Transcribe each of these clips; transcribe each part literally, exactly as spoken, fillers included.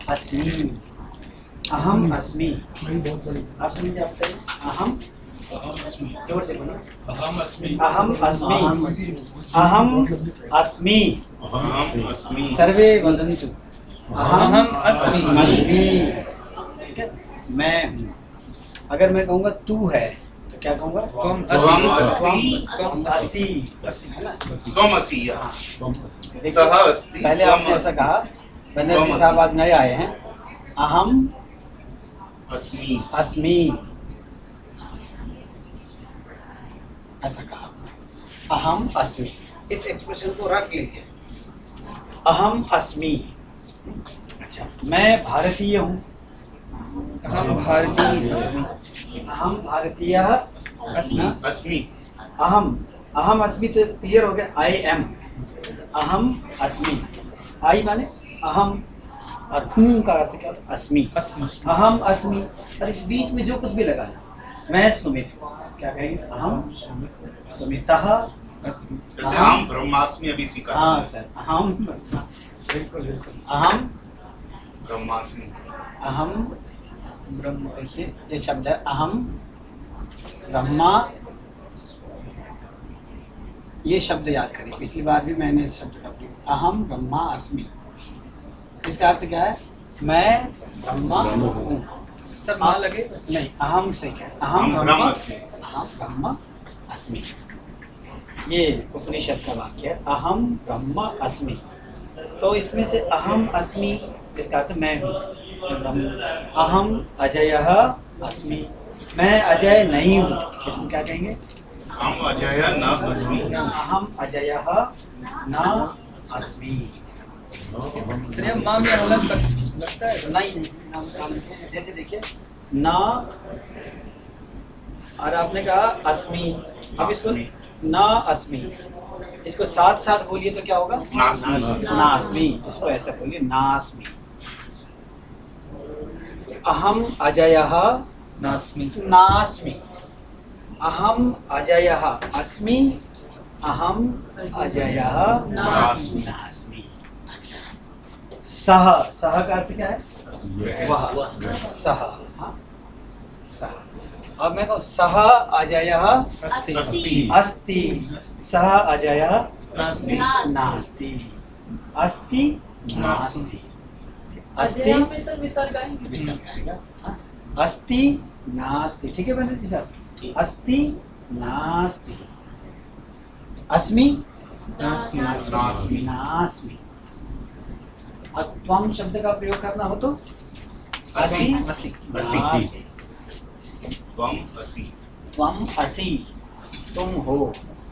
अस्मि, अहम अस्मि। आप समझे? आप करें अहम, जोर से बोलो। अहम अस्मि, अहम अस्मि, अहम अस्मि। अहम अस्मि, सर्वे वदन्तु अहम अहम अस्मि। अस्मि। ठीक है, मैं हूँ। अगर मैं कहूँगा तू है तो क्या कहूँगा? त्वम त्वम अस्मि। अस्मि, त्वम असि, है ना? त्वम असि, हाँ। देखिए, सः अस्ति, पहले त्वम आपने ऐसा अस्ति। कहा, बनर्जी त्वम साहब असि। आज नए आए हैं। अहम अस्मि, अस्मि, ऐसा कहा। अहम अस्मि, इस एक्सप्रेशन को रख लीजिए। अहम अस्मि। अच्छा, मैं भारतीय हूँ। अहम भारतीय अस्मि। अहम भारतीय अस्मि। अस्मि, अहम, अहम अस्मि तो क्लियर हो गया। आई एम, अहम अस्मि। आई माने अहम, और हूँ का अर्थ क्या होता है? अस्मि। अस्मि। अहम अस्मि, और इस बीच में जो कुछ भी लगाना, मैं सुमित हूँ। क्या कहेंगे? अहम सुमितः अस्मि। जैसे अहम ब्रह्मास्मि अभी सीखा। हाँ सर, अहम, बिल्कुल बिल्कुल। अहम ब्रह्मास्मि, अहम ब्रह्म। देखिए ये शब्द है अहम ब्रह्मा। ये शब्द याद करिए, पिछली बार भी मैंने इस शब्द का प्रयोग। अहम ब्रह्मा अस्मि, इसका अर्थ क्या है? मैं ब्रह्मा हूँ। सब मां लगे। नहीं, अहम से क्या? अहम अहम ब्रह्मा, ब्रह्म अस्मि। अहम ब्रह्मा अस्मि। ये उपनिषद का वाक्य है, अहम ब्रह्म अस्मि। तो इसमें से अहम अस्मि, इसका अर्थ मैं हूँ, मैं ब्रह्म। अहम अजयः अस्मि, मैं अजय नहीं हूँ। इसको क्या कहेंगे? अहम अजयः न अस्मि। अहम अजयः न अस्मि। सर ये मां में अलग लग- लगता है। नहीं, जैसे देखिए ना, और आपने कहा अस्मि। अब इसको ना अस्मि, इसको साथ साथ बोलिए तो क्या होगा? नास्मि, नास्मि। इसको ऐसे बोलिए, नास्मि। अहम अजयः नास्मि। नास्मि, अहम अजयः अस्मि, अहम अजयः नास्मि। नास्मि। अच्छा, सह, सह का अर्थ क्या है? वह, सह, हाँ, सह। अब मैं कहूँ सह अजयः अस्ति, अस्ति, सह अजयः नास्ति, नास्ति, अस्ति नास्ति। अस्ति अजय में सर विसर्ग आएंगे। विसर्ग आएगा। हाँ? अस्ति नास्ति। ठीक है बनर्जी साहब? अस्ति नास्ति, अस्मि नास्मि। नास्मि, नास्मि। और त्वम शब्द का प्रयोग करना हो तो असि, असि। असि। नासि। त्वम असि, त्वम असि, तुम हो।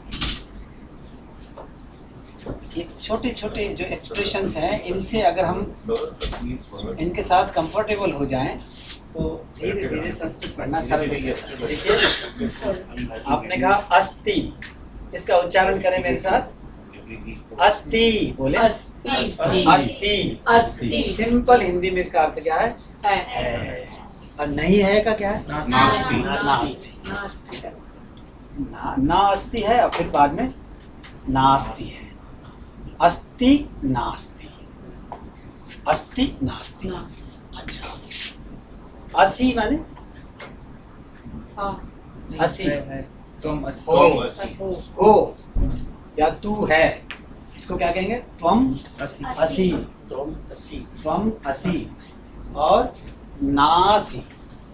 ये छोटे छोटे जो एक्सप्रेशंस हैं, इनसे अगर हम अस्मि स्वर। इनके साथ कंफर्टेबल हो जाएं तो धीरे धीरे संस्कृत पढ़ना सरल हो जाता है। देखिए, आपने कहा अस्ति, इसका उच्चारण करें मेरे साथ। अस्ति बोले। अस्ति। अस्ति। अस्ति। सिंपल हिंदी में इसका अर्थ क्या है? है। है। और नहीं है का क्या है? नास्ति, नास्ति। नास्ति। ना, ना अस्ति है और फिर बाद में नास्ति है। अस्ति नास्ति, अस्ति नास्ति। अच्छा, असि माने हाँ। असि, त्वम अस्मि। त्वम असि, हो या तू है, इसको क्या कहेंगे? त्वम असि। असि, त्वम असि, त्वम असि। और नासि,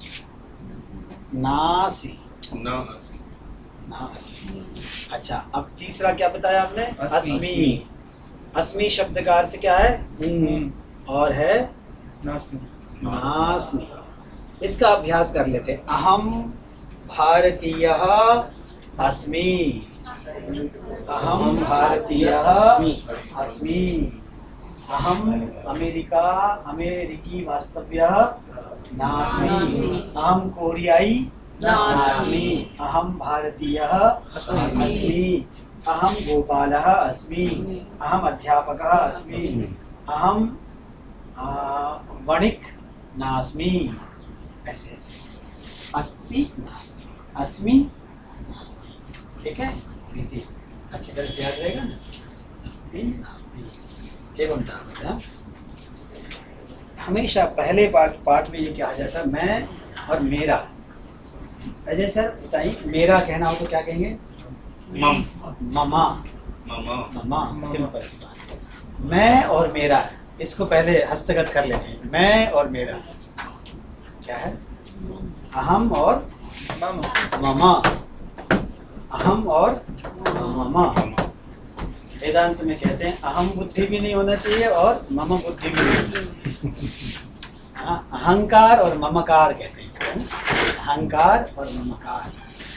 नासि, न असि, नासि। अच्छा, अब तीसरा क्या बताया आपने? अस्मि। अस्मि। अस्मि शब्द का अर्थ क्या है? हूँ, और है नास्मि। नास्मि। इसका अभ्यास कर लेते हैं। अहम भारतीयः अस्मि, अहम भारतीयः अस्मि, अहम अमेरिका अमेरिकी वास्तव्यः नास्मि, अहम कोरियाई नास्मि, अहम भारतीयः अस्मि, अहम गोपालः अस्मि, अहम अध्यापकः अस्मि, अहम वणिक नास्मि। ऐसे ऐसे अस्ति नास्ति, अस्मि नास्ति। ठीक है, प्रीति अच्छी तरह से याद रहेगा ना? अस्ति नास्ति एवं तावत्। हमेशा पहले पाठ पाठ में ये कहा जाता है मैं और मेरा। अजय सर बताइए, मेरा कहना हो तो क्या कहेंगे? मम ममा। ममा ममा सिंपल सी बात। मैं और मेरा, इसको पहले हस्तगत कर लेते हैं। मैं और मेरा क्या है? अहम और मामा ममा। अहम और ममा। वेदांत में कहते हैं अहम बुद्धि भी नहीं होना चाहिए और मम बुद्धि भी नहीं होना चाहिए। हाँ, अहंकार और ममकार कहते हैं इसको, अहंकार और ममकार।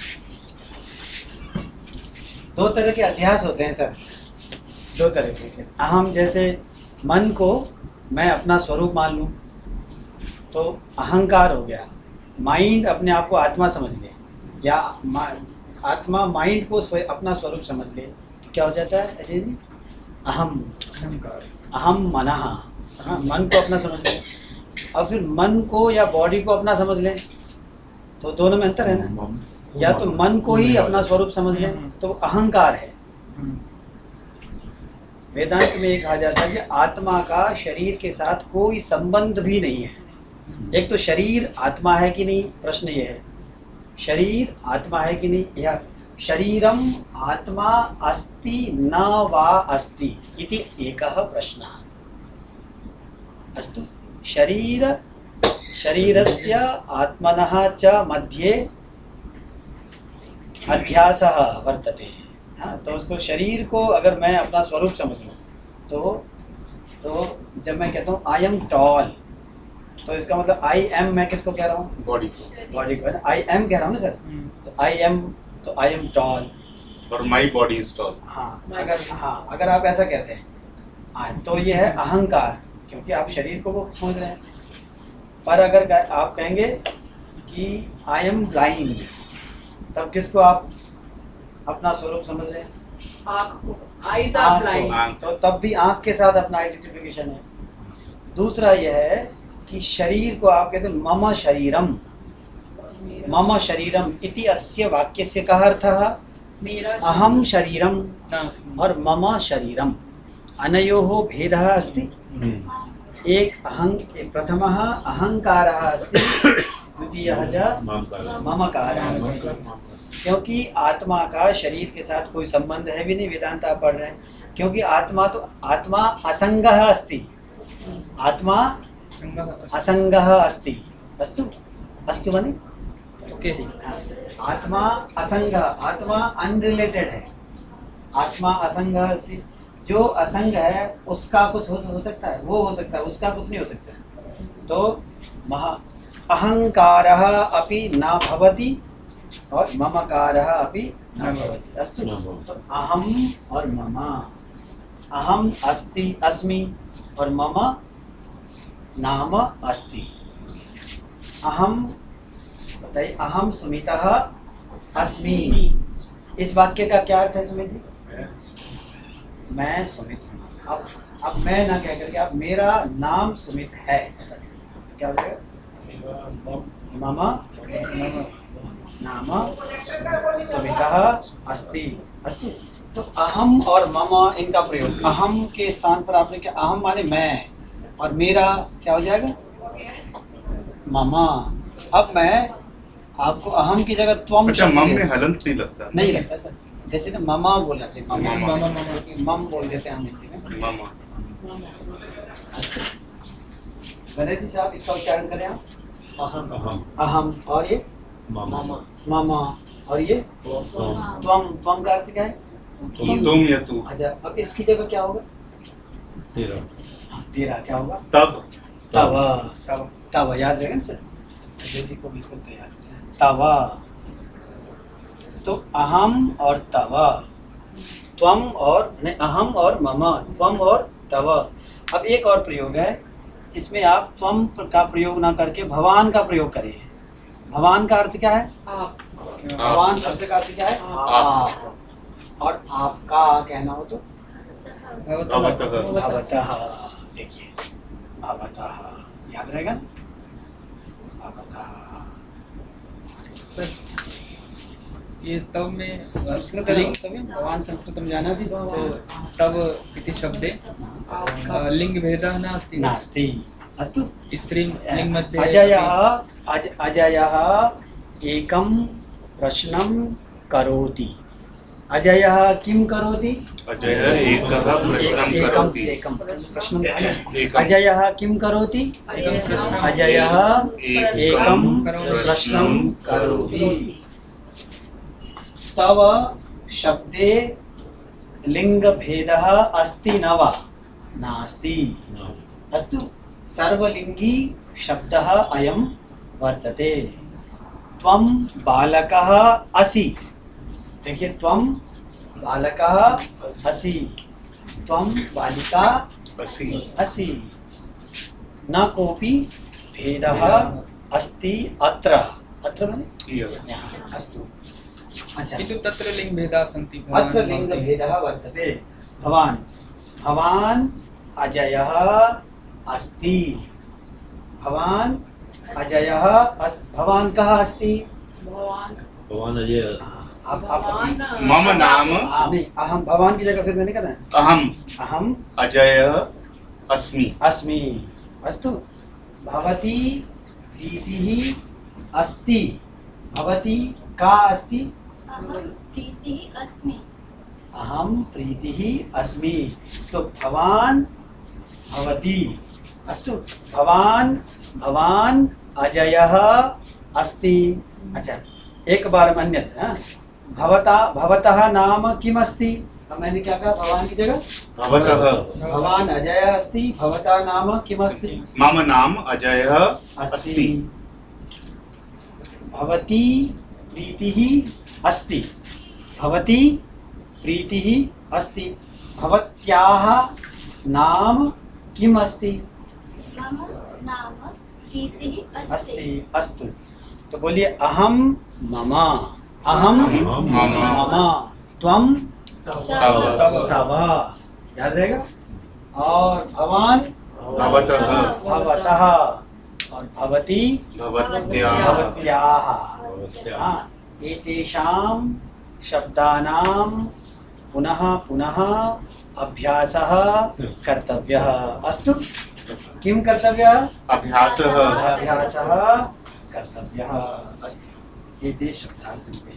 दो तरह के अध्यास होते हैं सर, दो तरह के। अहम जैसे मन को मैं अपना स्वरूप मान लूं तो अहंकार हो गया। माइंड अपने आप को आत्मा समझ ले, या आत्मा माइंड को स्व, अपना स्वरूप समझ ले, तो क्या हो जाता है अजय जी? अहम। अहम मनः, हाँ, मन को अपना समझ ले। और फिर मन को या बॉडी को अपना समझ लें तो दोनों में अंतर है ना। या तो मन को ही अपना स्वरूप समझ लें तो अहंकार है। वेदांत में एक कहा जाता है कि आत्मा का शरीर के साथ कोई संबंध भी नहीं है। एक तो शरीर आत्मा है कि नहीं, प्रश्न ये है, शरीर आत्मा है कि नहीं, या शरीरम आत्मा अस्ति न वा अस्ति इति एकः प्रश्नः। अस्तु, शरीर शरीरस्य आत्मनः च मध्ये अध्यासः वर्तते। हाँ, तो उसको शरीर को अगर मैं अपना स्वरूप समझ लूँ तो तो जब मैं कहता हूँ आई एम टॉल, तो इसका मतलब आई एम मैं किसको कह रहा हूँ? बॉडी को। बॉडी को है ना, आई एम कह रहा हूँ ना सर। तो आई एम, तो आई एम टॉल और माई बॉडी इज टॉल। हाँ, अगर हाँ अगर आप ऐसा कहते हैं हाँ, तो ये है अहंकार, क्योंकि आप शरीर को वो समझ रहे हैं। पर अगर आप कहेंगे कि आई एम ब्लाइंड, तब किसको आप अपना स्वरूप समझ रहे हैं? आँख को, eyes are आँख blind. को। तो तब भी आँख के साथ अपना आइडेंटिफिकेशन है। दूसरा यह है कि शरीर को आप कहते हैं मम शरीरम, मम शरीरम इति अस्य वाक्यस्य कः अर्थः? मेरा अहम शरीरम नास्मि और मम शरीरम, अनयोः भेदः अस्ति। एक अहं प्रथमः अहंकारः अस्ति, द्वितीयः च ममकारः अस्ति। क्योंकि आत्मा का शरीर के साथ कोई संबंध है भी नहीं, वेदांत आप पढ़ रहे हैं। क्योंकि आत्मा तो आत्मा असंगः अस्ति, आत्मा असंगः अस्ति। अस्तु, अस्तु माने ओके। ठीक, हाँ। आत्मा असंग, आत्मा अनरिलेटेड है। आत्मा असंग अस्ति, जो असंग है उसका कुछ हो, हो सकता है, वो हो सकता है, उसका कुछ नहीं हो सकता है। तो महा अहंकारः अपि न भवति और ममकारः अपि न भवति। अस्तु, तो अहम और मम, अहम अस्ति अस्मि और मम नाम अस्ति। अहम बताइए, अहम सुमितः अस्मि, इस वाक्य का क्या अर्थ है सुमित जी? मैं सुमित हूँ। अब अब मैं ना कह करके अब मेरा नाम सुमित है, ऐसा कहें तो क्या हो जाएगा? मम नाम सुमितः अस्ति। अस्तु, तो अहम और मम इनका प्रयोग, अहम के स्थान पर आपने क्या, अहम माने मैं, और मेरा क्या हो जाएगा? मम। अब मैं आपको अहम की जगह त्वम, अच्छा, मम में हलंत नहीं लगता? नहीं लगता सर, जैसे ना ममा बोलना चाहिए, ममा ममा, मम बोल देते हैं हम हिंदी में। ममा। गणेश जी साहब इसका उच्चारण करें आप। अहम अहम, और ये मामा मामा, और ये त्वम, त्वम का अर्थ क्या है? तुम या तू। अच्छा, अब इसकी जगह क्या होगा? तेरा हाँ, तेरा क्या होगा? तब तव। तव, तव याद रहेगा ना सर, जैसे को बिल्कुल तैयार हो जाए। तव, तो अहम और तव, त्वम और नहीं, अहम और मम, त्वम और तव। अब एक और प्रयोग है, इसमें आप त्वम का प्रयोग ना करके भवान का प्रयोग करिए। भवान का अर्थ क्या है? आप, भगवान शब्द का अर्थ क्या है? आप। और आपका कहना हो तो भवतः। भवतः। देखिए, भवतः याद रहेगा ना? भवतः। ये तब में संस्कृत भगवान संस्कृतं जानाति? तो तब इति शब्दे लिंग भेदः नास्ति। नास्ति। अस्तु स्त्रीलिङ्ग् मध्ये अजयः अज अजयः एकं प्रश्नं करोति। अजयः किं करोति? अजयः एकः प्रश्नं एकं करोति। एकं प्रश्नं एकम्। अजयः किं करोति? अजयः एकं प्रश्नं करोति। तव शब्दे लिङ्गभेदः अस्ति न वा? नास्ति। अस्तु, सर्वलिङ्गी शब्दः अयं वर्तते। त्वं बालकः असि। देखिए, त्वं बालकः असि, त्वं बालिका असि। असि। न कोऽपि भेदः अस्ति अत्र। अत्र माने यहाँ। अस्तु, अच्छा। किन्तु तत्र लिङ्गभेदाः सन्ति। अत्र लिङ्गभेदः वर्तते। भवान् भवान् अजयः अस्ति। भवान् अजयः अस् भवान् कः अस्ति? भवान भवान अजय आप आप भवान मम नाम नहीं, अहम भवान की जगह फिर मैंने कहना है अहम अहम अजयः अस्मि। अस्मि। अस्तु, भवती प्रीतिः अस्ति। भवती का अस्ति? अहं प्रीतिः अस्मि। अहम प्रीतिः अस्मि। तो भवान भवती। अस्तु, भवान भवान अजयः अस्ति। अच्छा, एक बार अन्यत्। हाँ? भवता भवतः नाम किम् अस्ति? अब मैंने क्या कहा? भवान की जगह भवतः भवान अजय अस्ति। भवता नाम किम् अस्ति? मम नाम अजयः अस्ति। भवती प्रीतिः अस्ति। भवती प्रीतिः अस्ति। भवत्याः नाम किम् अस्ति? मम नाम प्रीतिः अस्ति। अस्ति। अस्तु, तो बोलिए अहम मम। अहम मम। मम। त्वं तव। तव। याद रहेगा। और भवान भवतः भवतः और भवती भवत्याः। भवत्याः। हाँ, एतेषां शब्दानां पुनः पुनः अभ्यासः कर्तव्यः। अस्तु, किं कर्तव्यः? अभ्यासः अभ्यासः कर्तव्यः। अस्तु, एते शब्दाः सन्ति।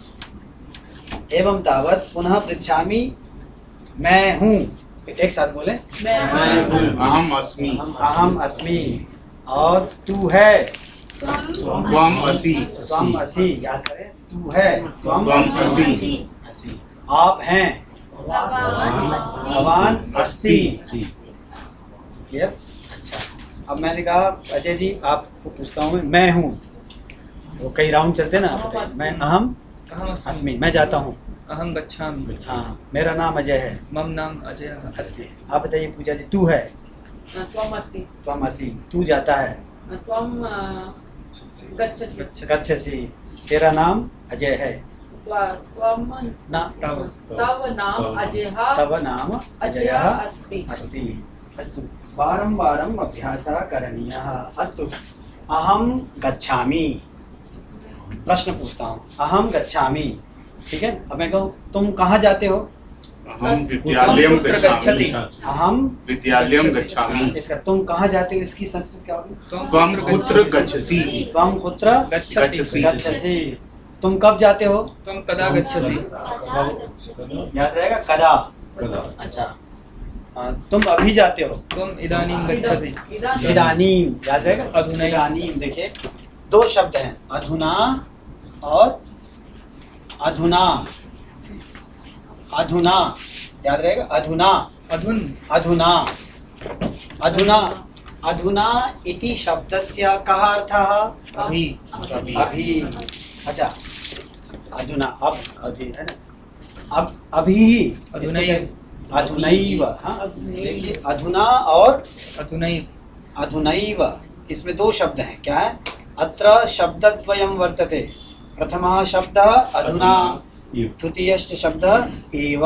एवं तावत् पुनः पृच्छामि। मैं हूँ, एक साथ बोले। मैं अहम अस्मि। अहम अस्मि। और तू है। त्वम् असि। त्वम असि। याद करें, तू है। त्वम त्वम् असि। असि। आप हैं। भवान् अस्ति। भवान अस्ति। अस्ति। अच्छा, अब मैंने कहा अजय जी आपको पूछता हूँ, मैं मैं हूँ। वो कई राउंड चलते हैं ना, आप बताइए। मैं अहम अहम् अस्मि। अस्मि, मैं जाता हूँ। अहं गच्छामि। हाँ, मेरा नाम अजय है। मम नाम अजयः अस्ति। आप बताइए पूजा जी, तू है। त्वमसि। त्वम असि। तू जाता है। त्वं गच्छसि। गच्छसि। तेरा नाम अजय है। त्वं ना, तव। तव नाम अजयः तव नाम अजयः अस्ति। अस्ति। अस्तु, वारं वारम् अभ्यासः करणीयः। अस्तु, अहं गच्छामि। प्रश्न पूछता हूँ, अहम गच्छामि। ठीक है, अब मैं कहूँ तुम कहाँ जाते हो? अहम विद्यालयं गच्छामि। अहम विद्यालयं गच्छामि। इसका तुम कहाँ जाते हो इसकी संस्कृत क्या होगी? त्वं कुत्र गच्छसि? त्वं कुत्र गच्छसि। गच्छसि। तुम कब जाते हो? त्वं कदा गच्छसि? कदा गच्छसि? याद रहेगा, कदा। कदा। अच्छा, आ, तुम अभी जाते हो? त्वं इदानीं गच्छसि? इदानीम। याद रहेगा, अधुना। इदानीम। देखिए, दो शब्द हैं, अधुना और अधुना। अधुना याद रहेगा, अधुना। अधुन अधुना अधुना अधुना इति शब्दस्य कः अर्थः? अभि। अभी। अच्छा, अधुना अब अभी है ना, अब अभी। अधुनैव। अधुनैव। हाँ, देखिए, अधुना और अधुनैव। अधुनैव, इसमें दो शब्द हैं। क्या है? अत्र शब्दद्वयं वर्तते। प्रथमः शब्दः अधुना, द्वितीयश्च शब्दः एव।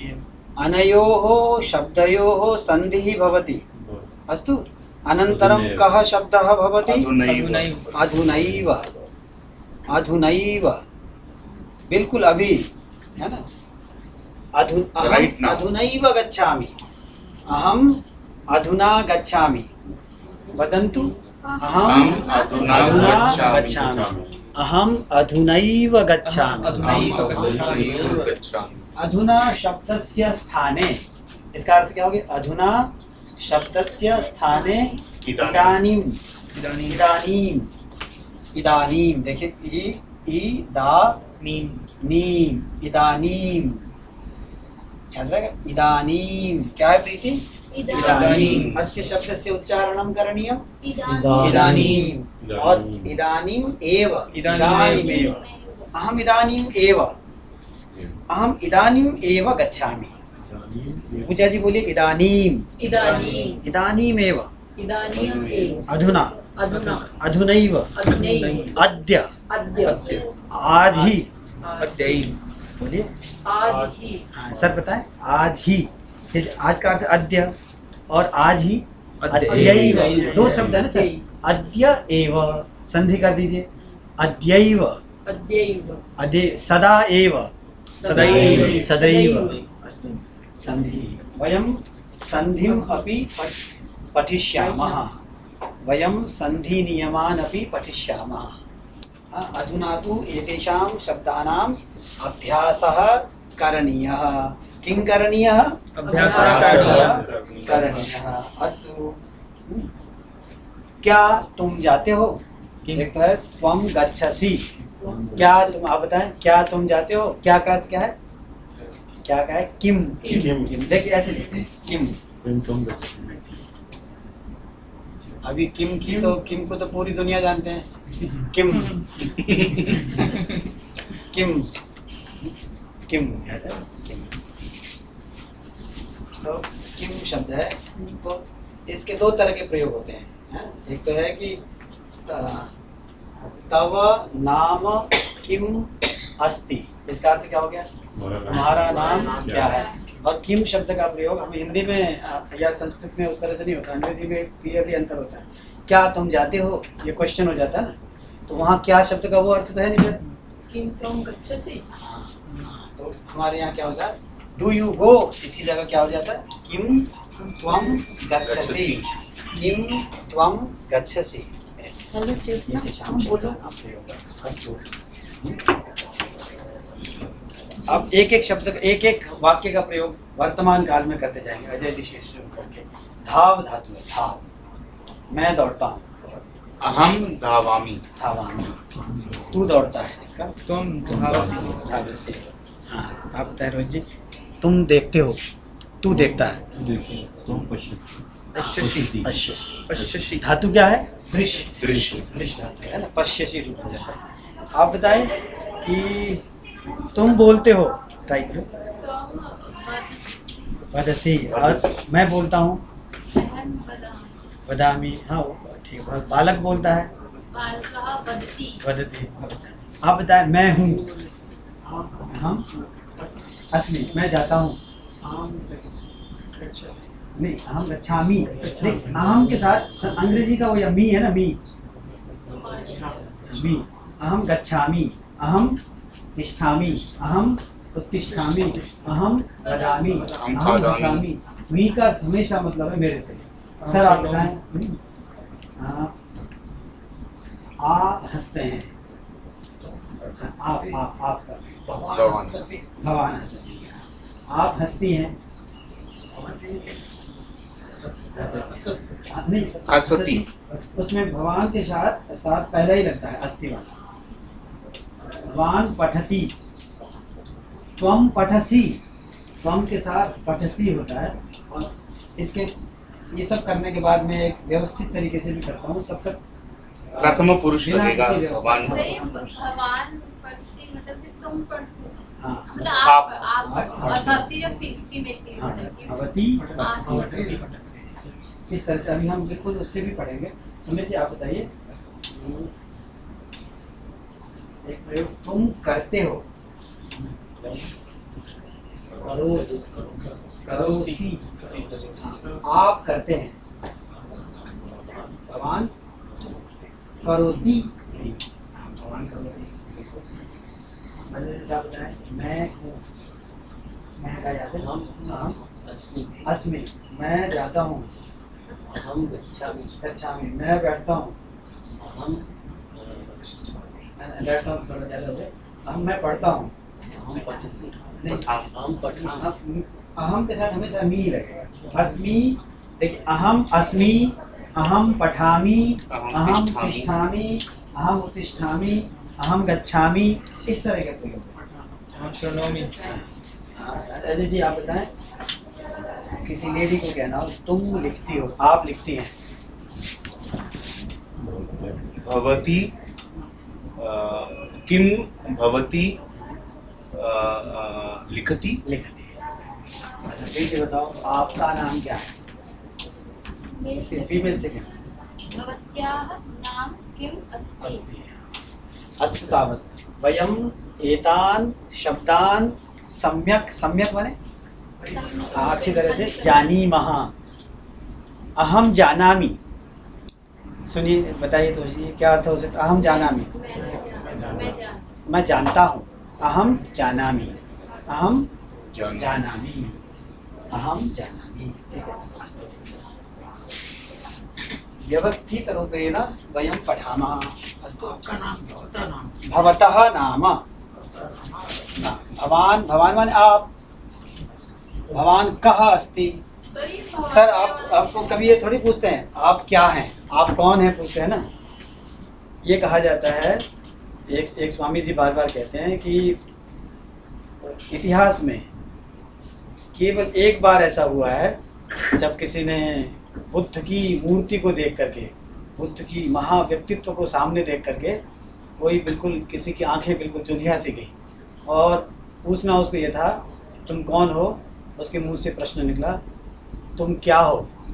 अनयोः शब्दयोः संधिः भवति। अस्तु, अनन्तरं कः शब्दः भवति? अधुनैव। अधुनैव। अधुनैव, बिल्कुल अभी, है ना। अधु अहम Right now. अधुनैव गच्छामि। अहम अधुना गच्छामि। वदन्तु अहम अहम अधुना अधुना गच्छामि गच्छामि अहम अधुनैव गच्छामि अधुनैव गच्छामि। अहम गच्छामि। अधुना शब्दस्य स्थाने, इसका अर्थ क्या हो गया? अधुना शब्दस्य स्थाने इदानीम इदानीं इदानीम इदानीम देखिए इ इ दा नीम नीम इदानीम, याद रहेगा इदानीम क्या है प्रीति? इदानीम। अस्य शब्दस्य उच्चारणं करणीयम् इदानीं इदानीम और इदानीम एव इदानीम एव अहम इदानीम एव अहम इदानीम एव गच्छामि। पूजा जी बोलिए इदानीम इदानीं इदानीम एव इदानीम् एव अधुना अधुना अधुनैव अधुनैव अद्य अद्य आज ही अद्यैव बोलिए। आज ही हाँ सर बताएं। आज ही, ये आज का अर्थ अद्य और आज ही अद्यैव, दो शब्द है ना सर। अद्य एव संधि कर दीजिए, अद्यैव अद्यैव अद्य सदा एव सदैव सदैव अस्तु संधि। वयं संधिम् अपि पठ- पठिष्यामः वयं संधि नियमान् अपि पठिष्यामः। हाँ, अधुना तु एतेषां शब्दानाम् अभ्यासः करणीयः। किं करणीयः? अभ्यासः करणीयः करणीयः। अस्तु। क्या तुम जाते हो? किम? एक तो है त्वं गच्छसि। क्या तुम, आप बताएं क्या तुम जाते हो? क्या का अर्थ क्या है? क्या का है? किम किम। किम देखिए ऐसे लिखते हैं किम। किम तुम गच्छामि। अभी किम की तो किम को तो पूरी दुनिया जानते हैं। किम किम किम याद है? किम तो किम शब्द है, तो इसके दो तरह के प्रयोग होते हैं, हैं? एक तो है कि त- तव नाम किम अस्ति, इसका अर्थ क्या हो गया? तुम्हारा नाम क्या है। और किम शब्द का प्रयोग हम हिंदी में अ, या संस्कृत में उस तरह से नहीं होता, अंग्रेजी में क्लियरली अंतर होता है। क्या तुम जाते हो, ये क्वेश्चन हो जाता है ना, तो वहाँ क्या शब्द का वो अर्थ तो है नहीं सर। किं त्वं गच्छसि हाँ, हाँ, तो हमारे यहाँ क्या होता है? डू यू गो, इसकी जगह क्या हो जाता है? किम त्वं गच्छसि किम त्वं गच्छसि। हेलो चेतना ये हम बोलो शब्द प्रयोग है। अस्तु। अब एक एक शब्द एक एक वाक्य का प्रयोग वर्तमान काल में करते जाएंगे अजय जी शेष शुरू करके। धाव धातु है, धाव, मैं दौड़ता हूँ। अहम धावामि। धावामि, तू दौड़ता है, इसका त्वं धावसि धाव से। हाँ आप बताए रोहित जी। तुम देखते हो, तू देखता है। तुम पश्यति। पश्यसि पश्यसि, पश्यसि धातु क्या है? दृश, दृश्य। दृश धातु है ना, पश्यसि रूप हो जाता है। आप बताएं कि तुम बोलते हो, ट्राई करो। वदसी, और मैं बोलता हूँ वदामि। हाँ वो ठीक है। बालक बोलता है वदति। आप बताएं मैं हूँ, हम असली, मैं जाता हूँ। नहीं अहम गच्छामि, नहीं अहम के साथ अंग्रेजी का वो या मी है ना, मी मी अहम गच्छामि, अहम तिष्ठामि, अहम उत्तिष्ठामि, अहम वदामि, अहम हसामि। मी का हमेशा मतलब है मेरे से। सर आप बताएं। हाँ, आप हंसते हैं। आप आप आपका भगवान। भगवान हंसते हैं। आप हंसती हैं। हाँ, नहीं हंसती। उसमें भगवान के साथ साथ पहला ही लगता है अस्थि वाला। भगवान पठती, त्वम पठसी, त्वम के साथ पठसी होता है। और इसके ये सब करने के बाद मैं एक व्यवस्थित तरीके से भी करता हूँ, तब तक प्रथम पुरुष बिना लगेगा किसी व्यवस्था भगवान। के। भगवान पढ़ती मतलब कि तुम पढ़ते हो। हाँ मतलब आप- आप आप अवती या फीमेल की हाँ, मतलब कि अवती हाँ। अवती। इस तरह से अभी हम बिल्कुल उससे भी पढ़ेंगे। सुमित जी आप बताइए। एक प्रयोग तुम करते हो, करो करोसी, आप करते हैं। भगवान करोती नहीं, भगवान करोती। मैंने जैसे आप बताएं मैं हूँ, मैं का याद है? हम अस्मि, मैं जाता हूँ। अहम गच्छामि गच्छामि मैं बैठता हूँ, अहम बैठता हूँ थोड़ा ज़्यादा हो गया। अहम मैं पढ़ता हूँ, अहम पठति नहीं, अहम पठामि अहम अहम के साथ हमेशा मी लगेगा। अस्मि, देखिए अहम अस्मि, अहम पठामि, अहम अहम तिष्ठामि। तिष्ठामि, अहम उत्तिष्ठामि, अहम गच्छामि, इस तरह के प्रयोग हैं। हम शृणोमि। हाँ, अजय जी आप बताएं, किसी लेडी को कहना हो तुम लिखती हो, आप लिखती हैं, भवती अ, किम भवती अ, अ, लिखति लिखती है। अच्छा फिर से बताओ आपका नाम क्या है, किसी फीमेल से कहना। भवत्याः नाम किम् अस्ति? अस्ति अस्तु तावत् वयम् एतान् शब्दान् सम्यक सम्यक माने हाँ, अच्छी तरह से जानीमः। अहम जानामि, सुनिए बताइए तो ये क्या अर्थ हो सकता है? अहम जानामि, मैं जान मैं जानता हूँ। अहम जानामि, अहम जान जानामि, अहम जानामि। ठीक है, अस्तु। व्यवस्थितरूपेण वयं पठामः। अस्तु, आपका नाम, भवतः नाम, भवतः नाम, ना, भवान, भवान माने आप, भवान कः अस्ति। तो ये सर आप आपको कभी ये थोड़ी पूछते हैं आप क्या हैं, आप कौन हैं, पूछते हैं ना। ये कहा जाता है, एक एक स्वामी जी बार बार कहते हैं कि इतिहास में केवल एक बार ऐसा हुआ है जब किसी ने बुद्ध की मूर्ति को देख करके, बुद्ध की महाव्यक्तित्व को सामने देख करके कोई बिल्कुल किसी की आंखें बिल्कुल चुंधिया सी गई और पूछना उसको ये था तुम कौन हो। उसके मुंह से प्रश्न निकला तुम क्या हो।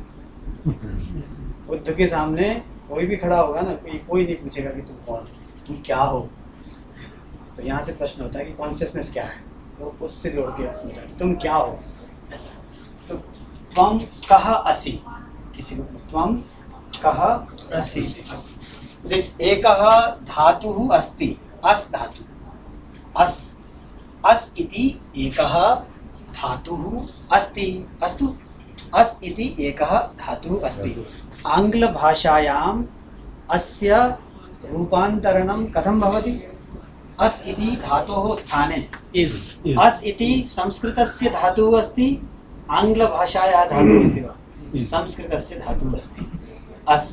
बुद्ध के सामने कोई भी खड़ा होगा ना, कोई कोई नहीं पूछेगा कि तुम कौन, तुम क्या हो। तो यहाँ से प्रश्न होता है कि कॉन्शियसनेस क्या है, वो उससे जोड़ के होता है तुम क्या हो। ऐसा तो त्वम कः असि, किसी को त्वम कः असि। देख एकः धातुः अस्ति, अस् धातु, अस् अस् इति एकः धातुः अस्ति। अस्तु, अस् इति एकः धातुः अस्ति। आङ्ग्लभाषायाम् अस्य रूपान्तरणं कथं भवति? अस् इति धातोः स्थाने अस् इति संस्कृतस्य धातुः अस्ति, आङ्ग्लभाषायाः धातुः अस्ति वा? संस्कृतस्य धातुः अस्ति। अस्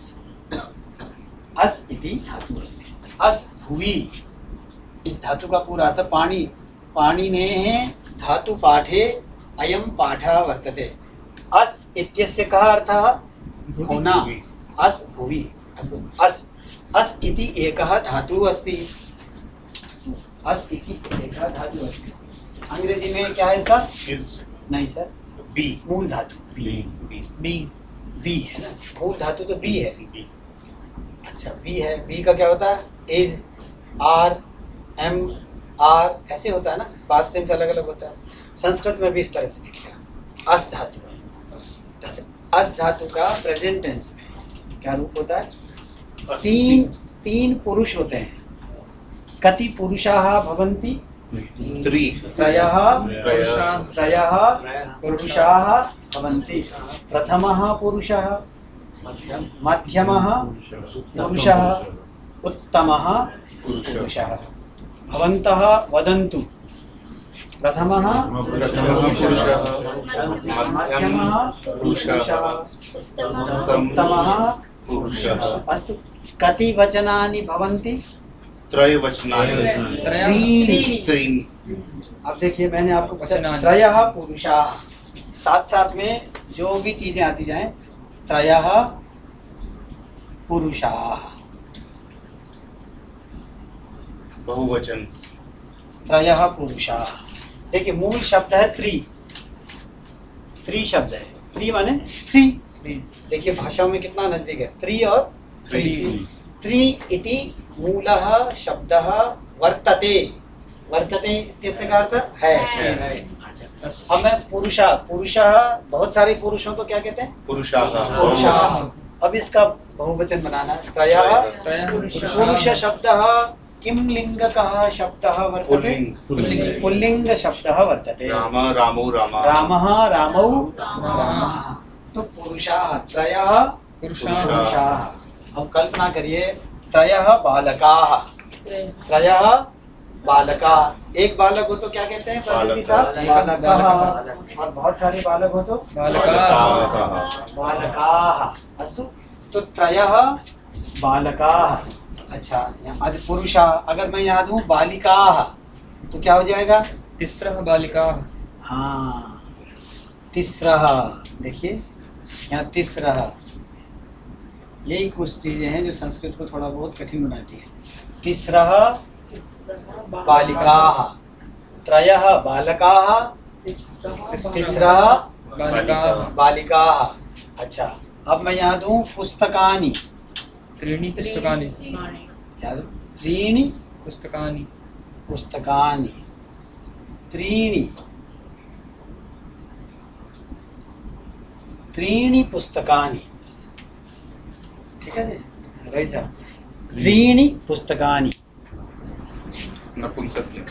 अस् इति धातुः अस्ति। अस् भुवि, इस धातु का पूरा अर्थ पाणि पाणिनेः धातु पाठे अयं पाठः वर्तते। अस् इत्यस्य कः अर्थः? होना। अस् भुवि। अस्तु, अस् अस् इति एकः धातुः अस्ति। अस् इति एकः धातुः अस्ति। अंग्रेजी में क्या है इसका? इज नहीं सर, बी मूल धातु बी बी बी है ना, मूल धातु तो बी है। अच्छा बी है, बी का क्या होता है? इज, आर, एम, आर ऐसे होता है ना, पास्ट टेंस अलग अलग होता है। संस्कृत में भी इस तरह से दिखेगा। अस धातु है। अच्छा, अस धातु का प्रेजेंट टेंस में क्या रूप होता है? तीन तीन पुरुष होते हैं। कति पुरुषाः भवन्ति? थ्री त्रयः पुरुषाः त्रयः पुरुषाः भवन्ति। प्रथमः पुरुषः, मध्यमः पुरुषः, उत्तमः पुरुषः। भवन्तः वदन्तु। प्रथमः पुरुषः, मध्यमः पुरुषः, उत्तमः पुरुषः। अस्तु, कति वचनानि भवन्ति? त्रयवचनानि त्रीणि। त्रीणि। अब देखिए मैंने आपको पूछा वचनानि। त्रयः पुरुषाः, साथ साथ में जो भी चीजें आती जाएं, त्रयः पुरुषाः, बहुवचन त्रयः पुरुषाः। देखिए मूल शब्द है त्रि, त्रि शब्द है। त्रि माने थ्री। देखिए भाषा में कितना नजदीक है त्रि और थ्री। त्रि इति मूलः शब्दः वर्तते। वर्तते इत्यस्य का अर्थ है। है। अच्छा, अब मैं पुरुषः, पुरुषः बहुत सारे पुरुषों को क्या कहते हैं? पुरुषाः पुरुषाः। अब इसका बहुवचन बनाना है। त्रयः त्रयः पुरुष शब्दः किं लिंगकः शब्दः वर्तते? पुल्लिंग। पुल्लिंग शब्दः वर्तते। राम रामो रामा रामः रामौ रामः। तो पुरुषाः त्रयः पुरुषाः पुरुषाः। अब कल्पना करिए त्रयः बालकाः, त्रयः बालका, एक बालक हो तो क्या कहते हैं पद्धति साहब? बालकः। और बहुत सारे बालक हो तो बालकाः बालकाः। अस्तु, तो त्रयः बालकाः। अच्छा, यहाँ आज पुरुषाः, अगर मैं यहाँ दूँ बालिकाः तो क्या हो जाएगा? तिस्रः बालिकाः। हाँ, तिस्रः। देखिए यहाँ तिस्रः, यही कुछ चीजें हैं जो संस्कृत को थोड़ा बहुत कठिन बनाती है। तिस्रः बालिकाः, त्रयः बालकाः, तिस्रः बालिकाः बालिकाः। अच्छा, अब मैं यहाँ दूँ पुस्तकानि, त्रीणि पुस्तकानि याद, त्रीणि पुस्तकानि पुस्तकानि, त्रीणि त्रीणि पुस्तकानि। ठीक है जी, रही साहब, त्रीणि पुस्तकानि। नपुंसक।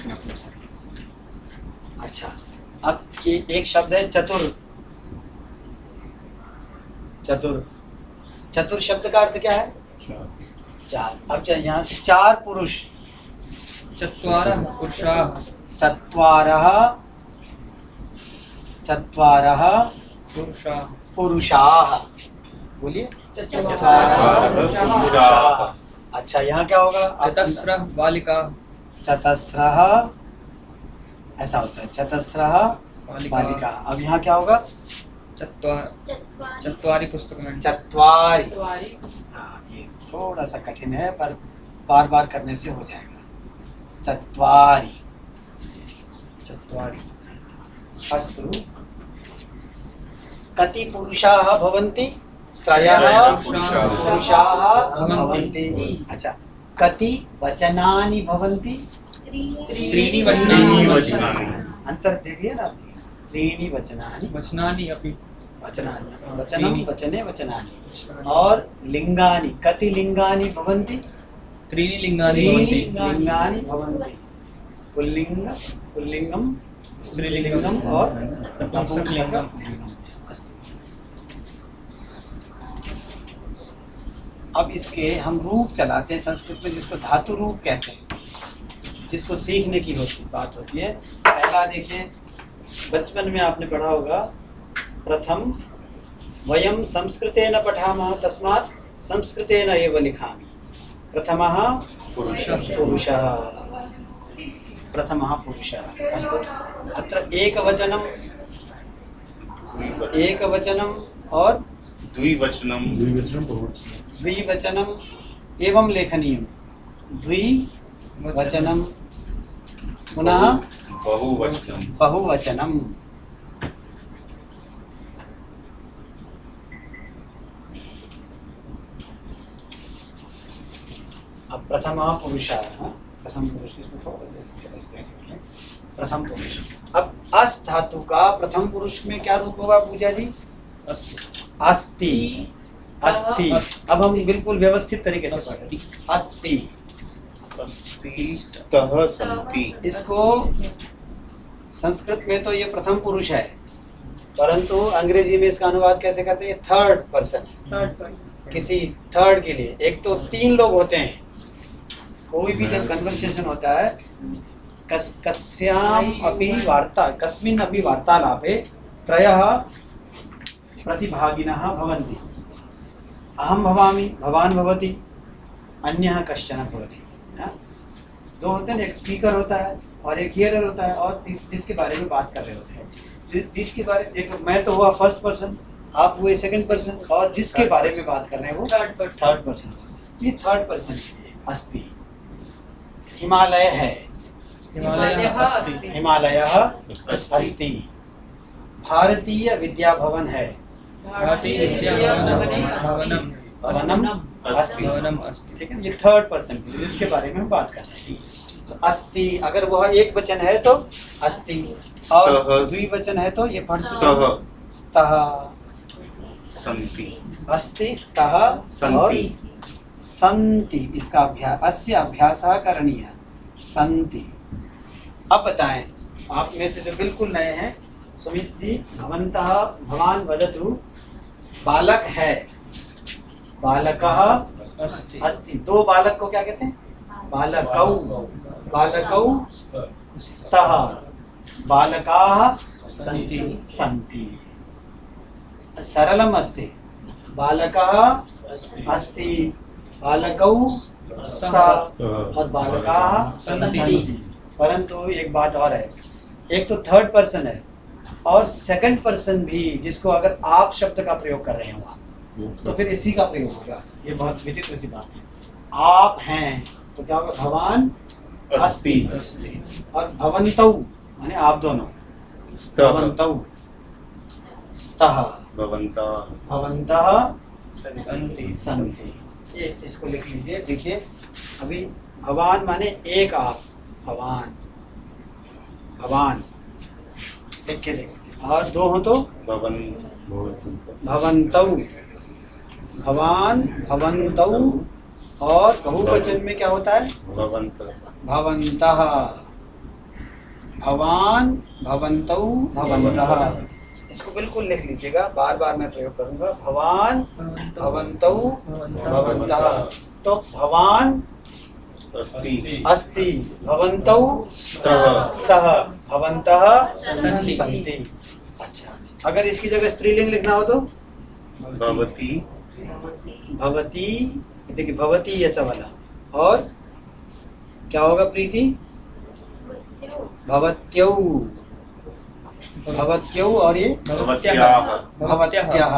अच्छा, अब ये एक शब्द है चतुर। चतुर, चतुर शब्द का अर्थ क्या है? चार। अब चा- यहाँ से चार पुरुष, चत्वारः पुरुषाः चत्वारः चत्वारः पुरुषाः पुरुषाः। बोलिए चत्वारः पुरुषाः। अच्छा, यहाँ क्या होगा? आप- चतस्रः बालिकाः चतस्रः, ऐसा होता है, चतस्रः बालिका। अब यहाँ क्या होगा? चत्वार चत्वारि चत्वारि पुस्तकानि चत्वारि। हाँ, ये थोड़ा सा कठिन है पर बार बार करने से हो जाएगा। चत्वारि। चत्वारि अस्तु, कति पुरुषाः भवन्ति? त्रयः पुरुषाः पुरुषाः भवन्ति। अच्छा, कति वचनानि भवन्ति? त्रीणि त्रीणि वचनानि वचनानि। अंतर देखिए ना, त्रीणि वचनानि, वचनानि अपि वचनानि, वचनं वचने वचनानि। और लिंगानि, कति लिंगानि भवन्ति? त्रीणि लिङ्गानि त्रीणि भवन्ति लिंगानि भवन्ति। पुल्लिंग, पुल्लिंगम, स्त्रीलिंगम और नपुंसकलिंगम। अस्तु। अब इसके हम रूप चलाते हैं संस्कृत में, जिसको धातु रूप कहते हैं, जिसको सीखने की होती बात होती है। पहला देखिए, बचपन में आपने पढ़ा होगा, प्रथम वयम संस्कृतेन पठामः तस्मात् संस्कृतेन एव लिखामि। प्रथमः पुरुषः। पुरुषः, प्रथमः पुरुषः। अस्तु, अत्र एकवचनम्, एकवचनम् और द्विवचनं। द्विवचनम् एवं लेखनीयं। द्विवचनं पुनः बहुवचनं। बहुवचनम्। अब प्रथमः पुरुषः, प्रथम पुरुष, इसमें थोड़ा सा इसके- इसको ऐसे कर लें। प्रथम पुरुष। अब अस धातु का प्रथम पुरुष में क्या रूप होगा पूजा जी? अस्ति। अस्ति। अब हम बिल्कुल व्यवस्थित तरीके से पढ़ें। अस्ति। अस्ति, स्तः, सन्ति। इसको संस्कृत में तो ये प्रथम पुरुष है, परंतु अंग्रेजी में इसका अनुवाद कैसे करते हैं? थर्ड पर्सन है, किसी थर्ड के लिए। एक तो तीन लोग होते हैं, कोई भी जब कन्वर्सेशन होता है, कस कस्याम अपि वार्ता कस्मिन् अपि वार्तालापे त्रयः प्रतिभागिनः भवन्ति। अहम भवामि, भवान भवति, अन्यः कश्चन भवति। हाँ? दो होते हैं, एक स्पीकर होता है और एक हियरर होता है, और जिस जिसके बारे में बात कर रहे होते हैं। जिस जिसके बारे में, एक मैं तो हुआ फर्स्ट पर्सन, आप हुए सेकंड पर्सन, और जिसके बारे में बात कर रहे हैं वो थर्ड पर्सन। Third person. ये थर्ड पर्सन के लिए अस्ति। हिमालय है, हिमालयः अस्ति हिमालयः अस्ति। भारतीय विद्या भवन है, भारतीय विद्याभवनं भवनम अस्ति। भवनम् अस्ति। ठीक है, ये थर्ड पर्सन के लिए, जिसके बारे में हम बात कर रहे हैं। तो अस्ति, अगर वह एक वचन है तो अस्ति, और स्तः, द्विवचन है तो ये फट स्तः, स्तः। सन्ति। अस्ति, स्तः और सन्ति। सन्ति। इसका अभ्यास, अस्य अभ्यासः करणीयः। सन्ति। अब बताएं, आप में से जो बिल्कुल नए हैं, सुमित जी, भवन्तः, भवान वदतु, बालक है, बालकः अस्ति अस्ति। दो बालक को क्या कहते हैं? बालकौ, बालकौ स्तः, बालकाः सन्ति सन्ति। सरलम अस्ति, बालकः अस्ति, बालकौ स्तः और बालकाः सन्ति। परंतु एक बात और है, एक तो थर्ड पर्सन है और सेकंड पर्सन भी, जिसको अगर आप शब्द का प्रयोग कर रहे हो आप, तो फिर इसी का प्रयोग होगा। ये बहुत विचित्र सी बात है। आप हैं तो क्या होगा? भवान अस्ति अस्ति और भवन्तौ माने आप दोनों, स्तः भवन्तौ स्तः भवन्तः भवन्तः सन्ति सन्ति। ये इसको लिख लीजिए। देखिए अभी भवान माने एक आप, भवान भवान लिख के देखिए, और दो हो तो भवन भवन्तौ, भवान भवन्तौ, और बहुवचन में क्या होता है? भवन्तः भवन्तः, भवान भवन्तौ भवन्तः। इसको बिल्कुल लिख लीजिएगा, बार बार मैं प्रयोग करूंगा। भवान भवन्तौ भवन्तः। तो भवान अस्ति अस्ति, भवन्तौ स्तः स्तः, भवन्तः सन्ति। सन्ति। अच्छा, अगर इसकी जगह स्त्रीलिंग लिखना हो तो भवति भवती, देखिए भवती यच वाला, और क्या होगा प्रीति? भवत्यौ, भवत्यौ, और ये भवत्याः भवत्याः,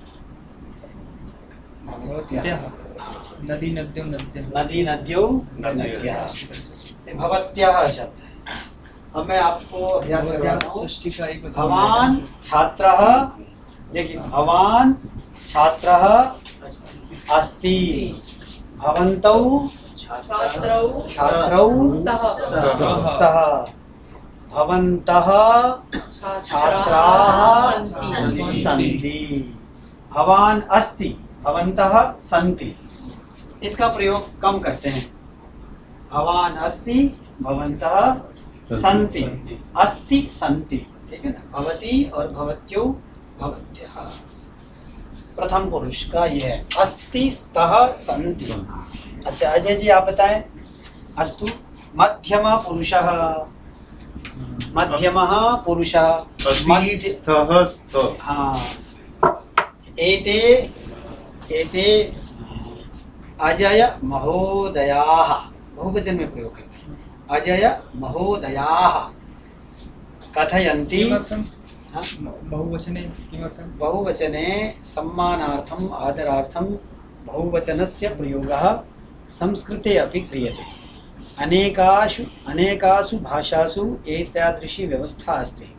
भवत्याः नदी नद्यों नद्यः नदी नद्यों नद्याः, ये भवत्याः शब्द है। अब मैं आपको अभ्यास करवाता हूँ। षष्ठी का एक वचन भवान छात्रः, देखिए भवान छात्रः अस्ति, भवन्तौ छात्रौ छात्रौ स्तः स्तः, भवन्तः छात्राः छात्राः सन्ति। सन्ति, भवान अस्ति, भवन्तः सन्ति। इसका प्रयोग कम करते हैं। भवान अस्ति, भवन्तः सन्ति, अस्ति सन्ति, ठीक है ना? भवती और भवत्यो भवत्यः। प्रथम पुरुष का ये है, अस्ति स्तः सन्ति। अच्छा अजय जी आप बताएं। अस्तु, मध्यम पुरुषः, मध्यमः पुरुषः, असि मध्य- स्तः स्त हाँ, एते एते अजय महोदयाः, बहुवचन में प्रयोग करते हैं। अजय महोदयाः कथयन्ति, किमर्थं हाँ? बहुवचने किमर्थं? बहुवचने सम्मानार्थम् आदरार्थं बहुवचनस्य प्रयोगः संस्कृते अपि क्रियते। अनेकासु अनेकासु भाषासु एतादृशी व्यवस्था अस्ति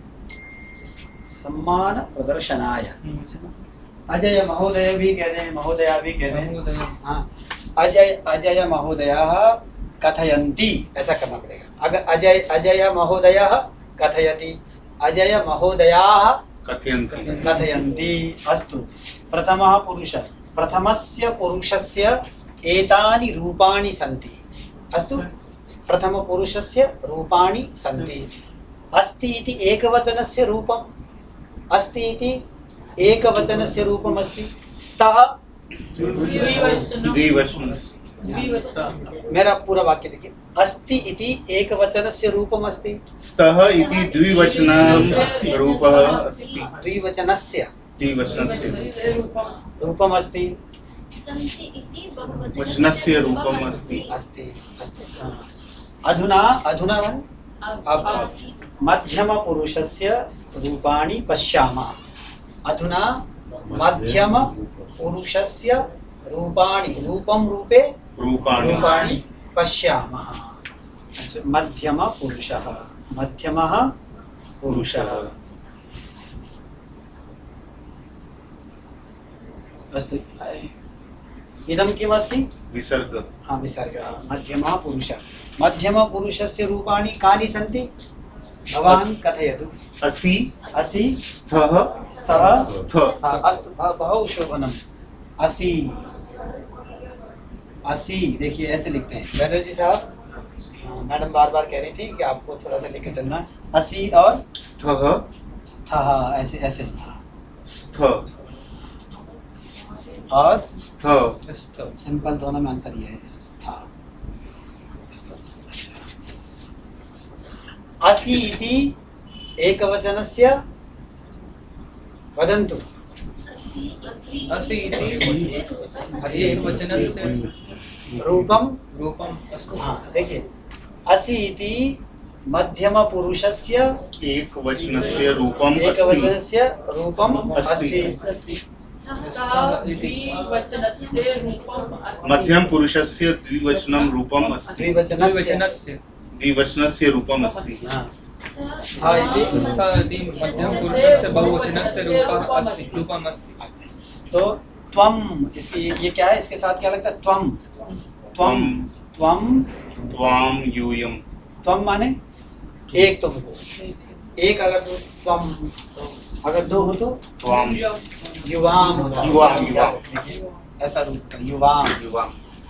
सम्मान प्रदर्शनाय। अजय महोदय भी कह रहे हैं, महोदया भी कह रहे हैं। महोदय हाँ, अजय अजय महोदयाः कथयन्ति, ऐसा करना पड़ेगा। अगर अजय अजय महोदयः कथयति, अजय महोदयाः कथयन्ति कथयन्ति। अस्तु, प्रथमः पुरुषः, प्रथमस्य पुरुषस्य एतानि रूपाणि सन्ति। अस्तु, प्रथमपुरुषस्य रूपाणि सन्ति। अस्ति इति एकवचनस्य रूपम्, अस्ति इति एकवचनस्य रूपम् अस्ति। स्तः द्विवचनं द्विवचनं द्विवचनं मेरा पूरा वाक्य देखिए। अस्ति इति एकवचनस्य रूपम् अस्ति, स्तः इति द्विवचनं रूपः अस्ति द्विवचनस्य द्विवचनस्य रूपम् अस्ति, सन्ति इति बहुवचनस्य वचनस्य रूपम् अस्ति अस्ति अस्तु। हाँ। अधुना अधुना वन् अब मध्यमपुरुषस्य रूपाणि पश्यामः। अधुना मध्यमपुरुषस्य रूपाणि, रूपं रूपे रूपाणि रूपाणि पश्यामः। अच्छा, मध्यमपुरुषः, मध्यमः पुरुषः। अस्तु, इदं किमस्ति? विसर्ग हाँ, विसर्गः। मध्यमः पुरुषः, मध्यमपुरुषस्य रूपाणि कानि सन्ति? भवान् कथयतु। असि असि स्तः स्तः स्थ हाँ, अस्तु, ब- बहु शोभनम। असि असि, देखिए ऐसे लिखते हैं। बैनर्जी साहब, हाँ, मैडम बार बार कह रही थी कि आपको थोड़ा सा लेके चलना। असी और स्थः था, ऐसे ऐसे था। स्थ और स्थ स्थ सिंपल दोनों में अंतर ये है था। असि इति एकवचनस्य वदन्तु। असि इति एकवचनस्य रूपम रूपम अस्ति। हाँ देखिए असि इति मध्यम पुरुषस्य एक वचनस्य रूपम अस्ति एकवचनस्य रूपम अस्ति। अस्ति। द्विवचनस्य रूपम् अस्ति। मध्यम पुरुषस्य द्विवचनं रूपम अस्ति द्विवचनस्य द्विवचनस्य द्विवचनस्य रूपम अस्ति। हाँ था इति स्थ इति मध्यम पुरुषस्य बहुवचनस्य रूपः अस्ति रूपम् अस्ति। तो त्वम इसकी ये क्या है, इसके साथ क्या लगता है त्वम त्वम त्वम त्वाम यूयम त्वम माने एक तो हो, एक अगर दो त्वम, अगर दो हो तो त्वाम युवाम होता है। युवाम, युवाम। देखिए, ऐसा रूप होता है, युवाम युवाम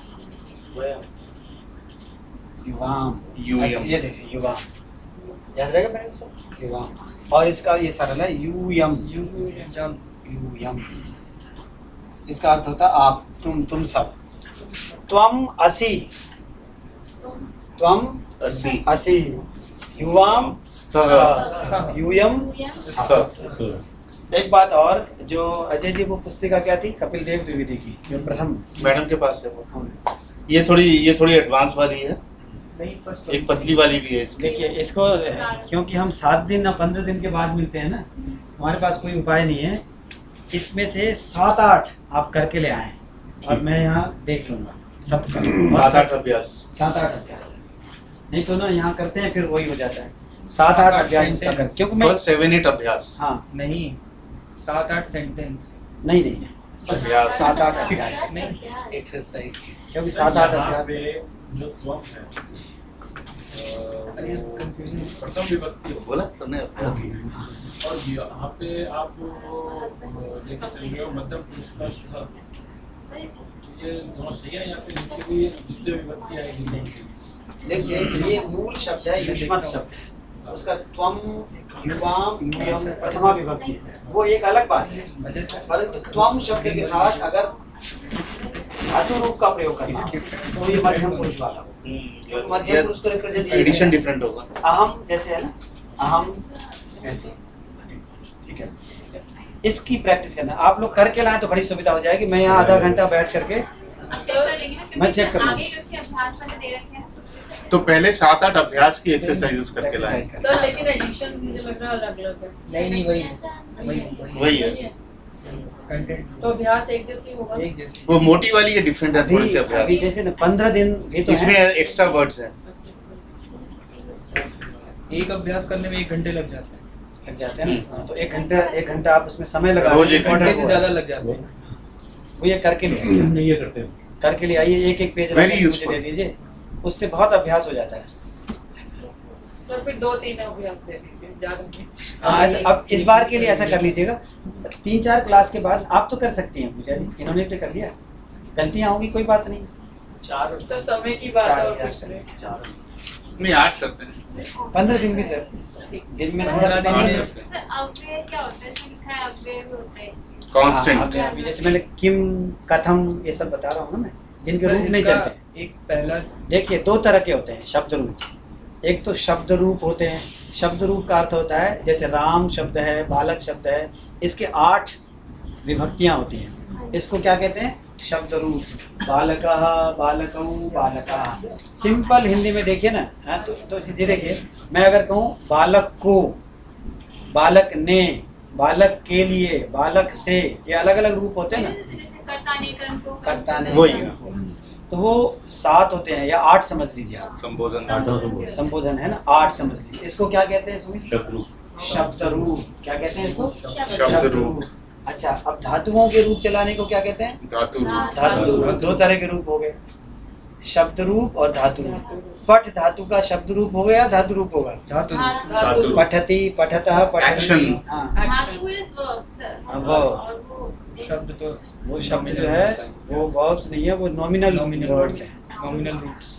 युवाम यूयम। ऐसा, ये देखिए युवाम याद रहेगा मेरे से युवाम। और इसका ये सरल है यूयम युजम यूयम, इसका अर्थ होता है आप, तुम, तुम सब। त्वम असि त्वम असि असि युवाम स्तः यूयम। स्थ। एक बात और, जो अजय जी वो पुस्तिका क्या थी, कपिल देव द्विवेदी की, जो प्रथम मैडम के पास है वो। हाँ। ये थोड़ी ये थोड़ी एडवांस वाली है, नहीं फर्स्ट एक पतली वाली भी है इसकी। देखिए इसको, क्योंकि हम सात दिन या पंद्रह दिन के बाद मिलते हैं ना, हमारे पास कोई उपाय नहीं है। इसमें से सात आठ आप करके ले आए और मैं यहाँ देख लूँगा सबका। सात आठ अभ्यास सात आठ अभ्यास है, नहीं तो ना यहाँ करते हैं फिर वही हो जाता है। सात आठ अभ्यास इसका कर, क्योंकि मैं फर्स्ट सेवन एट अभ्यास हाँ नहीं सात आठ सेंटेंस नहीं नहीं अभ्यास सात आठ अभ्यास, नहीं एक्सरसाइज क्योंकि सात आठ यहाँ अभ्यास पे जो त्वम है अरे अ, वो कंफ्यूजन प्रथम विभक्ति हो बोला सर ने अभ्यास। और यहाँ पे आप वो लेके चल रहे हो मध्यम पुरुष का स्थ। ये दोनों सही है या फिर इसके लिए द्वितीय विभक्ति आएगी? देखिए ये मूल शब्द है, युष्मत शब्द है, उसका त्वम युवाम यूयम प्रथमा विभक्ति है, वो एक अलग बात है। वजह से परंतु त्वम शब्द के साथ अगर धातु रूप का प्रयोग करना हो, तो ये मध्यम पुरुष वाला हो। हम्म, मध्यम पुरुष को रिप्रेजेंट एडिशन डिफरेंट होगा। अहम जैसे है ना, अहम ऐसे, ठीक है। इसकी प्रैक्टिस करना, आप लोग करके लाएं तो बड़ी सुविधा हो जाएगी। मैं यहाँ आधा घंटा बैठ करके मैं चेक कर लूँगा। तो पहले सात आठ अभ्यास की एक्सरसाइजेस करके लाए। सर लेकिन एडिशन मुझे लग रहा है अलग अलग है। नहीं नहीं वही वही वही वही है, नहीं है। कंटेंट तो अभ्यास एक जैसे ही होगा। एक जैसे वो मोटी वाली है, डिफरेंट है थोड़े से अभी अभी अभ्यास। जैसे ना पंद्रह दिन भी तो इसमें हैं। एक्स्ट्रा वर्ड्स हैं। एक अभ्यास करने में एक घंटे लग जाते हैं लग जाते हैं ना, हाँ, तो एक घंटा एक घंटा आप उसमें समय लगा रोज दीजिए, एक घंटे important से वो ज्यादा है। लग जाते हैं। वो ये करके ले आइए, नहीं ये करते हैं। करके ले आइए, एक एक पेज Very रख के मुझे useful. दे दीजिए, उससे बहुत अभ्यास हो जाता है। सर फिर दो तीन अभ्यास दे दीजिए ज्यादा नहीं। हाँ, ऐसा- अब इस बार के लिए ऐसा कर लीजिएगा, तीन चार क्लास के बाद आप तो कर सकती हैं पूजा जी, इन्होंने तो कर लिया, गलतियाँ होंगी कोई बात नहीं। चार सर समय की बात है और चार कुछ नहीं। चार नहीं आठ करते हैं। पंद्रह दिन भी तो दिन में थोड़ा पंद्रह सा दिन कम में- है। अव्यय क्या होता है? इसमें लिखा है अव्यय होते हैं। हाँ, कांस्टेंट। अभी- अभी जैसे मैंने किम कथम ये सब बता रहा हूँ ना मैं, जिनके रूप नहीं इसका चलते। एक पहला देखिए दो तरह के होते हैं शब्द रूप। एक तो शब्द रूप होते हैं, शब्द रूप का अर्थ होता है जैसे राम शब्द है, बालक शब्द है, इसके आठ विभक्तियां होती हैं, इसको क्या कहते हैं? शब्द रूप। बालकः, बालकौ, बालकाः। सिंपल हिंदी में देखिए ना, हाँ, तो, तो ये देखिए, मैं अगर कहूँ बालक को, बालक ने, बालक के लिए, बालक से, ये अलग अलग रूप होते हैं ना। जैसे कर्ता ने कर्म को कर्ता ने, वही है। तो वो सात होते हैं या आठ समझ लीजिए आप, संबोधन। संबोधन है ना, आठ समझ लीजिए। इसको क्या कहते हैं सुमित? शब्द रूप। क्या कहते हैं इसको? शब्द रूप। अच्छा, अब धातुओं के रूप चलाने को क्या कहते हैं? धातु रूप। धातु रूप। दो तरह के रूप हो गए, शब्द रूप और धातु रूप। पठ धातु का शब्द रूप हो गया, धातु रूप होगा? धातु धातु रूप। पठति, पठतः, पठति। Action. हाँ, धातु is verb, sir. अब वो- और वो शब्द तो वो शब्द जो है वो वर्ब्स नहीं है, वो नॉमिनल नॉमिनल वर्ड्स हैं। Nominal roots.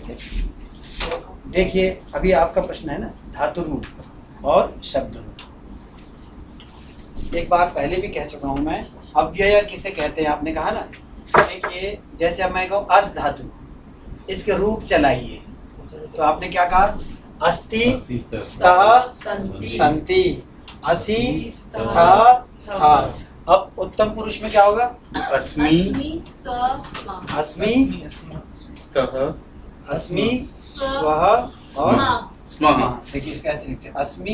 देखिए अभी आपका प्रश्न है ना, धातु रूप और शब्द रूप। एक बार पहले भी कह चुका हूं मैं, अव्यय किसे कहते हैं आपने कहा ना। देखिए जैसे अब मैं कहूँ अस धातु, इसके रूप चलाइए, तो आपने क्या कहा? अस्ति स्तः संति, असी स्था स्था। अब उत्तम पुरुष में क्या होगा? अस्मि अस्मि स्तः अस्मि स्वः और स्मः देखिए इसका ऐसे लिखते हैं, अस्मि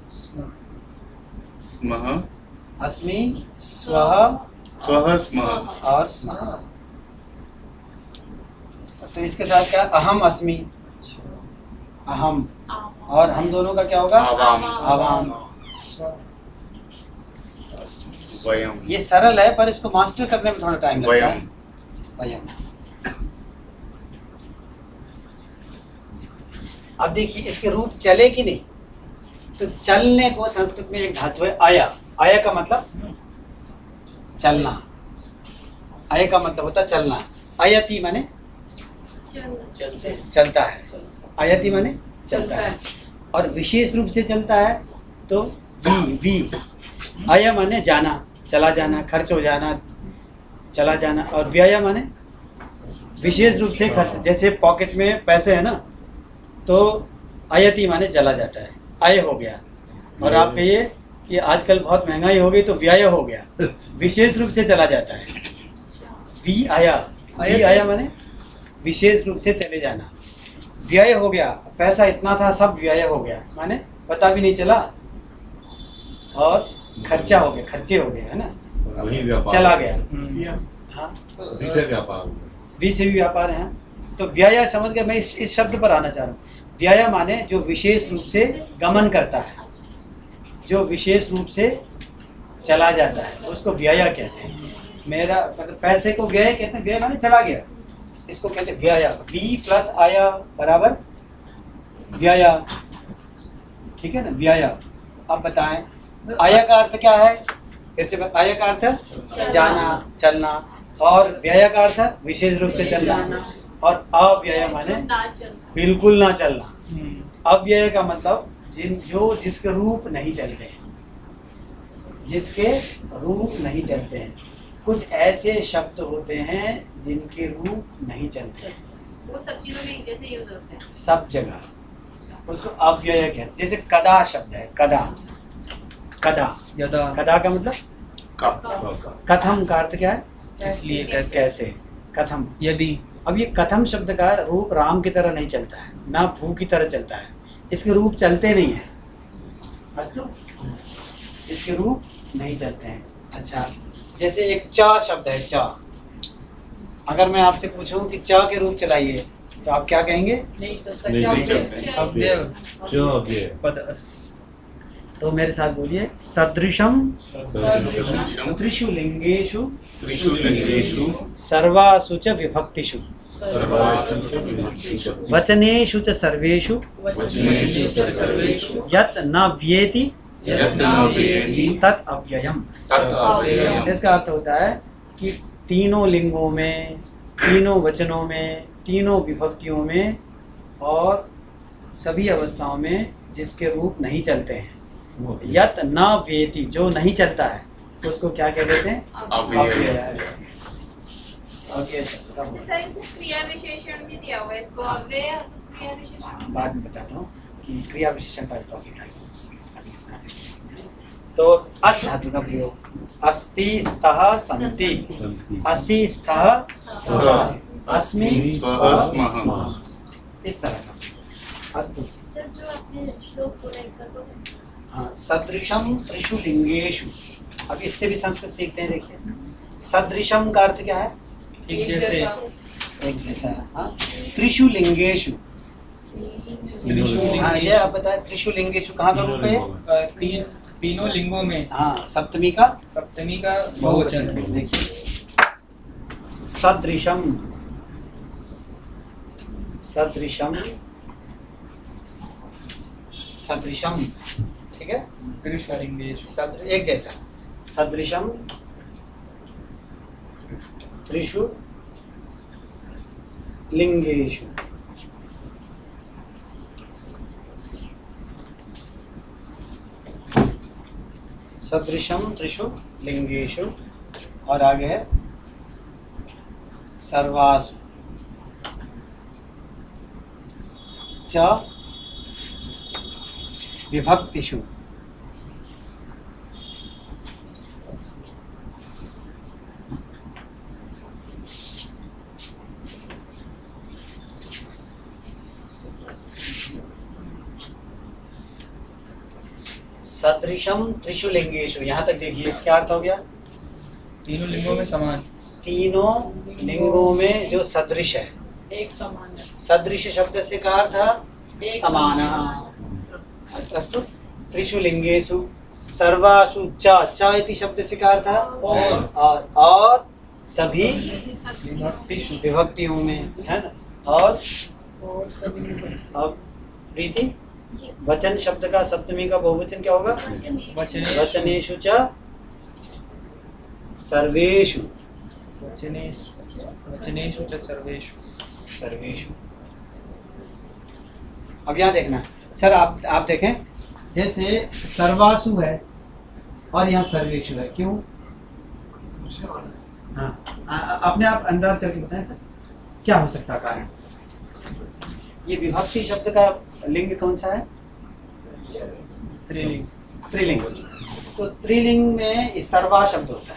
स्मः अस्मि स्वः स्वः स्मः और स्मः। तो इसके साथ क्या? अहम अस्मि, अहम, और हम दोनों का क्या होगा? आवाम आवाम। वयम ये सरल है पर इसको मास्टर करने में थोड़ा टाइम लगता है। वयम वयम। अब देखिए इसके रूप चले कि नहीं, तो चलने को संस्कृत में एक धातु है आया। आया का मतलब चलना, आया का मतलब होता है चलना। आयति माने चलते चलता है, आयति माने चलता है। और विशेष रूप से चलता है तो वी वी। आय माने जाना, चला जाना, खर्च हो जाना, चला जाना। और व्यय माने विशेष रूप से खर्च, जैसे पॉकेट में पैसे है ना, तो आयति माने चला जाता है, आय हो गया। और आप कहिए कि आजकल बहुत महंगाई हो गई तो व्यय हो गया, विशेष रूप से चला जाता है। वी आया, वी आया माने विशेष रूप से चले जाना। व्यय हो गया, पैसा इतना था सब व्यय हो गया, माने पता भी नहीं चला। और खर्चा हो गया, खर्चे हो गए, है ना, वही व्यापार चला गया। हम्म। हाँ, विषय व्यापार वी से भी व्यापार है। तो व्यय समझ गए। मैं इस, इस शब्द पर आना चाह रहा हूँ। व्यय माने जो विशेष रूप से गमन करता है, जो विशेष रूप से चला जाता है, उसको व्यय कहते हैं। मेरा मतलब पैसे को व्यय कहते हैं, व्यय माने चला गया, इसको कहते हैं व्यय। वी प्लस आया बराबर व्यय, ठीक है ना, व्यय। अब बताएं आया का अर्थ क्या है? फिर से बता, आया का अर्थ जाना, चलना, और व्यय का अर्थ विशेष रूप से चलना। और अव्यय माने बिल्कुल ना चलना। हम्म। अव्यय का मतलब जिन जो जिसके रूप नहीं चलते हैं, जिसके रूप नहीं चलते हैं। कुछ ऐसे शब्द होते हैं जिनके रूप नहीं चलते हैं, वो सब चीजों में एक जैसे यूज होते हैं। सब जगह, उसको अव्यय कहते हैं। जैसे कदा शब्द है, कदा, कदा, यदा, कदा का मतलब कप कथम का अर्थ क्या है? इसलिए कैसे, कैसे, कथम। यदि। अब ये कथम शब्द का रूप राम की तरह नहीं चलता है, ना भू की तरह चलता है, इसके रूप चलते नहीं है। अस्तु, इसके रूप नहीं चलते हैं। अच्छा, जैसे एक च शब्द है, च। अगर मैं आपसे पूछूं कि च के रूप चलाइए तो आप क्या कहेंगे? नहीं तो नहीं सत्या चलते। अव्यय जो अव्यय पद अस्ति। तो मेरे साथ बोलिए, सदृशम सदृशम त्रिषु लिंगेषु त्रिषु लिंगेषु सर्वासु च विभक्तिषु सर्वासु च विभक्तिषु वचनेषु च सर्वेषु वचनेषु च सर्वेषु यत् न व्येति यत् न वेति तत् अव्ययम्। तत् अव्ययम्। इसका अर्थ होता है कि तीनों लिंगों में, तीनों वचनों में, तीनों विभक्तियों में और सभी अवस्थाओं में जिसके रूप नहीं चलते हैं, यत न वेति, जो नहीं चलता है, उसको क्या कह देते हैं? अव्यय। अव्यय शब्द का सर इसमें क्रिया विशेषण भी दिया हुआ है, इसको अव्यय और क्रिया विशेषण। बाद में बताता हूँ कि क्रिया विशेषण का टॉपिक है। तो अस धातु का प्रयोग, अस्ति स्तः संति, असि स्तः स्तः, अस्मि स्वः स्मः। स्मः। इस तरह का। अस्तु। सर जो आपने श्लोक बोला एक कर दो। हाँ, सदृशम त्रिषु लिंगेषु। अब इससे भी संस्कृत सीखते हैं। देखिए, सदृशम का अर्थ क्या है? एक जैसे, एक जैसा। हाँ, त्रिषु लिंगेषु। हाँ, जय आप बताएं, त्रिषु लिंगेषु कहाँ का रूप है? अ, तीन तीनों लिंगों में हाँ, सप्तमी का सप्तमी का बहुवचन। देखिए, सदृशम, सदृशम, सदृशम, ठीक है, त्रिशलिंगेषु। सदृ एक जैसा। सदृशम त्रिषु लिंगेषु। सदृशम त्रिषु लिंगेषु और आगे है सर्वासु च विभक्तिषु। सदृशम त्रिषु लिंगेषु। यहाँ तक देखिए क्या अर्थ हो गया? तीनों लिंगों में समान। तीनों लिंगों में जो सदृश है, एक समान है। सदृश शब्द से का अर्थ एक समानः। अस्तु त्रिषु लिंगेषु सर्वासु च, च इति शब्द से का अर्थ और और, और सभी विभक्तिषु। विभक्तियों में, है ना? और और सभी अब प्रीति, वचन शब्द का सप्तमी का बहुवचन क्या होगा? वचनेषु। वचनेषु च सर्वेषु। वचनेषु वचनेषु च सर्वेषु। सर्वेषु। अब यहाँ देखना सर, आप आप देखें, जैसे सर्वासु है और यहाँ सर्वेषु है, क्यों? हाँ, आ- आ- अपने आप अंदाज करके बताएं सर, क्या हो सकता कारण? ये विभक्ति शब्द का लिंग कौन सा है? स्त्रीलिंग। स्त्रीलिंग। तो स्त्रीलिंग में ये सर्वा शब्द होता है,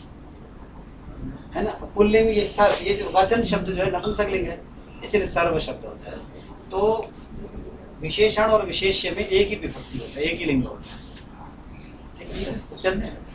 है ना? पुल्लिंग ये सर, ये जो वचन शब्द जो है नपुंसक लिंग है, इसलिए सर्व शब्द होता है। तो विशेषण और विशेष्य में एक ही विभक्ति होता है, एक ही लिंग होता है। ठीक है, तो चलते हैं।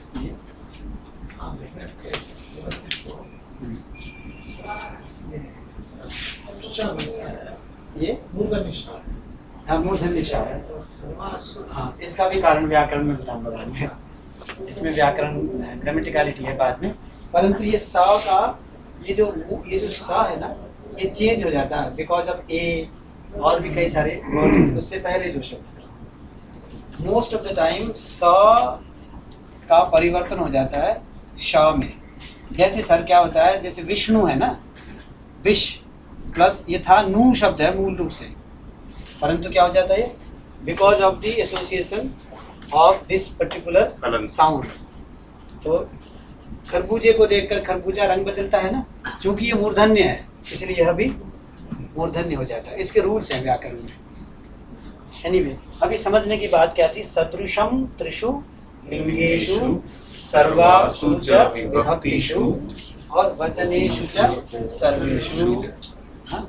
ये हाँ, मूर्धन्य निशा है। हाँ, इसका भी कारण व्याकरण में बताऊंगा बाद में। इसमें व्याकरण ग्रामेटिकलिटी है बाद में, परंतु ये सा का ये जो ये जो सा है ना, ये चेंज हो जाता है बिकॉज ऑफ ए और भी कई सारे वर्ड्स उससे पहले जो शब्द था। मोस्ट ऑफ द टाइम सा का परिवर्तन हो जाता है शा में। जैसे सर क्या होता है, जैसे विष्णु है ना, विश प्लस ये था नू शब्द है मूल रूप से, परंतु क्या हो जाता है because of the association of this particular sound. तो खरबूजे को देखकर खरबूजा रंग बदलता है ना, क्योंकि ये मूर्धन्य है इसलिए यह भी मूर्धन्य हो जाता है। इसके रूल्स हैं व्याकरण में। एनीवे, अभी समझने की बात क्या थी? सदृशम त्रिषु लिंगेषु सर्वासु च विभक्तिषु और वचनेषु च सर्वेषु। हाँ?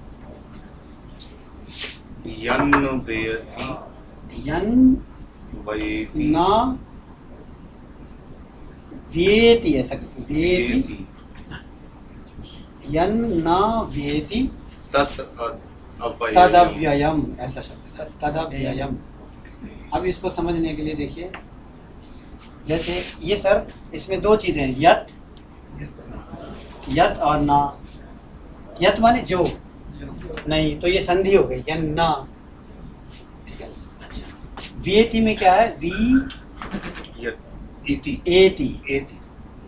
यन् वेयति यन् वयेति न व्येति, ऐसा व्येति, वेति यन् न व्येति तत् अव्ययम्। तदव्ययम, ऐसा शब्द है तदव्ययम। अब इसको समझने के लिए देखिए, जैसे ये सर, इसमें दो चीजें हैं, यत यत और ना। यत माने जो, नहीं तो ये संधि हो गई यन ना। ठीक है, अच्छा। व्येति में क्या है? वी यत् इति एति एति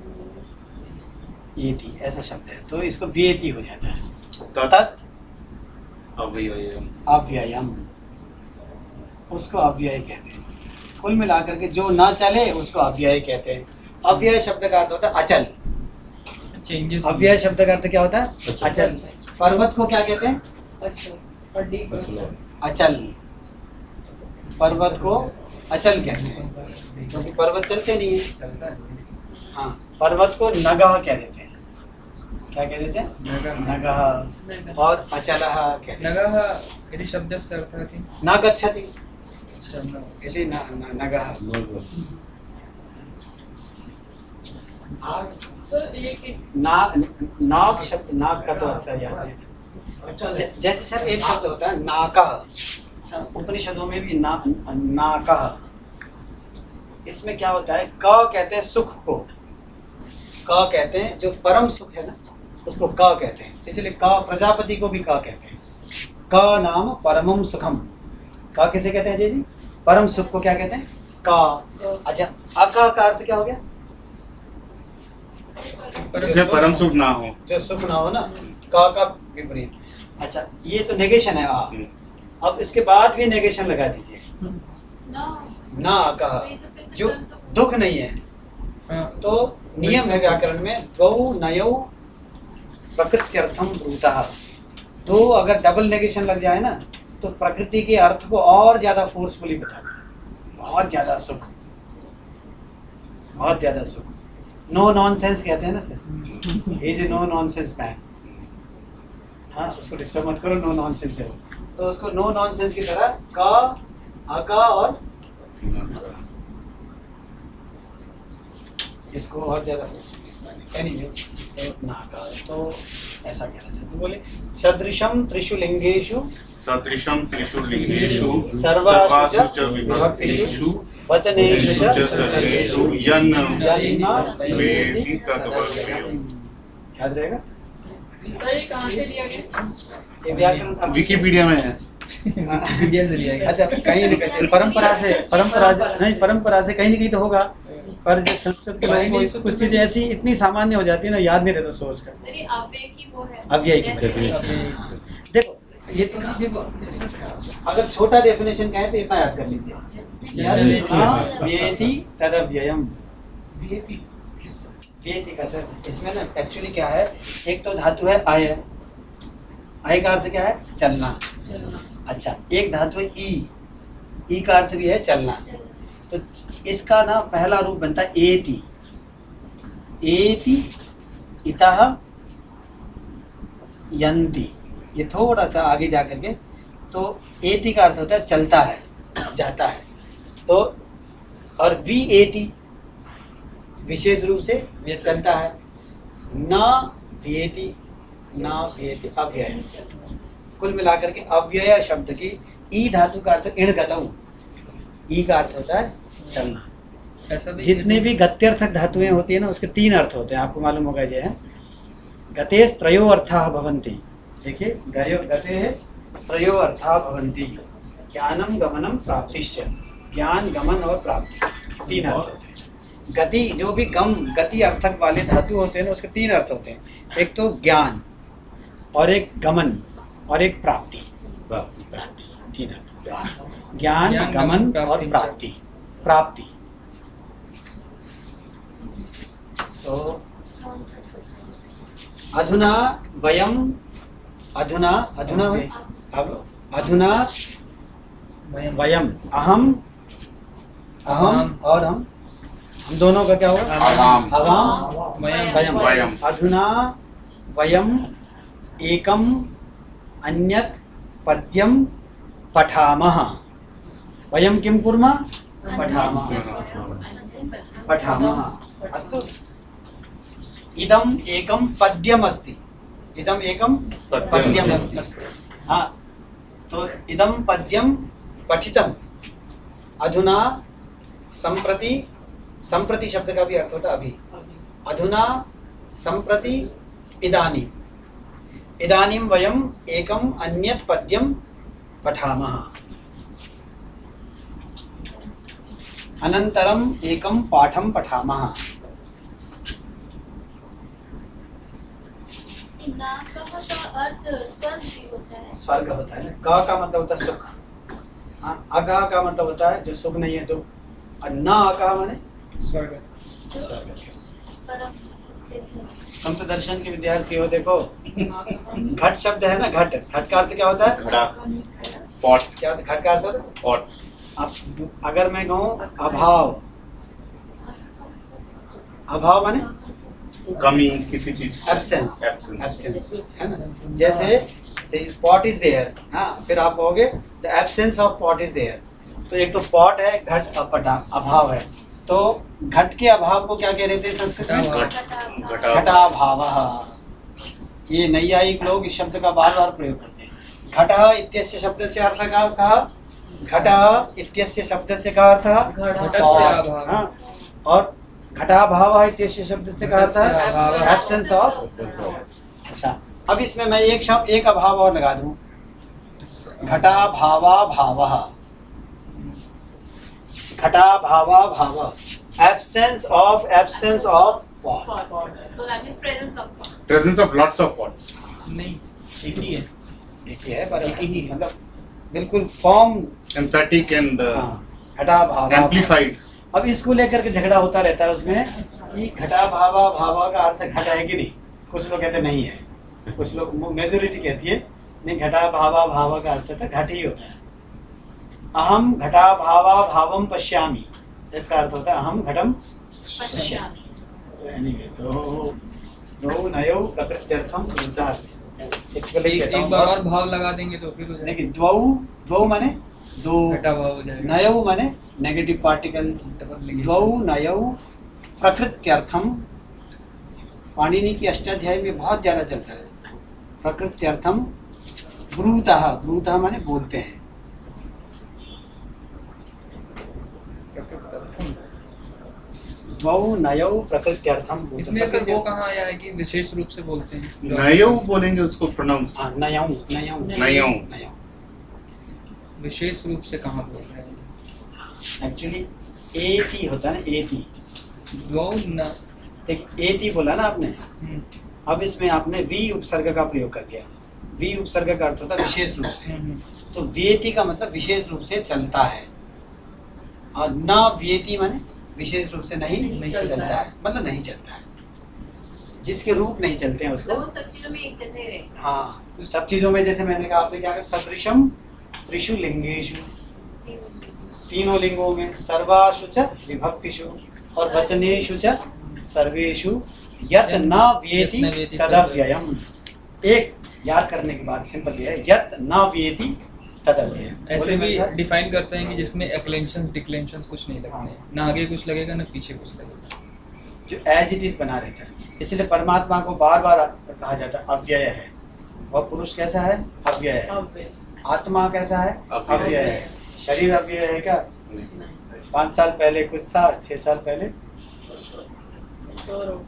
एति ऐसा शब्द है, तो इसको व्येति हो जाता है। तत् तत् अव्ययम्। अव्ययम, उसको अव्यय कहते हैं। कुल मिलाकर के जो ना चले उसको अव्यय कहते हैं। अव्यय शब्द का अर्थ होता है अचल। चेंजेस। अव्यय शब्द का अर्थ क्या होता है? अचल। पर्वत को क्या कहते हैं? अच्छा हड्डी को अचल। पर्वत को अचल कहते हैं, क्योंकि पर्वत चलते नहीं है। हाँ, पर्वत को नगह कह देते हैं। क्या कह देते हैं? नगः। नगह। और अचलः कहते हैं। नगः इति शब्दस्य अर्थः किं? न गच्छति शब्दः। इति न- न- नगः। सर ये कि ना नाक शब्द, नाक का तो होता है याद है। ज- जैसे सर एक शब्द होता है नाकः, सर, उपनिषदों में भी ना नाकः। इसमें क्या होता है? क कहते हैं सुख को, क कहते हैं जो परम सुख है ना, उसको क कहते हैं। इसलिए क, प्रजापति को भी क कहते हैं। क नाम परमम सुखम। क किसे कहते हैं जी जी? परम सुख को क्या कहते हैं? क। अच्छा, अक का अर्थ क्या हो गया? जिसे परम सुख ना हो। जो सुख ना हो ना, क का विपरीत। अच्छा, ये तो नेगेशन है आ। अब इसके बाद भी नेगेशन लगा दीजिए, ना ना कहा, जो दुख नहीं है हाँ। तो नियम है व्याकरण में, द्वौ नयौ प्रकृत्यर्थम ब्रूतः। दो अगर डबल नेगेशन लग जाए ना तो प्रकृति के अर्थ को और ज्यादा फोर्सफुली बताता है। बहुत ज्यादा सुख, बहुत ज्यादा सुख। नो नॉनसेंस कहते हैं ना sir, is no nonsense man. हाँ, उसको डिस्टर्ब मत करो, नो नॉनसेंस है वो। तो उसको नो नॉनसेंस की तरह का, अका और इसको और ज्यादा एनीवे तो ना का, तो ऐसा कह रहा था। तो बोले सदृशम त्रिषु लिंगेषु सदृशम त्रिषु लिंगेषु सर्वासु च च विभक्तिषु वचनेषु च सर्वेषु यन्न यन्न वेति तद्वदेव। याद रहेगा। सर ये कहाँ से लिया गया? ये व्याकरण का विकिपीडिया में है। विकिपीडिया से लिया गया। अच्छा, कहीं न कहीं परंपरा से, परंपरा से नहीं, परंपरा से कहीं न कहीं तो होगा, पर जब संस्कृत के लोगों को कुछ चीजें ऐसी इतनी सामान्य हो जाती है ना, याद नहीं रहता सोच कर। सर ये अव्यय की वो है। अव्यय की Definition। देखो, ये तो काफी अगर छोटा डेफिनेशन कहें तो इतना याद कर लीजिए। याद व्येति तदव्ययम्। व्येति व्येति का सर इसमें ना एक्चुअली क्या है, एक तो धातु है आय, आय का अर्थ क्या है, चलना। अच्छा, एक धातु है ई, ई का अर्थ भी है चलना। तो इसका ना पहला रूप बनता है एति, एति इतः यन्ति। ये थोड़ा सा आगे जा करके तो एति का अर्थ होता है चलता है, जाता है। तो और वी एति विशेष रूप से चलता है। न व्येति, न व्येति अव्यय। कुल मिलाकर के अव्यय शब्द की ई धातु का अर्थ इण गतौ, ई का अर्थ होता है चलना। ऐसा भी जितने भी गत्यर्थक धातुएं होती है ना उसके तीन अर्थ होते हैं, आपको मालूम होगा ये है। गतेश त्रयो अर्थाः भवन्ति। देखिए, गयो गते त्रयो अर्थाः भवन्ति, ज्ञानम गमनम प्राप्तिश्च। ज्ञान, गमन और प्राप्ति, तीन अर्थ होते हैं। गति, जो भी गम गति अर्थक वाले धातु होते हैं ना उसके तीन अर्थ होते हैं, एक तो ज्ञान और एक गमन और एक प्राप्ति। प्राप्ति, तीन अर्थ, ज्ञान, गमन और प्राप्ति। प्राप्ति तो अधुना वयम, अधुना अधुना अब अधुना वयम, अहम, अहम और हम, हम दोनों का क्या होगा, आवाम, आवाम वयम, वयम। अधुना वयम एकम अन्यत् पद्यम पठामः। वयम किं कुर्मः, पठामः, पठामः। अस्तु, इदम एकम पद्यम अस्ति, इदम एकम पद्यम अस्ति। हाँ, तो इदम पद्यम पठितम। अधुना संप्रति, संप्रति शब्द का भी अर्थ होता है अभी। अधुना संप्रति इदानीं, इदानीं वयम एकम अन्यत् पद्यम पठामः। अनंतरम एकम पाठम पठामः। नाम का अर्थ स्वर्ग भी होता है। स्वर्ग होता है ना, क का मतलब होता है सुख, हाँ, अगा का मतलब होता है जो सुख नहीं है तो, और न अका माने स्वर्ग। स्वर्ग। परम सुख से भी। हम तो दर्शन के विद्यार्थी हो, देखो घट शब्द है ना, घट, घट का अर्थ क्या होता है, घड़ा, पॉट, क्या होता है? घट का अर्थ होता है पॉट। अब अगर मैं कहूँ अभाव, अभाव माने कमी किसी चीज की। Absence, Absence। एब्सेंस है ना। जैसे पॉट इज देयर, हाँ, फिर आप कहोगे the absence of pot is there. तो एक तो पॉट है, घट अपटा अभाव है। तो घट के अभाव को क्या कह रहे थे संस्कृत में, घट, घटा, घटाभावः। ये नैयायिक लोग इस शब्द का बार बार प्रयोग करते हैं। घटः इत्यस्य शब्द से अर्थ का कहा, घटः इत्यस्य शब्द से का अर्थ घटस्य अभावः। हाँ, और घटाभावः इत्यस्य शब्द से कहा था एब्सेंस ऑफ। अच्छा, अब इसमें मैं एक शब्द, एक अभाव और लगा दूं, घटाभावा भावः, घटाभावा भावः, absence of, absence of what? So that means presence of God. Presence of lots of pots. नहीं, एक ही है। एक ही है, पर एक ही है। मतलब बिल्कुल फॉर्म, एम्फेटिक एंड घटाभावा, एम्प्लीफाइड। अब इसको लेकर के झगड़ा होता रहता है उसमें कि घटा भावा भावा का अर्थ घट है कि नहीं। कुछ लोग कहते नहीं है, कुछ लोग मेजोरिटी कहती है नहीं, घटा भावा भावा का अर्थ तो घट ही होता है। अहम घटा भावा भावम पश्यामि, इसका अर्थ होता है अहम घटम पश्यामि। तो एनीवे तो दो नयो प्रकृत्यर्थम एक्सप्लेन एक करता एक हूं। बार और भाव लगा देंगे तो फिर हो जाएगा। देखिए द्वौ द्वौ माने दो, घटा भाव हो जाएगा। नयौ माने नेगेटिव पार्टिकल्स, डबल नेगेटिव। द्वौ नयौ प्रकृत्यर्थम पाणिनि की अष्टाध्यायी में बहुत ज़्यादा चलता है। प्रकृत्यर्थम ब्रूतः, ब्रूतः माने बोलते हैं। द्वौ नयौ प्रकृत्यर्थम ब्रूतः। इसमें सर वो कहाँ आया है कि विशेष रूप से बोलते हैं? नयो बोलेंगे उसको प्रोनाउंस। हाँ, नयौ नयौ नयौ नयौ विशेष रूप से कहाँ बोल रहे हैं? एक्चुअली एति होता है ना, एति। द्वौ न। देखिए एति बोला ना आपने, हम्म, अब इसमें आपने वी उपसर्ग का प्रयोग कर दिया। वी उपसर्ग का अर्थ होता है विशेष रूप से। हम्म, तो वेति का मतलब विशेष रूप से चलता है, और न वेति माने विशेष रूप से नहीं, नहीं चलता, चलता है, मतलब नहीं चलता है, जिसके रूप नहीं चलते हैं उसको। वो सब चीजों में एक जैसे रहे। हाँ, तो सब चीजों में जैसे मैंने कहा, आपने क्या कहा, सदृशम त्रिषु लिंगेषु, तीनों लिंगों में, सर्वासु च विभक्तिषु और वचनेषु च सर्वेषु यत न वेति तदव्ययम। एक याद करने के बाद सिंपल ये है, यत न वेति तदव्ययम। ऐसे भी डिफाइन करते हैं कि जिसमें एक्लेंशन डिक्लेंशन कुछ नहीं लगते हैं, ना आगे कुछ लगेगा ना पीछे कुछ लगेगा, जो एज इट इज बना रहता है। इसलिए परमात्मा को बार बार कहा जाता है अव्यय है। वह पुरुष कैसा है? अव्यय है। अब आत्मा कैसा है? अव्यय अव्यय है। शरीर अव्यय है क्या? नहीं। पाँच साल पहले कुछ था, छः साल पहले तो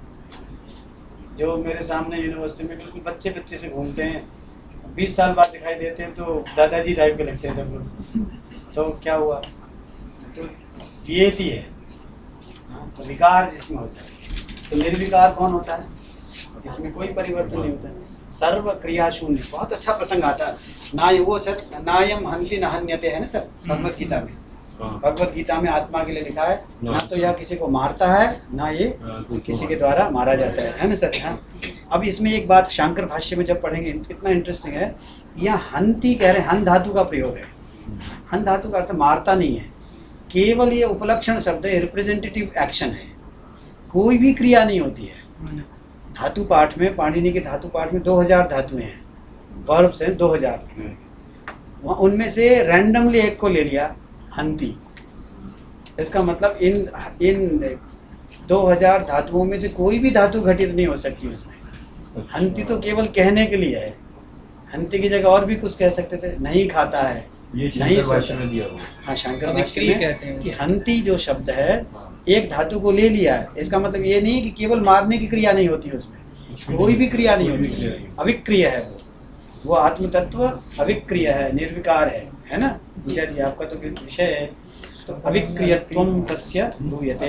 जो मेरे सामने यूनिवर्सिटी में बिल्कुल बच्चे बच्चे से घूमते हैं, बीस साल बाद दिखाई देते हैं तो दादाजी टाइप के लगते हैं सब लोग। तो क्या हुआ? तो ये ही है। हाँ, तो विकार जिसमें होता है, तो निर्विकार कौन होता है? जिसमें कोई परिवर्तन नहीं होता है, सर्व क्रिया शून्य। बहुत अच्छा प्रसंग आता है, ना वो सर नायम हंति न हन्यते, है ना सर, भगवत गीता में। भगवत गीता में आत्मा के लिए लिखा है, ना तो यह किसी को मारता है, ना ये किसी के द्वारा मारा जाता है, है ना सर। हाँ, अब इसमें एक बात शंकर भाष्य में जब पढ़ेंगे कितना इंटरेस्टिंग है। यहाँ हंति कह रहे हैं, हन धातु का प्रयोग है। हन धातु का अर्थ मारता नहीं है, केवल ये उपलक्षण शब्द है, रिप्रेजेंटेटिव एक्शन है, कोई भी क्रिया नहीं होती है। धातु पाठ में, पाणिनि के धातु पाठ में दो हजार धातुएं हैं, वर्ब्स हैं दो हजार। वहाँ उनमें से रैंडमली एक को ले लिया, हंति। इसका मतलब इन इन दो हजार धातुओं में से कोई भी धातु घटित नहीं हो सकती उसमें। हंति तो केवल कहने के लिए है। हंति की जगह और भी कुछ कह सकते थे, नहीं खाता है, ये नहीं शंकर भाष्य सोता। में दिया हुआ है। हाँ, शंकर अभी भाष्य क्रिया में कहते हैं कि हंति जो शब्द है एक धातु को ले लिया है। इसका मतलब ये नहीं कि केवल मारने की क्रिया नहीं होती उसमें, कोई भी क्रिया नहीं होती उसमें, अविक्रिय है वो वो आत्म तत्व अविक्रिय है, निर्विकार है, है ना विजय जी, आपका तो विषय है। तो अविक्रियत्वं तस्य भूयते।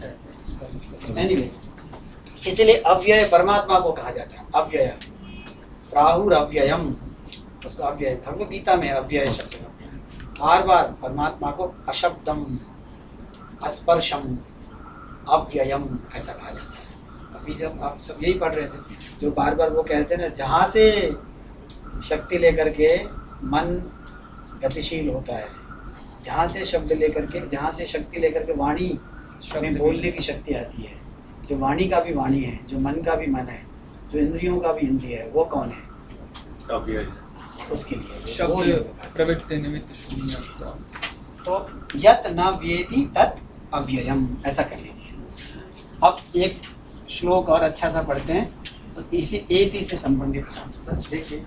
एनीवे, इसलिए अव्यय परमात्मा को कहा जाता है, अव्यय, प्राहुरव्ययम, उसको अव्यय, भगवत गीता में अव्यय शब्द का बार बार परमात्मा को अशब्दम, अस्पर्शम, अव्ययम ऐसा कहा जाता है। अभी जब आप सब यही पढ़ रहे थे, जो बार बार वो कहते हैं ना, जहाँ से शक्ति लेकर के मन गतिशील होता है, जहाँ से शब्द लेकर के, जहाँ से शक्ति लेकर के वाणी में बोलने की शक्ति आती है, जो वाणी का भी वाणी है, जो मन का भी मन है, जो इंद्रियों का भी इंद्रिय है, वो कौन है? अव्यय। उसके लिए वो शब्द निर्विकार। प्रवृत्ति निमित्त शून्य। तो यत न व्येति तत् अव्ययम, ऐसा कर लीजिए। अब एक श्लोक और अच्छा सा पढ़ते हैं, तो इसी एति से संबंधित शब्द देखिए।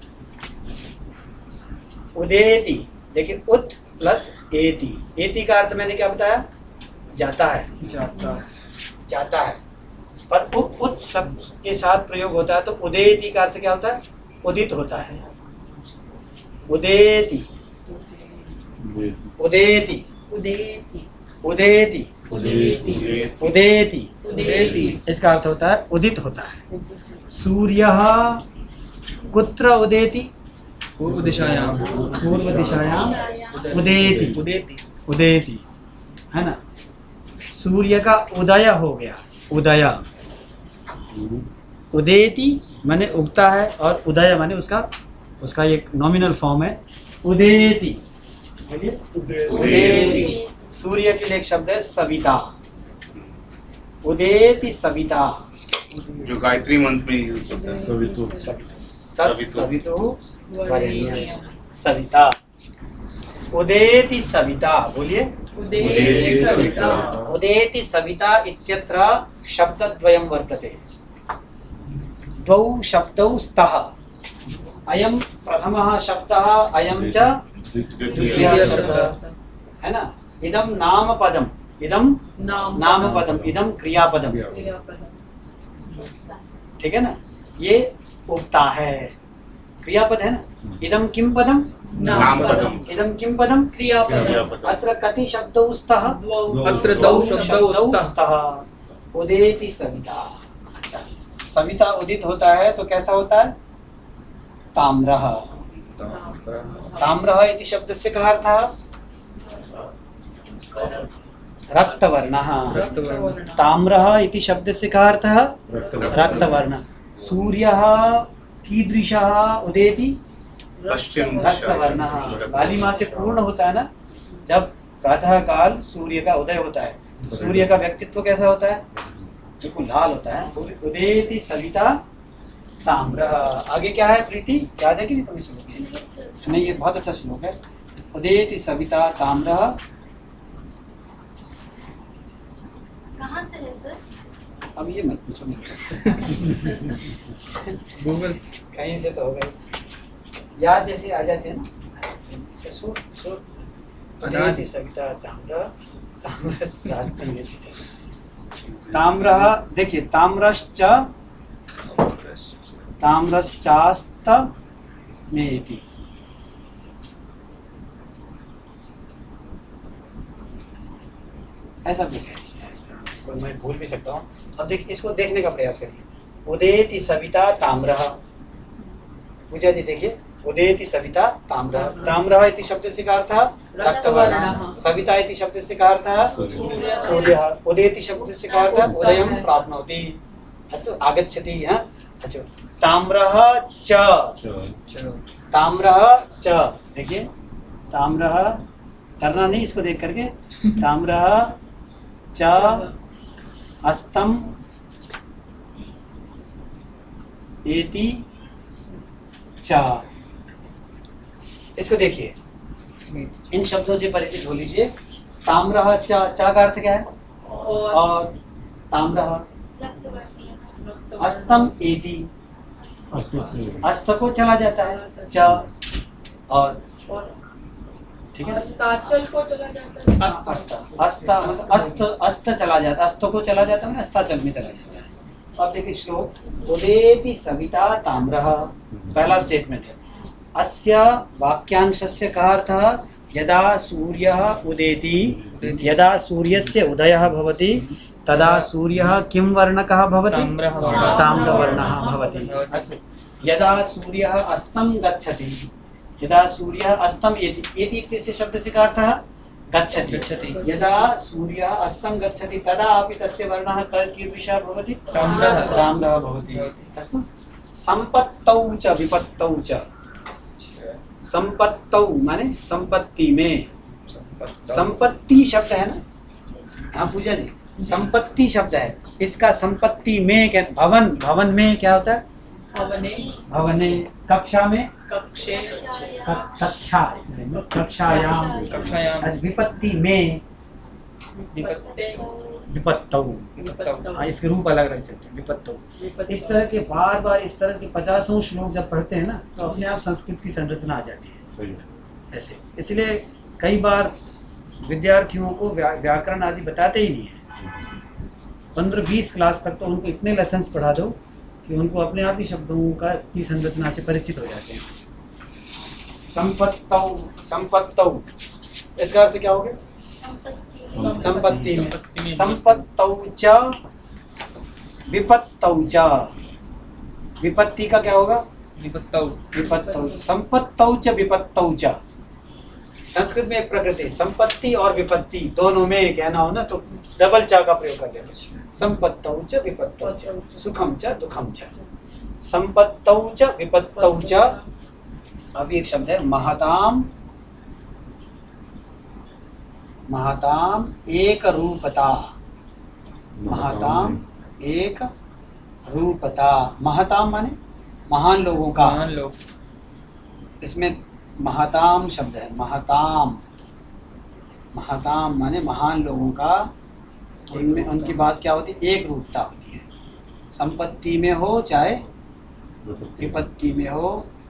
उदेति, देखिए उत प्लस एति, एति का अर्थ मैंने क्या बताया? जाता है, जाता है, जाता है। पर उत उत शब्द के साथ प्रयोग होता है, तो उदेति का अर्थ क्या होता है? उदित होता है। उदेति, उदेति, उदेति उदेति, उदेति उदेति, उदेति। इसका अर्थ होता है उदित होता है। सूर्यः कुत्र उदेति? पूर्व दिशायाम, पूर्व दिशायाम उदेति, उदेति। उदेति, है ना। सूर्य का उदय हो गया, उदय। उदेति माने उगता है और उदय माने उसका उसका एक नॉमिनल फॉर्म है उदेति। बोलिए उदेति। सूर्य के लिए एक शब्द है सविता। उदेति सविता। जो गायत्री मंत्र में यूज होता है सवितु सवितु वरेण्यं सविता। उदेति सविता। बोलिए उदेति सविता। उदेति सविता इत्यत्र शब्दद्वयं वर्तते। द्वौ शब्दौ स्तः। अयं प्रथमः शब्दः अयं च द्वितीयः शब्दः है ना। इदं नामपदम् इदं नाम नामपदम् इदं क्रियापदम्। क्रियापदम। ठीक है ना। ये उगता है क्रियापद है ना। इदं किं पदम् नामपदम्। इदं किं पदम् क्रियापदम। अत्र कति शब्दौ स्तः द्वौ। अत्र द्वौ शब्दौ स्तः। स्तः। उदेति सविता। अच्छा सविता उदित होता है तो कैसा होता है ताम्रः। ताम्रः इति शब्दस्य कः अर्थः रक्तवर्णः। ताम्रः इति शब्दस्य कः अर्थः रक्तवर्णः। सूर्यः कीदृशः उदेति पश्चिम रक्तवर्णः। काली मास से पूर्ण होता है ना। जब प्रातः काल सूर्य का उदय होता है तो सूर्य का व्यक्तित्व कैसा होता है बिल्कुल लाल होता है। उदेति सविता ताम्रः। आगे क्या है प्रीति याद है कि नहीं तुम्हें श्लोक? नहीं ये बहुत अच्छा श्लोक है। उदेति सविता ताम्रः। कहाँ से है सर? अब ये मत पूछो मेरे गूगल कहीं से तो हो गए याद जैसे आ जाते हैं ना। इसका सुर सुर उदेति सविता ताम्रः। ताम्रः शास्त्रं यति च। ताम्रः देखिए ताम्रश्च ताम्रश्चास्त मेति। ऐसा कुछ है इसको मैं भूल भी सकता हूँ। अब देख इसको देखने का प्रयास करिए। उदेति सविता ताम्रः। पूजा जी देखिए उदेति सविता ताम्रः। ताम्रः इति शब्दस्य का अर्थः रक्तवर्णः। सविता इति शब्दस्य का अर्थः सूर्यः। उदेति शब्दस्य का अर्थः उदयं प्राप्नोति। अस्तु आगच्छति। हाँ अच्छा ताम्रः च। ताम्रः च देखिए ताम्रः करना नहीं इसको देख करके। ताम्रः च अस्तम एति च। इसको देखिए इन शब्दों से परिचित हो लीजिए। ताम्रः च च का अर्थ क्या है और ताम्रः अस्तम एति अस्त को चला जाता है च और ठीक है अस्ताचल को चला जाता है। अस्त अस्त मतलब अस्त अस्त चला जाता है। अस्त को चला जाता है अस्ताचल में चला जाता है। अब देखिए श्लोक उदेति सविता ताम्रः। पहला स्टेटमेंट है अस्य वाक्यांशस्य कः अर्थः यदा सूर्यः उदेति यदा सूर्यस्य उदयः भवति तदा सूर्यः किं वर्णकः भवति ताम्रवर्णः भवति। यदा सूर्यः अस्तं गच्छति यदा सूर्यः अस्तम एति एति इत्यस्य शब्दस्य का अर्थः गच्छति। यदा सूर्यः अस्तं गच्छति तदा अपि तस्य वर्णः कीदृशः भवति ताम्रः भवति। अस्तु संपत्तौ च विपत्तौ च। संपत्तौ माने संपत्ति में। संपत्ति शब्द है ना। हाँ पूजा जी संपत्ति शब्द है। इसका संपत्ति में क्या भवन भवन में क्या होता है भवने भवने। कक्षा में कक्षे कक्षा कक्षायाम कक्षायाम विपत्ति में विपत्ते विपत्तौ। हाँ इसके रूप अलग अलग चलते हैं विपत्तौ। इस तरह के बार बार इस तरह के पचासों श्लोक जब पढ़ते हैं ना तो अपने आप संस्कृत की संरचना आ जाती है ऐसे। इसलिए कई बार विद्यार्थियों को व्या, व्याकरण आदि बताते ही नहीं है। पंद्रह बीस क्लास तक तो उनको इतने लेसन्स पढ़ा दो कि उनको अपने आप ही शब्दों का की संरचना से परिचित हो जाते हैं। संपत्तौ संपत्तौ इसका अर्थ क्या हो गया संपत्ति में। संपत्तौ च विपत्तौ च। विपत्ति का क्या होगा विपत्तौ विपत्तौ। संपत्तौ च विपत्तौ च। संस्कृत में एक प्रकृति, संपत्ति और विपत्ति दोनों में कहना हो ना तो डबल चा का प्रयोग कर देना। संपत्तौ च विपत्तौ च, सुखम च दुखम च। संपत्तौ च विपत्तौ च। अभी एक शब्द है महताम, महताम एक रूपता, महताम एक रूपता। महताम माने महान लोगों का, महान लोग। इसमें महताम शब्द है, महताम, महताम माने महान लोगों का। उनमें उनकी बात क्या होती है, एक रूपता होती है। संपत्ति में हो चाहे विपत्ति में हो,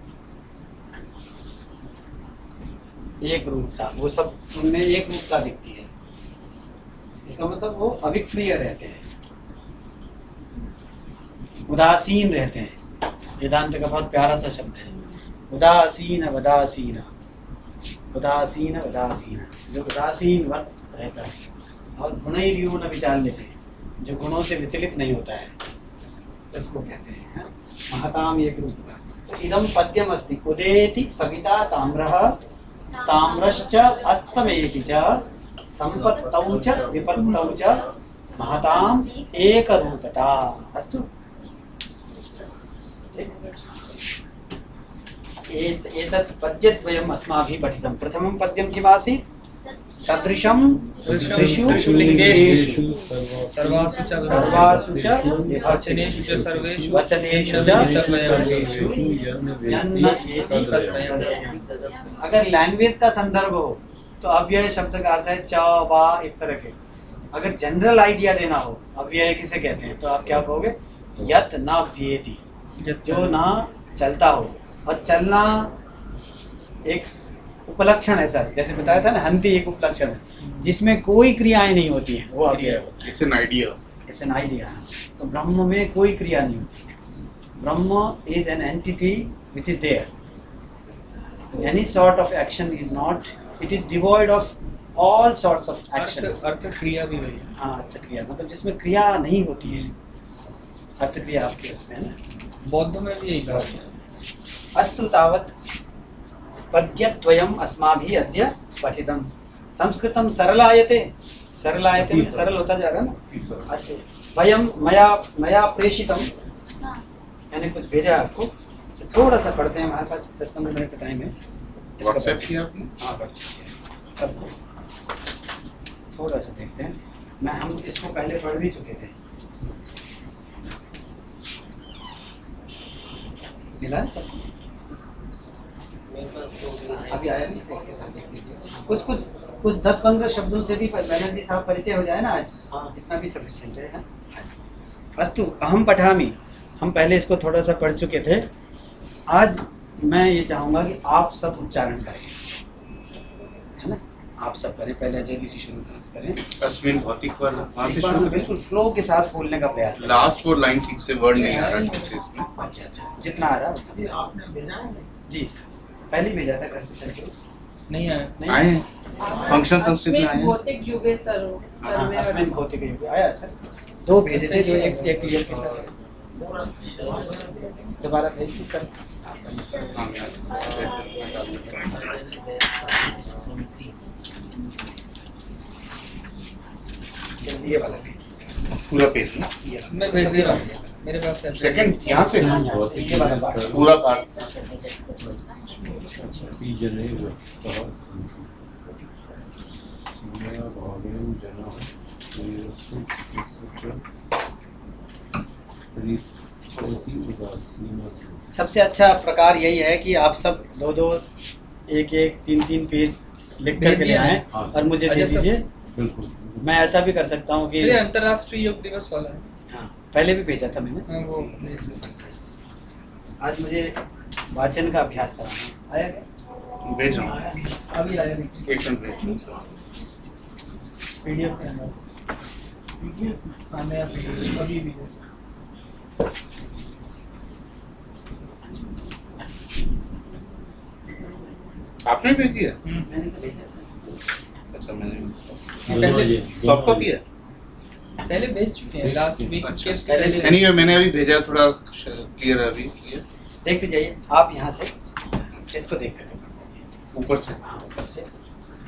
एक रूपता, वो सब उनमें एक रूपता दिखती है। इसका मतलब वो अविक्रिय रहते हैं, उदासीन रहते हैं। वेदांत का बहुत प्यारा सा शब्द है, उदासीन वदासीन, उदासीन वदासीन, जो उदासीन वक्त रहता है और गुणैर्यो न विचाल्यते, जो गुणों से विचलित नहीं होता है, इसको कहते हैं महताम एक रूपता। तो इदम पद्यम अस्ति, उदेति सविता ताम्रः ताम्रश्च अस्तमेति च संपत्तौ च विपत्तौ च महताम एक रूपता। अस्तु, एत एतत् पद्यद्वयम् अस्माभिः पठितं। प्रथमं पद्यं किमासीत्, सदृशं त्रिषु लिङ्गेषु सर्वासु च सर्वासु च वचनेषु च सर्वेषु वचनेषु च सर्वेषु यन्न एति तद्वयम्। अगर लैंग्वेज का संदर्भ हो तो अव्यय शब्द का अर्थ है च वा इस तरह के। अगर जनरल आइडिया देना हो अव्यय किसे कहते हैं तो आप क्या कहोगे, यत न व्येति, जो ना चलता हो। और चलना एक उपलक्षण है सर, जैसे बताया था ना, हंति एक उपलक्षण है जिसमें कोई क्रियाएं नहीं होती हैं, वो अव्यय होता है। It's an idea, it's an idea. तो ब्रह्म में कोई क्रिया नहीं होती। Brahm is an entity which is there, any sort of action is not, it is devoid of all sorts of action. अर्थ क्रिया भी वही। हाँ, अर्थ क्रिया मतलब जिसमें क्रिया नहीं होती है, अर्थ क्रिया आपके उसमें है ना। बौद्धों में भी यही कहा गया। अस्तु तावत् पद्यद्वयम् अस्माभिः अद्य पठितं। संस्कृतं सरलायते, सरलायते में सरल होता जा रहा है ना। अस्तु, वयं मया मया प्रेषितं, यानी कुछ भेजा आपको, तो थोड़ा सा पढ़ते हैं, हमारे पास दस पंद्रह मिनट का टाइम है। व्हाट्सएप किया आपने? हाँ, व्हाट्सएप किया सबको। थोड़ा सा देखते हैं, मैं हम इसको पहले पढ़ भी चुके थे। मिला है सबको? अभी आया नहीं तो इसके साथ देख लीजिए। कुछ कुछ कुछ दस पंद्रह शब्दों से भी बैनर्जी साहब परिचय हो जाए ना आज, इतना भी सफिशिएंट है। आज अस्तु अहम पठामी, हम पहले इसको थोड़ा सा पढ़ चुके थे। आज मैं ये चाहूँगा कि आप सब उच्चारण करें, है ना, आप सब करें। पहले अजय जी से शुरू करें। अस्मिन भौतिक वाला वहाँ से शुरू बिल्कुल फ्लो के साथ बोलने का प्रयास करें। लास्ट फोर लाइन ठीक से वर्ड नहीं आ रहा ठीक से इसमें। अच्छा अच्छा, जितना आ रहा है आपने भेजा है जी, पहले भेजा था घर से चल के। नहीं आया। नहीं आए हैं फंक्शन संस्कृत में आए हैं। भौतिक युगे सर हाँ, अस्मिन भौतिक युगे आया सर। दो भेजे थे, जो एक एक क्लियर के सर दोबारा भेज दी सर। हाँ, ये वाला भेज, पूरा पेज ना, ये वाला। मैं भेज दे रहा हूँ, मेरे पास है। सेकंड यहाँ से ये वाला पार्ट। पूरा पार्ट। सबसे अच्छा प्रकार यही है कि आप सब दो दो एक एक तीन तीन पेज लिख करके ले आए और मुझे दे अच्छा, दीजिए। मैं ऐसा भी कर सकता हूँ कि ये अंतर्राष्ट्रीय योग दिवस वाला है। हाँ, पहले भी भेजा था मैंने। हाँ, वो आज मुझे वाचन का अभ्यास कराना है। आया क्या? भेज रहा हूँ, अभी आया नहीं। एक मिनट भेज। पीडीएफ के अंदर हाँ, नया पीडीएफ अभी भी है। आपने भेज दिया? मैंने तो भेजा था। अच्छा, मैंने पहले सॉफ्ट कॉपी है। पहले भेज चुके हैं लास्ट वीक अच्छा। के पहले। एनीवे मैंने अभी भेजा, थोड़ा क्लियर है अभी। क्लियर देखते जाइए आप यहाँ से इसको देख करके पढ़ लीजिए। ऊपर से। हाँ, ऊपर से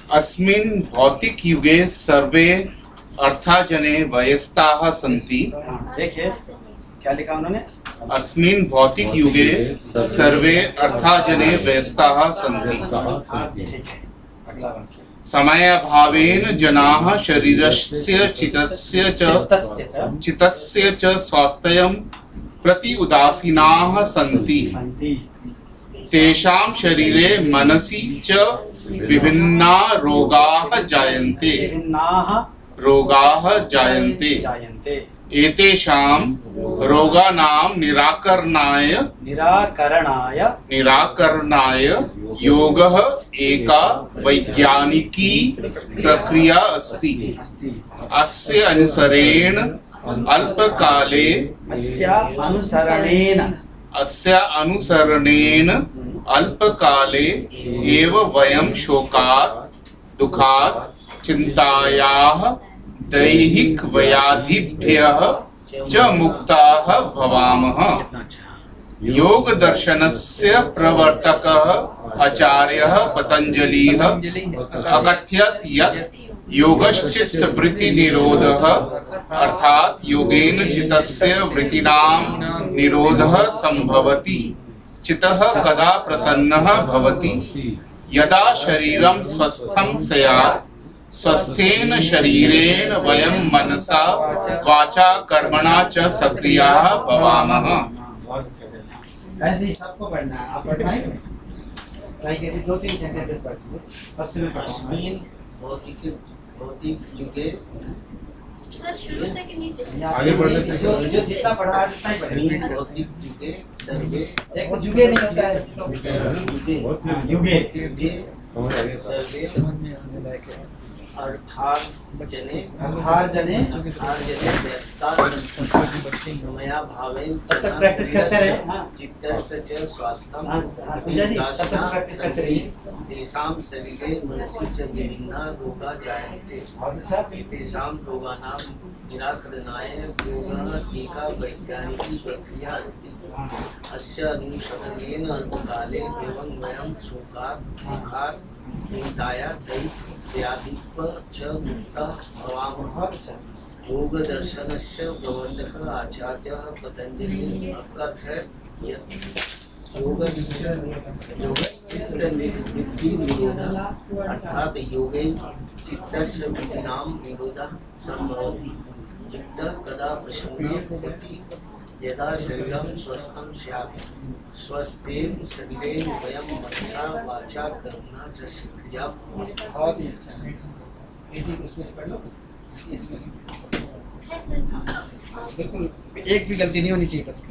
अस्मिन् भौतिक युगे सर्वे अर्थाजने वयस्ताः सन्ति। हाँ, देखिए क्या लिखा उन्होंने, अस्मिन् भौतिक युगे सर्वे अर्थाजने व्यस्ताः सन्ति। ठीक है, अगला वाक्य। समयाभावेन जनाः शरीरस्य चित्तस्य च चित्तस्य च चित्तस्य च स्वास्थ्यं प्रति उदासीनाः सन्ति। सन्ति। तेषां शरीरे मनसि च विभिन्ना रोगाः जायन्ते विभिन्नाः रोगाः जायन्ते। जायन्ते। एतेषां रोगाणां निराकरणाय निराकरणाय निराकरणाय योगः एका वैज्ञानिकी प्रक्रिया अस्ति। अस्ति। अस्य अनुसरेण अल्पकाले अस्य अनुसरणेन अस्य अनुसरणेन अल्पकाले एव वयं शोकात् दुःखात् चिन्तायाः दैहिक व्याधिभ्यः च मुक्ताः भवामः। कितना अच्छा। योग दर्शनस्य प्रवर्तकः आचार्यः पतंजलिः अकथयत् यत् योगश्चित्त वृत्ति निरोधः अर्थात योगेन चित्तस्य वृत्तिनां निरोधः संभवति। चित्तः कदा प्रसन्नः भवति यदा शरीरं स्वस्थं स्यात्। स्वस्थेन शरीरेण वयं मनसा वाचा कर्मणा च सक्रियाः भवामः। ऐसे ही सबको पढ़ना है। आप पढ़ना है लाइक ऐसे दो तीन सेंटेंसेस पढ़ते हैं सबसे मैं पढ़ूंगा। अस्मिन् भौतिक भौतिक युगे सर शुरू से कि नीचे आगे बढ़ सकते हैं। जो जो जितना पढ़ा है उतना ही अस्मिन् पढ़ेंगे। भौतिक युगे सर्वे एक तो जुगे नहीं होता है तो युगे हाँ, युगे युगे सर्वे अर्थात् जने अर्थार जने अर्थात् जने व्यस्ता सन्ति। समयाभावेन तब तक प्रैक्टिस करते रहे। हाँ। चित्तस्य च स्वास्थ्यं हाँ, हाँ, पूजा जी, तब तक प्रैक्टिस करते रहिए। तेषां शरीरे मनसि च विभिन्ना रोगा जायन्ते। बहुत अच्छा। तेषां रोगाणां निराकरणाय योगः एका वैज्ञानिकी प्रक्रिया अस्ति। अस्य अनुसरणेन अल्पकाले एवं वयं शोकात् दुःखात् चिन्ताया दैहिक व्याधिभ्यः च मुक्ताः भवामः। बहुत अच्छा। योग दर्शनस्य प्रवर्तकः आचार्यः पतंजलिः अकथयत् यत् योगस्य योगश्चित्तवृत्ति निरोधः अर्थात योगेन चित्तस्य वृत्तीनां निरोधः संभवति। चित्तः कदा प्रसन्नः भवति यदा शरीरं स्वस्थं स्यात्। स्वस्थेन शरीरेण वयं मनसा वाचा कर्मणा च सक्रिया भवामः। बहुत ही अच्छा। एक ही उसमें से पढ़ लो। इसमें से है सर। बिल्कुल एक भी गलती नहीं होनी चाहिए बस।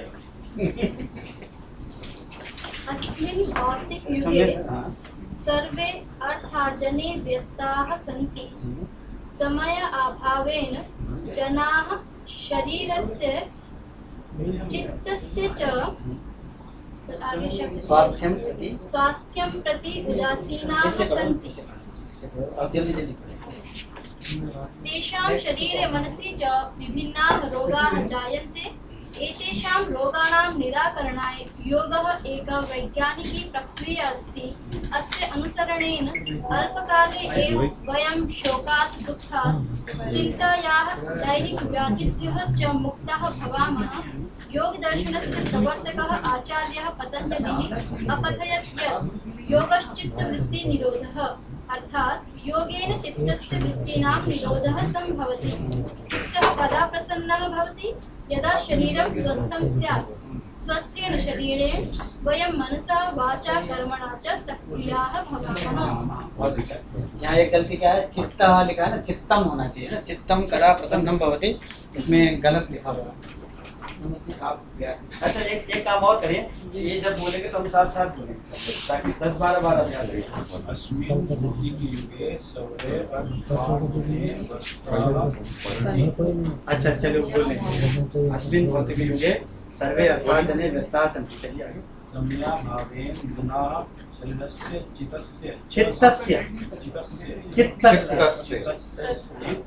अस्मिन् भौतिक समझे? युगे हाँ। सर्वे अर्थार्जने व्यस्ताः सन्ति। समय अभावेन जनाः शरीरस्य चित्तस्य च सर, आगे शब्द स्वास्थ्यं प्रति स्वास्थ्यं प्रति उदासीनाः इससे पढ़ो, सन्ति। इससे पढ़ो, इससे पढ़ो। अब जल्दी जल्दी पढ़ो। तेषां शरीरे मनसि च विभिन्नाः रोगाः जायन्ते। एतेषां रोगाणां निराकरणाय योगः एका वैज्ञानिकी प्रक्रिया अस्ति। अस्य अनुसरणेन अल्पकाले एव वयं शोकात् दुःखात् चिन्तायाः दैहिक व्याधिभ्यः च मुक्ताः भवामः। योगदर्शनस्य प्रवर्तकः आचार्यः पतंजलिः अकथयत् यत् योगश्चित्तवृत्तिनिरोधः अर्थात योगेन चित्तस्य वृत्तीनां निरोधः संभवति। चित्तः कदा प्रसन्नः भवति यदा शरीरं स्वस्थं स्यात्। स्वस्थेन शरीरेण वयं मनसा वाचा कर्मणा च सक्रियाः भवामः। बहुत अच्छा। यहाँ एक गलती क्या है, चित्त लिखा है ना, चित्तम होना चाहिए ना। चित्तम कदा प्रसन्नम भवति, इसमें गलत लिखा हुआ है। आप अच्छा एक एक काम और करिए, ये जब बोलेंगे तो हम साथ साथ बोलेंगे ताकि दस बारह बार अभ्यास हो। अस्मिन् भौतिक युगे सर्वे अर्थार्जने व्यस्ताः। अच्छा चलो बोल लेंगे। अस्मिन् भौतिक युगे सर्वे अर्थार्जने व्यस्ताः सन्ति। चलिए आगे। समयाभावेन जनाः शरीरस्य चित्तस्य चित्तस्य चित्तस्य चित्तस्य चित्तस्य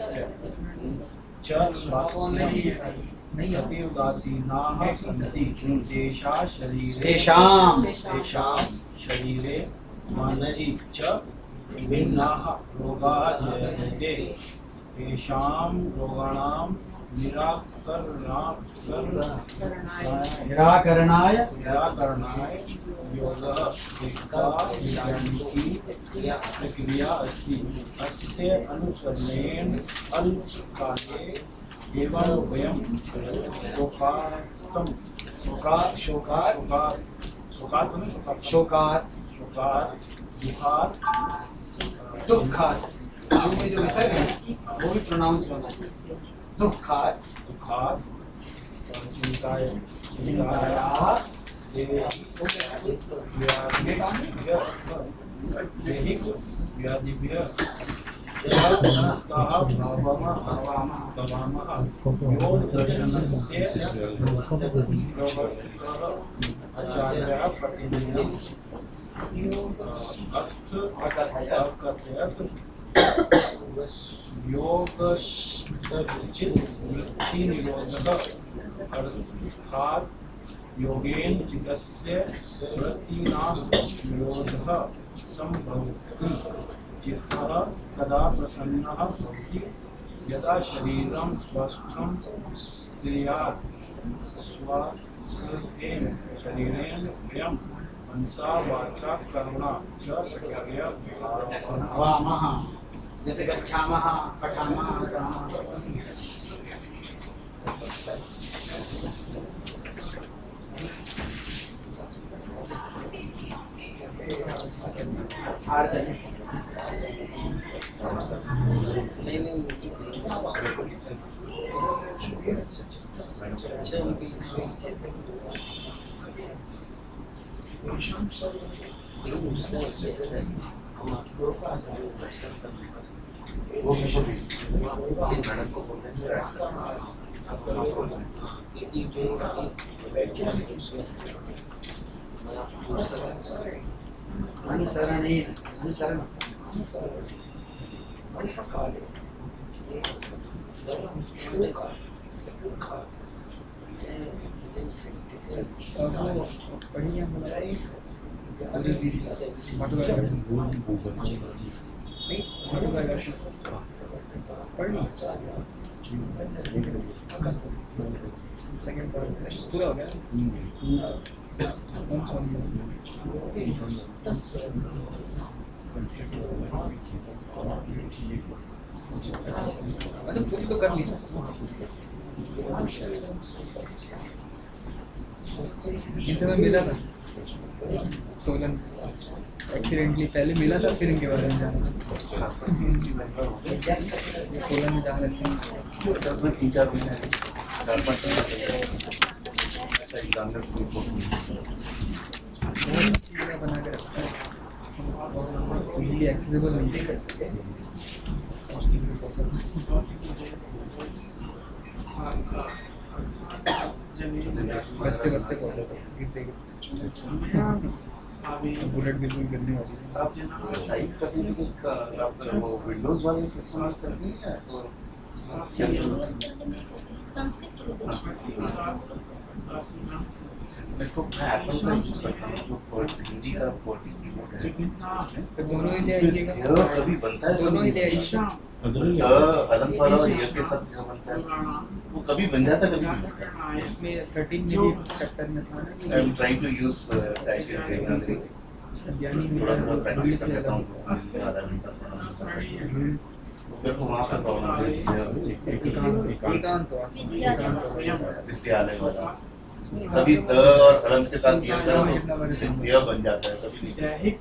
च स्वास्थ्यं प्रति उदासीनाः सन्ति। तेषां शरीरे तेषां तेषां शरीरे मनसि च विभिन्नाः रोगाः जायन्ते तेषां रोगाणां निराकरणाय निराकरणाय निराकरणाय योगः एका विधानिकी प्रक्रिया अस्ति। अस्य अनुसरणेन अल्पकाले एव वयं शोकार्थं शोकात् शोकात् शोकात् शोकात् न शोकात् शोकात् शोकात् दुःखात् दुःखात् दुःख में जो विसर्ग है वो भी प्रोनाउंस करना चाहिए। दुःखात् दुःखात् चिन्ताय चिन्तायाः व्याधिभ्यः योगदर्शनस्य आचार्यः प्रतिदिनं अकथयत् योगश्चित्तवृत्तिनिरोधः अर्थात् योगेन चित्तस्य वृत्तीनां निरोधः सम्भवति। चित्तः तदा प्रसन्नः भवति यदा शरीरं स्वस्थं स्यात्। स्वस्थेन शरीरेण वयं मनसा वाचा कर्मणा च सक्रिय भवामः, जैसे गच्छामः, पठामः, समामः। आर्तन नई नई मीटिंग लेकिन उसमें जैसे हम आपको दर्शन करने पर वो मैडम को बोलते हैं क्योंकि जो वैज्ञानिक उसमें मैं आपको पूछ रहा हूँ अनुसरण ही अनुसरण पढ़िए पूरा हो गया। मतलब कुछ तो कर लिया। इनसे मैं मिला था सोलन, एक्सीडेंटली पहले मिला था, फिर इनके बारे में जाना। सोलन में जाना लगता है तीन चार महीने चार पाँच एग्जामिनर्स बना के रखता है, इजीली एक्सेसिबल नहीं कर सकते। बस्ते बस्ते गिरते बुलेट बिल्कुल गिरने वाली है। आप टाइप करने के लिए आप वो विंडोज वाले सिस्टम में करते हैं या संस्कृत के लिए मैं तो मैं एप्पल का यूज करता हूँ जो वर्ड हिंदी का वर्ड कीबोर्ड है तो दोनों ही ले उसमें आइएगा, य कभी बनता है दोनों ही ले आइएगा। च अलग वाला और य के साथ य बनता है, वो कभी बन जाता है कभी नहीं बनता। इसमें थर्टीन में भी चैप्टर में था ना I am trying to use type in Devanagari, ज्ञानी थोड़ा थोड़ा प्रैक्टिस कर लेता हूँ आधा घंटा फिर को वहाँ पे प्रॉब्लम है एकांत तो विद्यालय वाला कभी द और हलंत के साथ यह करो तो विद्या बन जाता है, कभी नहीं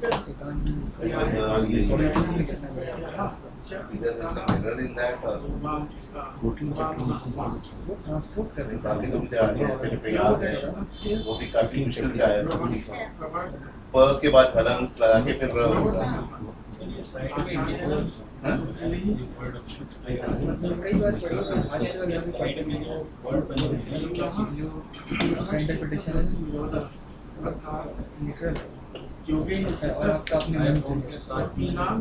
इधर से मिरर इन दैट और बाकी तो मुझे आगे ऐसे भी याद है वो भी काफी मुश्किल से आया था। प के बाद हलंत लगा के फिर र होगा। कई बार साइड में जो वर्ड बने हैं क्या चीज जो इंटरप्रिटेशन है न्यूट्रल योगी और आपका अपने मन के साथ ही नाम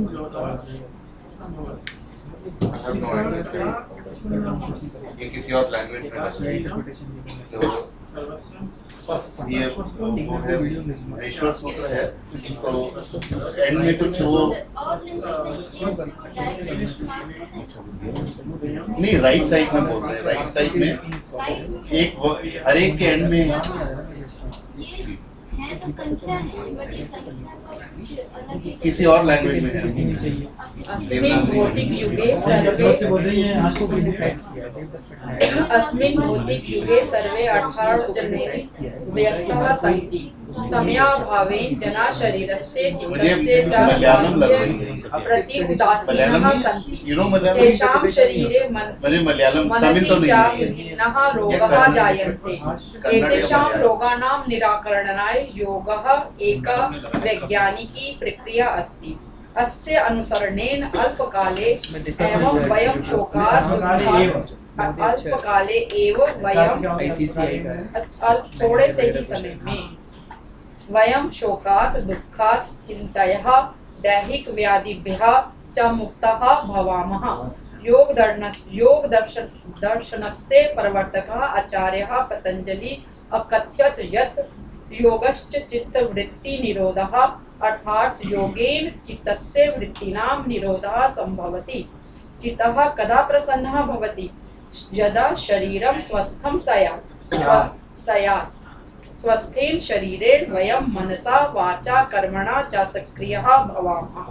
ये किसी और लैंग्वेज में जो ये वो है महेश्वर सूत्र है, तो एंड में कुछ वो नहीं, राइट साइड में बोल रहे हैं, राइट साइड में एक हर एक के एंड में है तो संख्या है, बट ये संख्या तो अलग ही किसी और लैंग्वेज में है। अस्मिन् भौतिक युगे सर्वे अस्मिन् भौतिक युगे सर्वे अर्थार्जने व्यस्तः सन्ति। समयाभावेन जना शरीरस्य चित्तस्य च प्रति उदासीनः सन्ति। तेषां शरीरे मनसि मनसि च विभिन्नः रोगाः जायन्ते। एतेषां रोगाणां निराकरणाय योगः एका वैज्ञानिकी प्रक्रिया अस्ति। अस्य अनुसरणेन अल्पकाले एवं वयं शोकात् दुःखात् अल्पकाले एव वयं अल्प थोड़े से ही समय में वयं शोकात् दुःखात् चिन्तयः दैहिक व्याधिभ्यः च मुक्तः भवामः। योग दर्शन योग दर्शन दर्शनस्य प्रवर्तकः आचार्यः पतंजलि अकथयत् यत् योगश्च चित्तवृत्ति निरोधः अर्थात योगेन चित्तस्य वृत्तीनां निरोधः संभवति। चित्तः कदा प्रसन्नः भवति? यदा शरीरं स्वस्थं स्यात् स्यात् स्वस्थेन शरीरेण वयं मनसा वाचा कर्मणा च सक्रियः भवामः।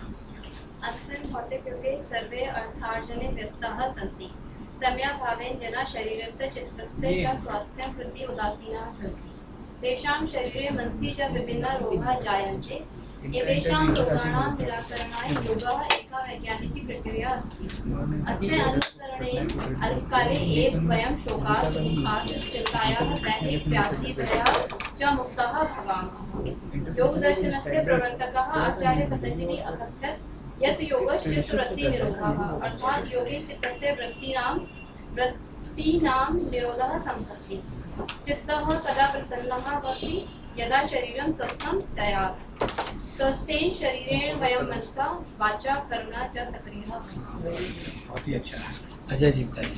अस्मिन् भौतिकयुगे सर्वे अर्थार्जने व्यस्ताः सन्ति। समयाभावेन जनाः शरीरस्य चित्तस्य च स्वास्थ्यं प्रति उदासीनाः सन्ति। तेषां शरीरे मनसि च विभिन्नाः रोगाः जायन्ते। एतेषां रोगाणां निराकरणाय योगः एका वैज्ञानिकी प्रक्रिया अस्ति। अस्य अनुसरणेन अल्पकाले एव वयं शोकात् दुःखात् चिन्तायाः दैहिक व्याधिभ्यः च मुक्ताः भवामः। योगदर्शनस्य प्रवर्तकः आचार्य पतंजलि अकथयत् यत् योगश्चित्तवृत्ति निरोधः अर्थात् योगे चित्तस्य वृत्तीनां वृत्तीनां निरोधः सम्भवति। चित्तः कदा प्रसन्नः भवति? यदा शरीरं स्वस्थं स्यात् स्वस्थेन शरीरेण वयं मनसा वाचा कर्मणा च सक्रियः। बहुत ही अच्छा। अजय जी बताइए।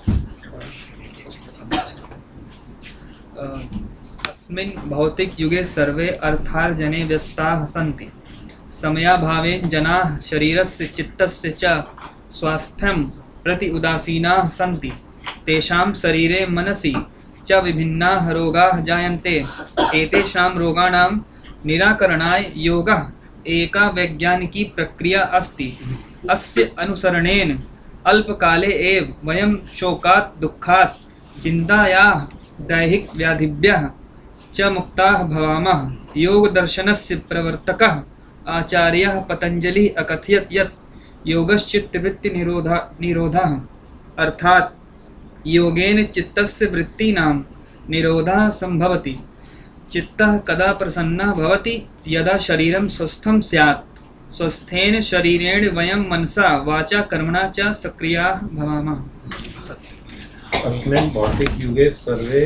अस्मिन् भौतिक युगे सर्वे अर्थार्जने व्यस्ताः सन्ति। समयाभावेन जनाः शरीरस्य चित्तस्य च स्वास्थ्यं प्रति उदासीनाः सन्ति। तेषां शरीरे मनसि च विभिन्नाः रोगाः जायन्ते। एतेषां रोगाणां निराकरणाय योगः एका वैज्ञानिकी प्रक्रिया अस्ति। अस्य अनुसरणेन अल्पकाले एव वयं शोकात् दुःखात् चिन्तायाः दैहिक व्याधिभ्यः च मुक्ताः भवामः। योगदर्शनस्य प्रवर्तकः आचार्यः पतंजलि अकथयत् यत् योगश्चित्तवृत्ति निरोधः निरोधः अर्थात् योगेन चित्तस्य वृत्तीनां निरोधः संभवति। चित्तः कदा प्रसन्नः भवति? यदा शरीरं स्वस्थं स्यात् स्वस्थेन शरीरेण वयं मनसा वाचा कर्मणा च सक्रियाः भवामः। अस्मिन् भौतिक युगे सर्वे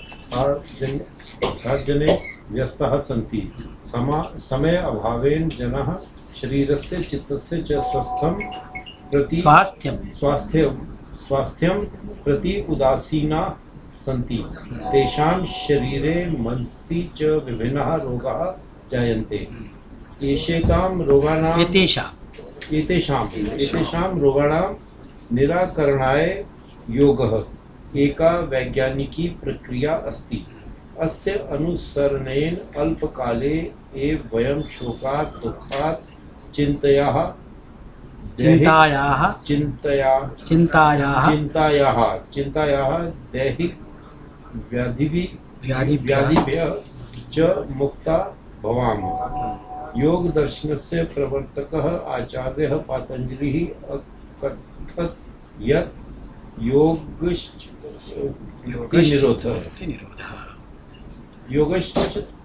अर्थार्जने व्यस्तः सन्ति। समा समय अभावेन जनाः शरीरस्य चित्तस्य च स्वस्थं प्रति स्वास्थ्यं स्वास्थ्यं स्वास्थ्यं प्रति उदासीना सन्ति। तेषां शरीरे मनसि च विभिन्नाः रोगाः जायन्ते। एतेषां रोगाणां एतेषां एतेषां एतेषां रोगाणां निराकरणाय योगः एका वैज्ञानिकी प्रक्रिया अस्ति। अस्य अनुसरणेन अल्पकाले एव वयं शोकात् दुःखात् चिन्तयाः चिन्तायाः चिन्तया चिन्तायाः चिन्तायाः चिन्तायाः दैहिक व्याधिभिः व्याधिभ्यः च मुक्ता भवामः। योग दर्शनस्य प्रवर्तकः आचार्यः पतंजलिः अकथयत् यत् योगश्च निरोधः योगश्च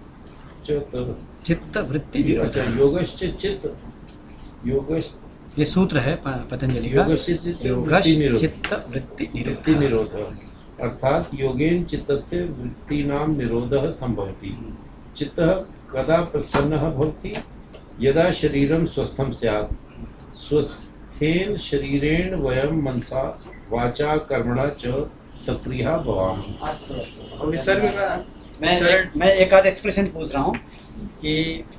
चित्तवृत्ति निरोधः। योगश्च चित्त योगश्च ये सूत्र है पतंजलि का। योगश्च चित्तवृत्ति निरोधः अर्थात योगेन चित्तस्य वृत्तीनां निरोधः संभवति। चित्तः कदा प्रसन्नः भवति? यदा शरीरं स्वस्थं स्यात् स्वस्थेन शरीरेण वयं मनसा वाचा कर्मणा च सक्रियः भवामः। अस्तु अस्तु। विसर्ग का मैं एक, मैं एक आध एक्सप्रेशन पूछ रहा हूँ कि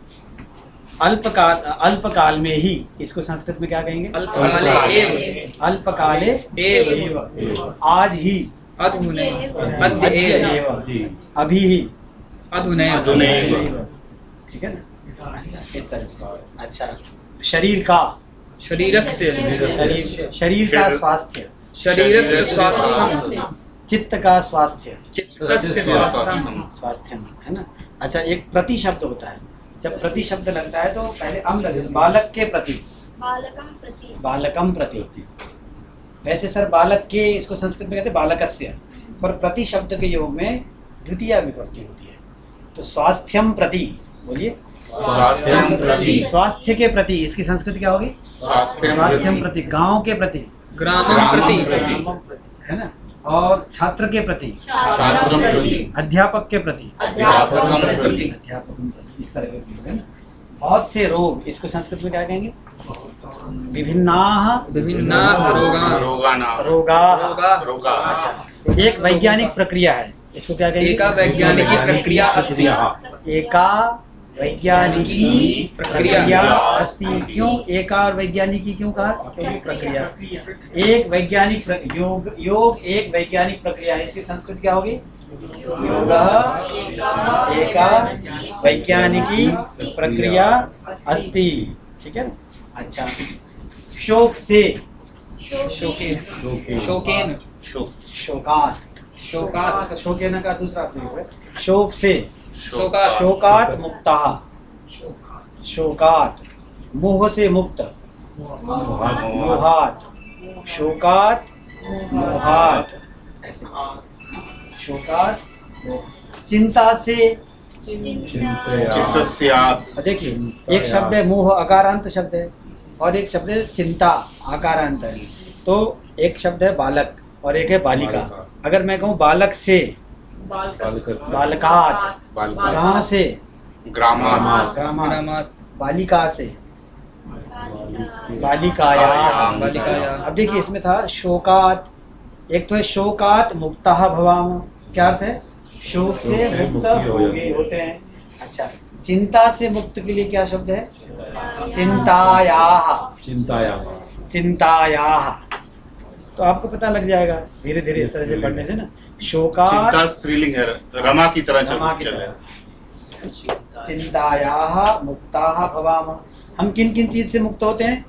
अल्पकाल अल्पकाल में ही, इसको संस्कृत में क्या कहेंगे? अल्पकाले एव, अल्पकाले एव, एव, आज ही, अधुने, अद्य अद्य एव, एव, जी। अभी ही, अधुनैव, अधुनैव। ठीक है ना? अच्छा, इस तरह से। अच्छा, शरीर का, शरीरस्य, शरीर शरीर का स्वास्थ्य, शरीरस्य स्वास्थ्यं, चित्त का स्वास्थ्य, चित्तस्य स्वास्थ्यं, स्वास्थ्य है ना। अच्छा, एक प्रति शब्द होता है, जब प्रति शब्द लगता है तो पहले अम लगे, बालक के प्रति, बालकम प्रति, बालकम प्रति। वैसे सर बालक के इसको संस्कृत में कहते हैं बालकस्य, पर प्रति शब्द के योग में द्वितीय विभक्ति होती है। तो स्वास्थ्यम प्रति, बोलिए स्वास्थ्यं प्रति, स्वास्थ्य के प्रति, इसकी संस्कृत क्या होगी? स्वास्थ्यं स्वास्थ्यम प्रति, प्रति, गांव के प्रति, ग्रामं प्रति, है ना। और छात्र के प्रति, छात्रं प्रति, अध्यापक के प्रति, अध्यापकं प्रति, अध्यापकं प्रति, इस तरह के प्रयोग है ना। बहुत से रोग, इसको संस्कृत में क्या कहेंगे? विभिन्नाः विभिन्नाः रोगाः, रोगाणां, रोगाः। रोगाः, रोगाः। अच्छा, एक वैज्ञानिक प्रक्रिया है, इसको क्या कहेंगे? एका वैज्ञानिकी प्रक्रिया अस्ति, एका वैज्ञानिकी प्रक्रिया अस्ति। क्यों एका और वैज्ञानिकी क्यों कहा? क्योंकि प्रक्रिया, एक वैज्ञानिक प्र- योग योग एक वैज्ञानिक प्रक्रिया है, इसकी संस्कृत क्या होगी? योगः एका वैज्ञानिकी प्रक्रिया अस्ति। ठीक है ना। अच्छा, शोक से, शोकेन, शोकेन, शोकेन, शोकात, शोकात्, शोकेन का दूसरा अर्थ है शोक से, शोकात्, शोकात मुक्तः, शोकात मोह से मुक्त, मोहात, शोकात मोहात, ऐसे शोकात। चिंता से, चित्तस्यात्, देखिए एक शब्द है मोह, अकारांत शब्द है, और एक शब्द है चिंता, आकारांत है। तो एक शब्द है बालक और एक है बालिका। अगर मैं कहूँ बालक से, बालकात, बालिका, गाँव से, ग्रामात्, ग्रामात, ग्रामात्, बालिका से, बालिकायाः। बालिकायाः। अब देखिए इसमें था शोकात, एक तो है शोकात मुक्तः भवाम, क्या अर्थ है? शोक से मुक्त हो गए होते हैं। अच्छा, चिंता से मुक्त के लिए क्या शब्द है? चिंतायाः, चिंतायाः, चिंतायाः। तो आपको पता लग जाएगा धीरे धीरे इस तरह से पढ़ने से ना। शोकात, चिंता स्त्रीलिंग है, रमा की तरह चल रमा की चल तरह। चिंतायाः मुक्ताः भवाम। हम किन किन चीज से मुक्त होते हैं?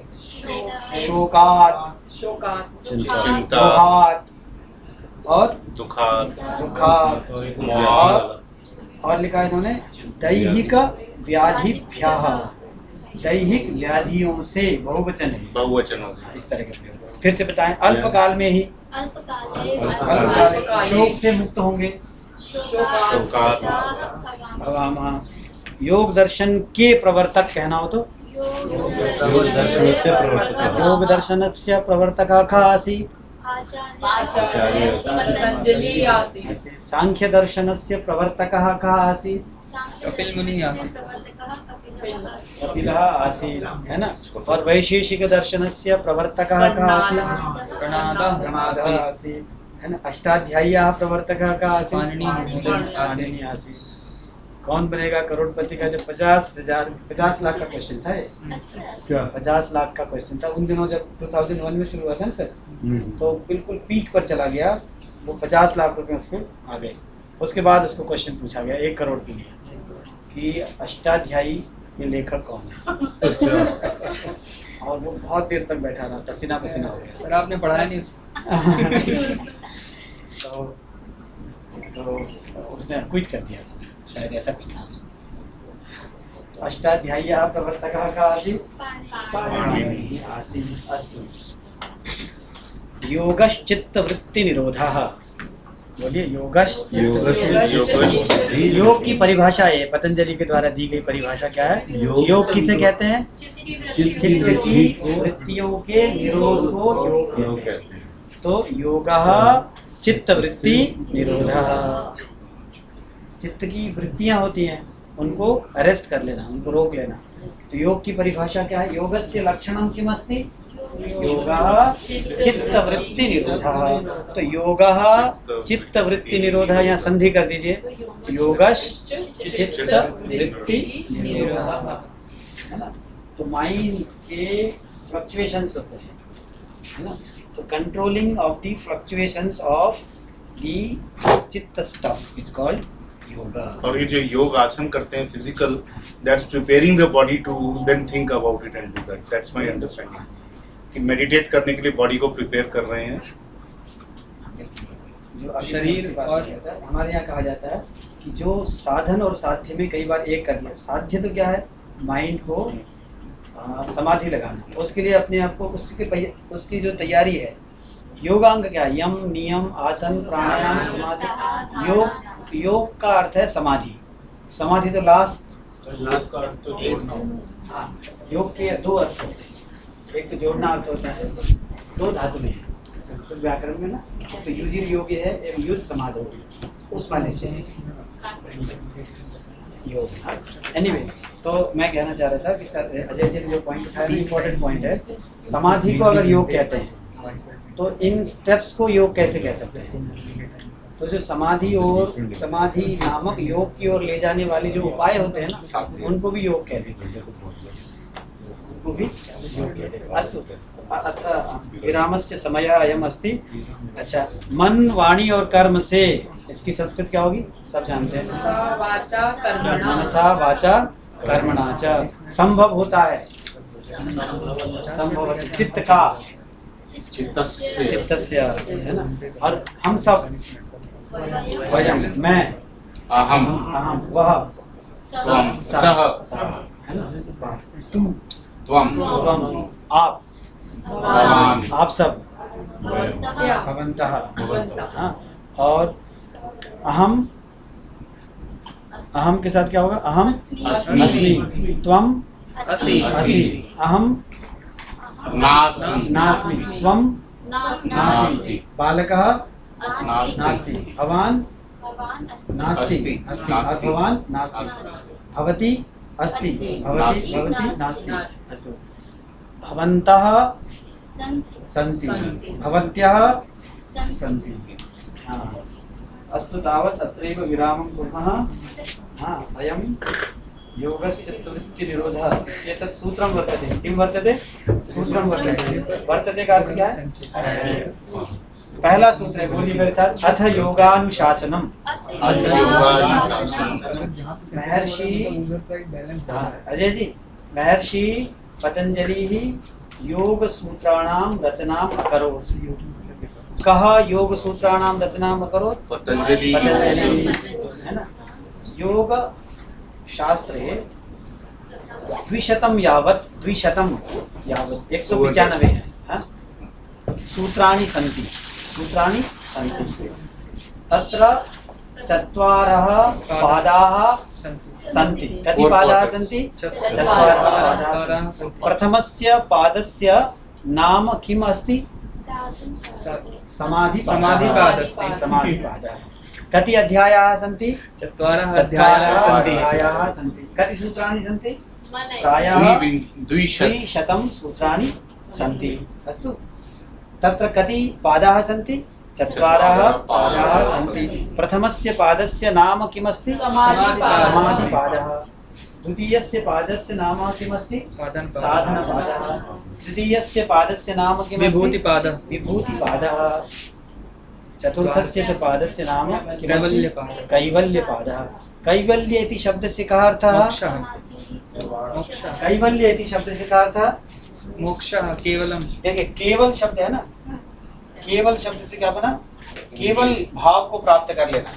शोकात, शोकात्, चिंता, मोहात और दुखात्, दुखात, और और लिखा है इन्होंने दैहिक व्याधिभ्यः, दैहिक व्याधियों से, बहुवचन है बहुवचन हो गया। इस तरह के प्रयोग। फिर से बताएं, अल्पकाल में ही, अल्पकाले अल्पकाल शोक से मुक्त होंगे, शोकात्, भवामः। योग दर्शन के प्रवर्तक कहना हो तो दर्शनस्य प्रवर्तकः, योग दर्शनस्य प्रवर्तकः कः आसीत्? आचार्य पतंजलि आसीत्, ऐसे सांख्य दर्शनस्य प्रवर्तकः कः आसीत्? कपिल मुनि आसीत्, कपिलः आसीत्, है ना। और वैशेषिक दर्शनस्य प्रवर्तकः कः आसीत्? कणादः प्रमादः आसीत्, है ना। अष्टाध्याय्याः प्रवर्तकः कः आसीत्? पाणिनि महोदय पाणिनि आसीत्। कौन बनेगा करोड़पति का? जब पचास हजार पचास लाख का क्वेश्चन था ये, क्या? पचास लाख का क्वेश्चन था उन दिनों जब दो हज़ार एक में शुरू हुआ था ना सर, हम्म। तो बिल्कुल पीक पर चला गया वो, पचास लाख रुपए उसको आ गए। उसके बाद उसको क्वेश्चन पूछा गया एक करोड़ के लिए कि अष्टाध्यायी के लेखक कौन है। अच्छा, और वो बहुत देर तक बैठा रहा, पसीना पसीना हो गया। सर आपने पढ़ाया नहीं उसको? तो, तो उसने क्विट कर दिया उसने, शायद ऐसा कुछ था। तो अष्टाध्याय्याः प्रवर्तकः कः आसीत्? पाणिनिः आसीत्। अस्तु, योगश्चित्तवृत्तिनिरोधः, बोलिए योगश्चित्त। योगश्च- योग की परिभाषा है, पतंजलि के द्वारा दी गई परिभाषा क्या है? योग- योग किसे कहते हैं? चित्त चित्त की वृत्तियों के निरोध को योग योग कहते हैं। कहते हैं। तो योगः चित्तवृत्ति निरोधः, चित्त की वृत्तियां होती हैं उनको अरेस्ट कर लेना, उनको रोक लेना। तो योग की परिभाषा क्या है? योगस्य लक्षणम किम अस्ति? योगः चित्तवृत्ति निरोधः। तो योगः चित्तवृत्ति निरोधः, यहाँ संधि कर दीजिए, योगश चित्तवृत्ति निरोधः, है ना। तो माइंड के फ्लक्चुएशंस होते हैं, है ना। तो controlling of the fluctuations of the chitta stuff is called yoga. और ये जो योग आसन करते हैं physical, that's preparing the body to then think about it and do that, that's my understanding कि मेडिटेट करने के लिए बॉडी को प्रिपेयर कर रहे हैं। जो अभी शरीर मैंने बात और- किया था, हमारे यहाँ कहा जाता है कि जो साधन और साध्य में कई बार एक कर दिया। साध्य तो क्या है, माइंड को आ, समाधि लगाना, उसके लिए अपने आप को उसके पहि- उसकी जो तैयारी है। योगांग क्या है, यम नियम आसन प्राणायाम समाधि। योग योग का अर्थ है समाधि। समाधि तो लास्ट, लास्ट का तो जोड़ना। हाँ, योग के दो अर्थ होते हैं, एक तो जोड़ना अर्थ होता है, दो धातु में है संस्कृत व्याकरण में ना। तो युजिर योगी है, एक युद्ध समाधि होगी, उस वाले से है योग। एनीवे, तो मैं कहना चाह रहा था कि सर अजय जी ने जो पॉइंट उठाया इम्पोर्टेंट पॉइंट है। समाधि को अगर योग कहते हैं तो इन स्टेप्स को योग कैसे कह सकते हैं। तो जो समाधि और समाधि नामक योग की ओर ले जाने वाले जो उपाय होते हैं ना, उनको भी योग कह देते हैं, उनको भी योग कह देते हैं। अस्तु, अत्र विरामस्य समयः अयम् अस्ति। अच्छा, मन वाणी और कर्म से, इसकी संस्कृत क्या होगी, सब जानते हैं। मनसा वाचा कर्मणा। मनसा वाचा कर्मणा च संभव होता है, संभव चित्त का, चित्तस्य चित्तस्य, है ना। और हम सब, वयम मैं, अहम अहम वह, त्वं सः है ना, तुम, त्वं त्वम, आप, भवान् आप सब, या भवन्तः, भवन्तः। हाँ। और अहम, अहम के साथ क्या होगा, अहम अस्मि। अस्मि, त्वम असि असि, अहम नास्मि नास्मि, त्वम नास्ति, नास्ति। बालकः नास्ति। नास्ति, भवान् नास्ति, अस्ति। अस्ति, नास्ति। भवान् नास्ति, नास्ति। भवती अस्ति, भवती नास्ति। भवती नास्ति। नास्ति। अस्तु, भवन्तः सन्ति, सन्ति। भवत्यः सन्ति। हाँ, अस्तु, तावत् अत्रैव विरामं कुर्मः। हाँ, अयं योगश्चित्तवृत्तिनिरोधः, एतत् सूत्रं वर्तते। किं वर्तते, सूत्रं वर्तते। वर्तते का अर्थ क्या है, पहला सूत्र है, बोलिए मेरे साथ, अथ योगानुशासनम। अथ योगानुशासनम्। महर्षि, बैलेंस हाँ, अजय जी, महर्षि पतंजलि ही योग सूत्राणाम रचनाम अकरोत्। कह योग सूत्राणाम रचनाम अकरोत्, पतंजलि पतंजलि, है ना। योग शास्त्रे द्विशतम यावत्, द्विशतम यावत्, एक सौ पचानवे है, हाँ? सूत्राणि सन्ति, सूत्राणि सन्ति। तत्र चत्वारः पादाः सन्ति। कति पादाः सन्ति, चत्वारः पादाः सन्ति। प्रथमस्य पादस्य नाम किम् अस्ति, समाधि समाधिपादः। समाधिपादः। कति अध्यायाः सन्ति, चत्वारः चत्वारः अध्यायाः सन्ति। अध्यायाः सन्ति। कति सूत्राणि सन्ति, मनः। प्रायः द्विविं- द्विशत द्विशतं सूत्राणि सन्ति। अस्तु, तत्र कति पादाः सन्ति, चत्वारः पादाः सन्ति। प्रथमस्य पादस्य नाम किमस्ति, समाधिपादः। समाधिपादः। द्वितीयस्य पादस्य नाम किमस्ति, साधनपादः। साधनपादः। तृतीयस्य पादस्य नाम किमस्ति, विभूतिपादः। विभूतिपादः। चतुर्थस्य च पादस्य नाम किमस्ति, कैवल्यपादः। कैवल्यपादः। कैवल्य इति शब्दस्य कः अर्थः, मोक्षः मोक्षः कैवल्य इति शब्दस्य कः अर्थः, मोक्षः केवलम। देखिए केवल शब्द है ना, केवल शब्द से क्या बना, केवल भाव को प्राप्त कर लेना।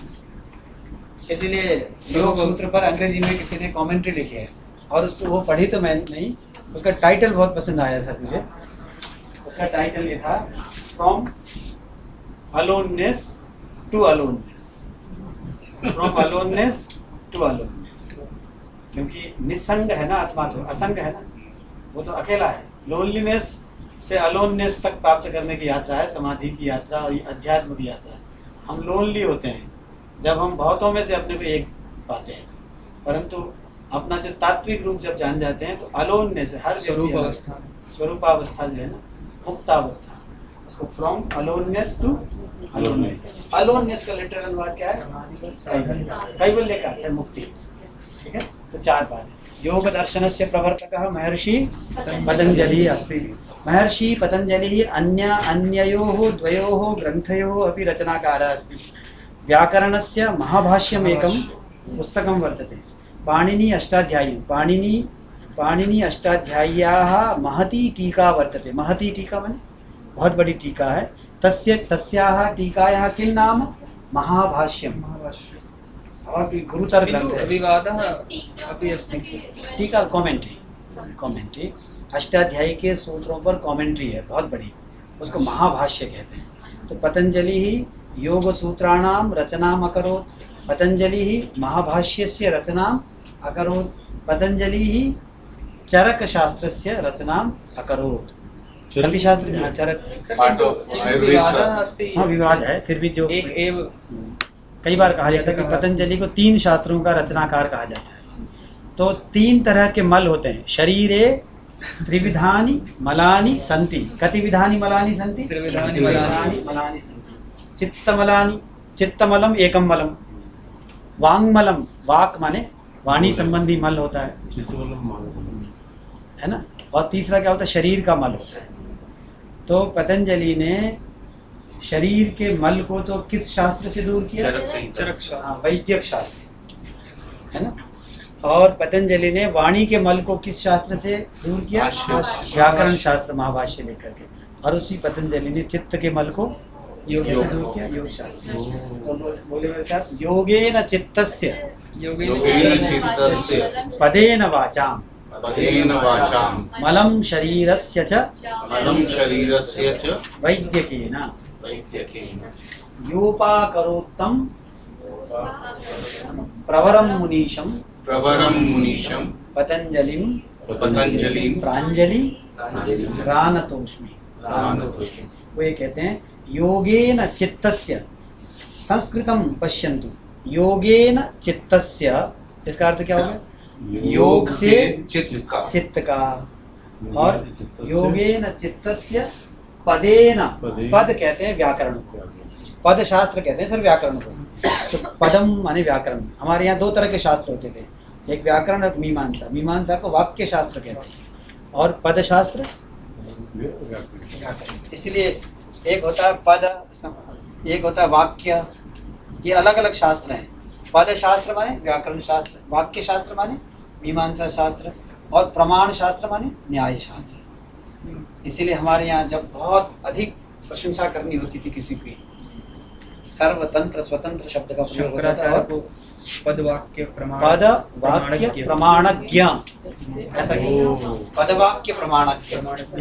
इसीलिए योग सूत्र पर अंग्रेजी में किसी ने कमेंट्री लिखी है, और उसको वो पढ़ी तो मैं नहीं, उसका टाइटल बहुत पसंद आया था मुझे। उसका टाइटल ये था, from aloneness to aloneness, from aloneness to aloneness. क्योंकि निसंग है ना आत्मा, तो असंग है ना, वो तो अकेला है। लोनलीनेस से अलोननेस तक प्राप्त करने की यात्रा है, समाधि की यात्रा और अध्यात्म की यात्रा। हम लोनली होते हैं जब हम बहुतों में से अपने को एक पाते हैं, परंतु अपना जो तात्विक रूप जब जान जाते हैं तो अलोननेस है। हर स्वरूप व्यक्ति अवस्था। स्वरूपावस्था जो है ना, मुक्तावस्था, उसको from aloneness to aloneness. Aloneness का लिटरल अनुवाद क्या है? कैवल्य। कैवल्य का अर्थ है मुक्ति। ठीक है, तो चार बात। योग दर्शनस्य प्रवर्तकः महर्षि पतंजलिः अस्ति। महर्षि पतंजलिः अन्य अन्ययोः द्वयोः ग्रन्थयोः अपि रचनाकारः अस्ति। व्याकरणस्य महाभाष्यमेकं पुस्तकं वर्तते। पाणिनि अष्टाध्यायी पाणिनि पाणिनि अष्टाध्याय्याः महती टीका वर्तते। महती टीका माने बहुत बड़ी टीका है। तस्य तस्याः टीकायाः किं नाम? महाभाष्यम। और भी गुरुतर ग्रंथ है। विवादः अपि अस्ति। टीका कमेंट्री कमेंट्री अष्टाध्यायी के सूत्रों पर कमेंट्री है बहुत बड़ी, उसको महाभाष्य कहते हैं। तो पतंजलि ही योग सूत्राणाम रचनाम अकरोत्। पतंजलि ही महाभाष्यस्य रचनाम अकरोत्। पतंजलि ही चरक शास्त्रस्य रचनाम अकरोत्। कति शास्त्र? हाँ, चरक। पार्ट ऑफ आयुर्वेद विवादः का अस्ति। हाँ, विवाद है, फिर भी जो एक एव कई बार कहा जाता है कि पतंजलि को तीन शास्त्रों का रचनाकार कहा जाता है। तो तीन तरह के मल होते हैं। शरीरे त्रिविधानि मलानि सन्ति। कति विधानि मलानि सन्ति? त्रिविधानि मलानि मलानि सन्ति। चित्तमलानि, चित्तमलम एकम मलम। वांगमलम, वाक माने वाणी संबंधी मल होता है, है ना। और तीसरा क्या होता है? शरीर का मल होता है। तो पतंजलि ने शरीर के मल को तो किस शास्त्र से दूर किया? चरक संहिता। चरक शास्त्र। हाँ, वैद्यक शास्त्र, है ना। और पतंजलि ने वाणी के मल को किस शास्त्र से दूर किया? भाष्य। व्याकरण शास्त्र, महाभाष्य लेकर के। और उसी पतंजलि ने चित्त के मल को योग कैसे दूर किया? योग शास्त्र। तो बोले मेरे साथ, योगेन चित्तस्य योगेन चित्तस्य पदेन वाचाम पदेन वाचाम मलं शरीरस्य च मलं शरीरस्य च वैद्यकेन वैद्यकेन योपाकरोत्तम प्रवरम मुनीशम प्रवरम मुनीशं पतंजलिम पतंजलिं प्रांजलि रानतोष्मि। रानतोष्मि। वो ये कहते हैं योगेन चित्तस्य, संस्कृतम पश्यन्तु, योगेन चित्तस्य, इसका अर्थ क्या होगा? योग से चित्त का चित्त का। और योगेन चित्तस्य पदेन, पद कहते हैं व्याकरण को, पद शास्त्र कहते हैं सर व्याकरण को। तो पदम माने व्याकरण। हमारे यहाँ दो तरह के शास्त्र होते थे, एक व्याकरण और मीमांसा। मीमांसा को वाक्य शास्त्र कहते हैं और पद शास्त्र व्याकरण। इसलिए एक होता है पद, एक होता है वाक्य। ये अलग अलग शास्त्र हैं। पद शास्त्र माने व्याकरण शास्त्र, वाक्य शास्त्र माने मीमांसा शास्त्र, और प्रमाण शास्त्र माने न्याय शास्त्र। इसीलिए हमारे यहाँ जब बहुत अधिक प्रशंसा करनी होती थी किसी की, सर्वतंत्र स्वतंत्र शब्द का प्रयोग होता था। और पद वाक्य प्रमाण पद वाक्य प्रमाणज्ञ, ऐसा पद वाक्य प्रमाणज्ञ,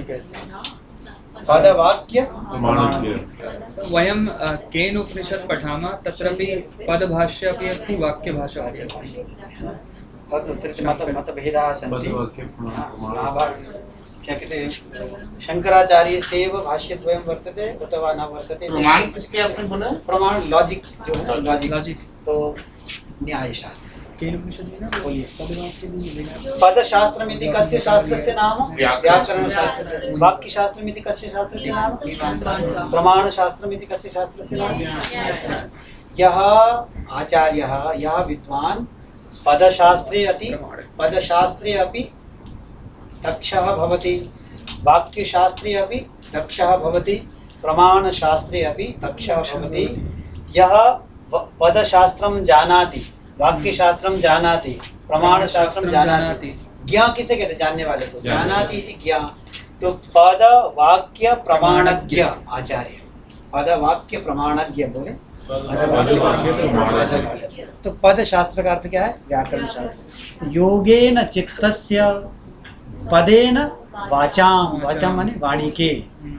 पद वाक्य प्रमाणज्ञ। वयं अ, केन उपनिषत् पठामः तत्रापि पदभाष्य अपि अस्ति, वाक्यभाषा अपि अस्ति। तत्र मत मतभेदाः सन्ति। हाँ, महाभारत क्या कहते हैं, शंकराचार्य से एव भाष्यद्वयं वर्तते अथवा न वर्तते। प्रमाण किसके आपने बोला? प्रमाण लॉजिक जो है, लॉजिक लॉजिक। तो न्याय शास्त्र। केन उपनिषत् ना बोलिए। पदवाक्य भी पद शास्त्रमिति कस्य शास्त्रस्य नाम? व्याकरण। व्याकरण शास्त्र। वाक्य शास्त्रमिति कस्य शास्त्रस्य नाम? प्रमाण शास्त्रमिति कस्य शास्त्रस्य नाम? यः आचार्यः, यः विद्वान् पदशास्त्रे अति पदशास्त्रे अपि दक्षः भवति, वाक्यशास्त्रे अपि दक्षः भवति, प्रमाणशास्त्रे अपि दक्षः भवति। यः पदशास्त्रं जानाति, वाक्यशास्त्रं जानाति, प्रमाणशास्त्रं जानाति। ज्ञा किसे कहते हैं? जानने वाले को। जानाति इति ज्ञा। तो पद वाक्य प्रमाणज्ञ आचार्य, पद वाक्य प्रमाणज्ञ बोले। तो पद शास्त्र का अर्थ क्या है? व्याकरण शास्त्र। योगेन चित्तस्य पदेन वाचाम, वाचाम माने वाणी के।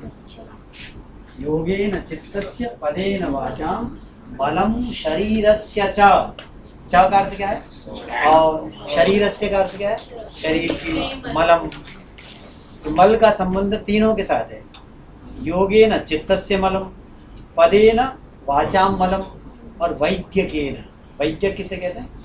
योगेन चित्तस्य पदेन वाचाम मलं शरीरस्य च। च का अर्थ क्या है? और शरीरस्य का अर्थ क्या है? शरीर की। मलम, तो मल का संबंध तीनों के साथ है। योगेन चित्तस्य मलम, पदेन वाचाम मलम, और वैद्यकेन। वैद्य किसे कहते हैं?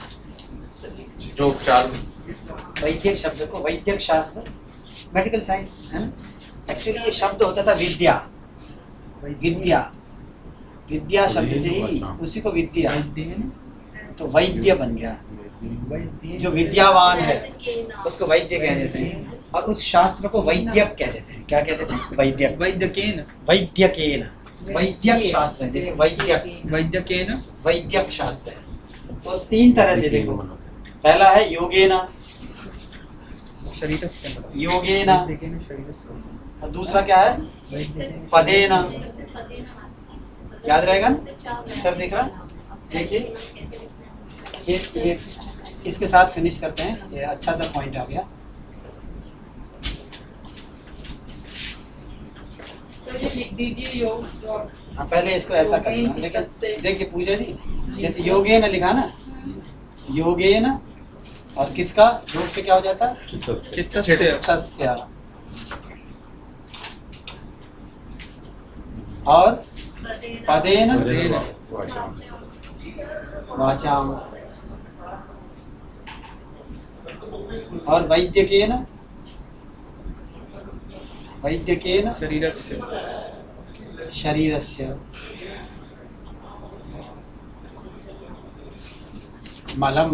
जो उपचार वैद्यक शब्द को, वैद्यक शास्त्र मेडिकल साइंस है ना। एक्चुअली ये शब्द होता था विद्या, विद्या विद्या शब्द से ही उसी को विद्या, तो वैद्य बन गया। जो विद्यावान है उसको वैद्य कह देते हैं, और उस शास्त्र को वैद्यक कह देते हैं। क्या कहते हैं? वैद्यक। वैद्यकेन वैद्यकेन, वैद्यक शास्त्र है। देखो वैद्यक, वैद्यकेन वैद्यक शास्त्र है। तो तीन तरह से देखो, पहला है योगेन, शरीरस्य योगेन, वैद्यकेन शरीरस्य, और दूसरा क्या है? पदेन। याद रहेगा ना? सर देख रहा, देखिए ये ये इसके साथ फिनिश करते हैं। ये अच्छा सा पॉइंट आ गया। तो ये लिख दीजिए योग योग। हाँ, पहले इसको ऐसा करना। लेकिन देखिए पूजा जी, जैसे योगेन लिखा ना, योगेन, और किसका योग से क्या हो जाता है? चित्तस्य चित्तस्य, और पदेन पदेन वाचाम, और वैद्यकेन, वैद्यकेन शरीरस्य शरीरस्य, मलम,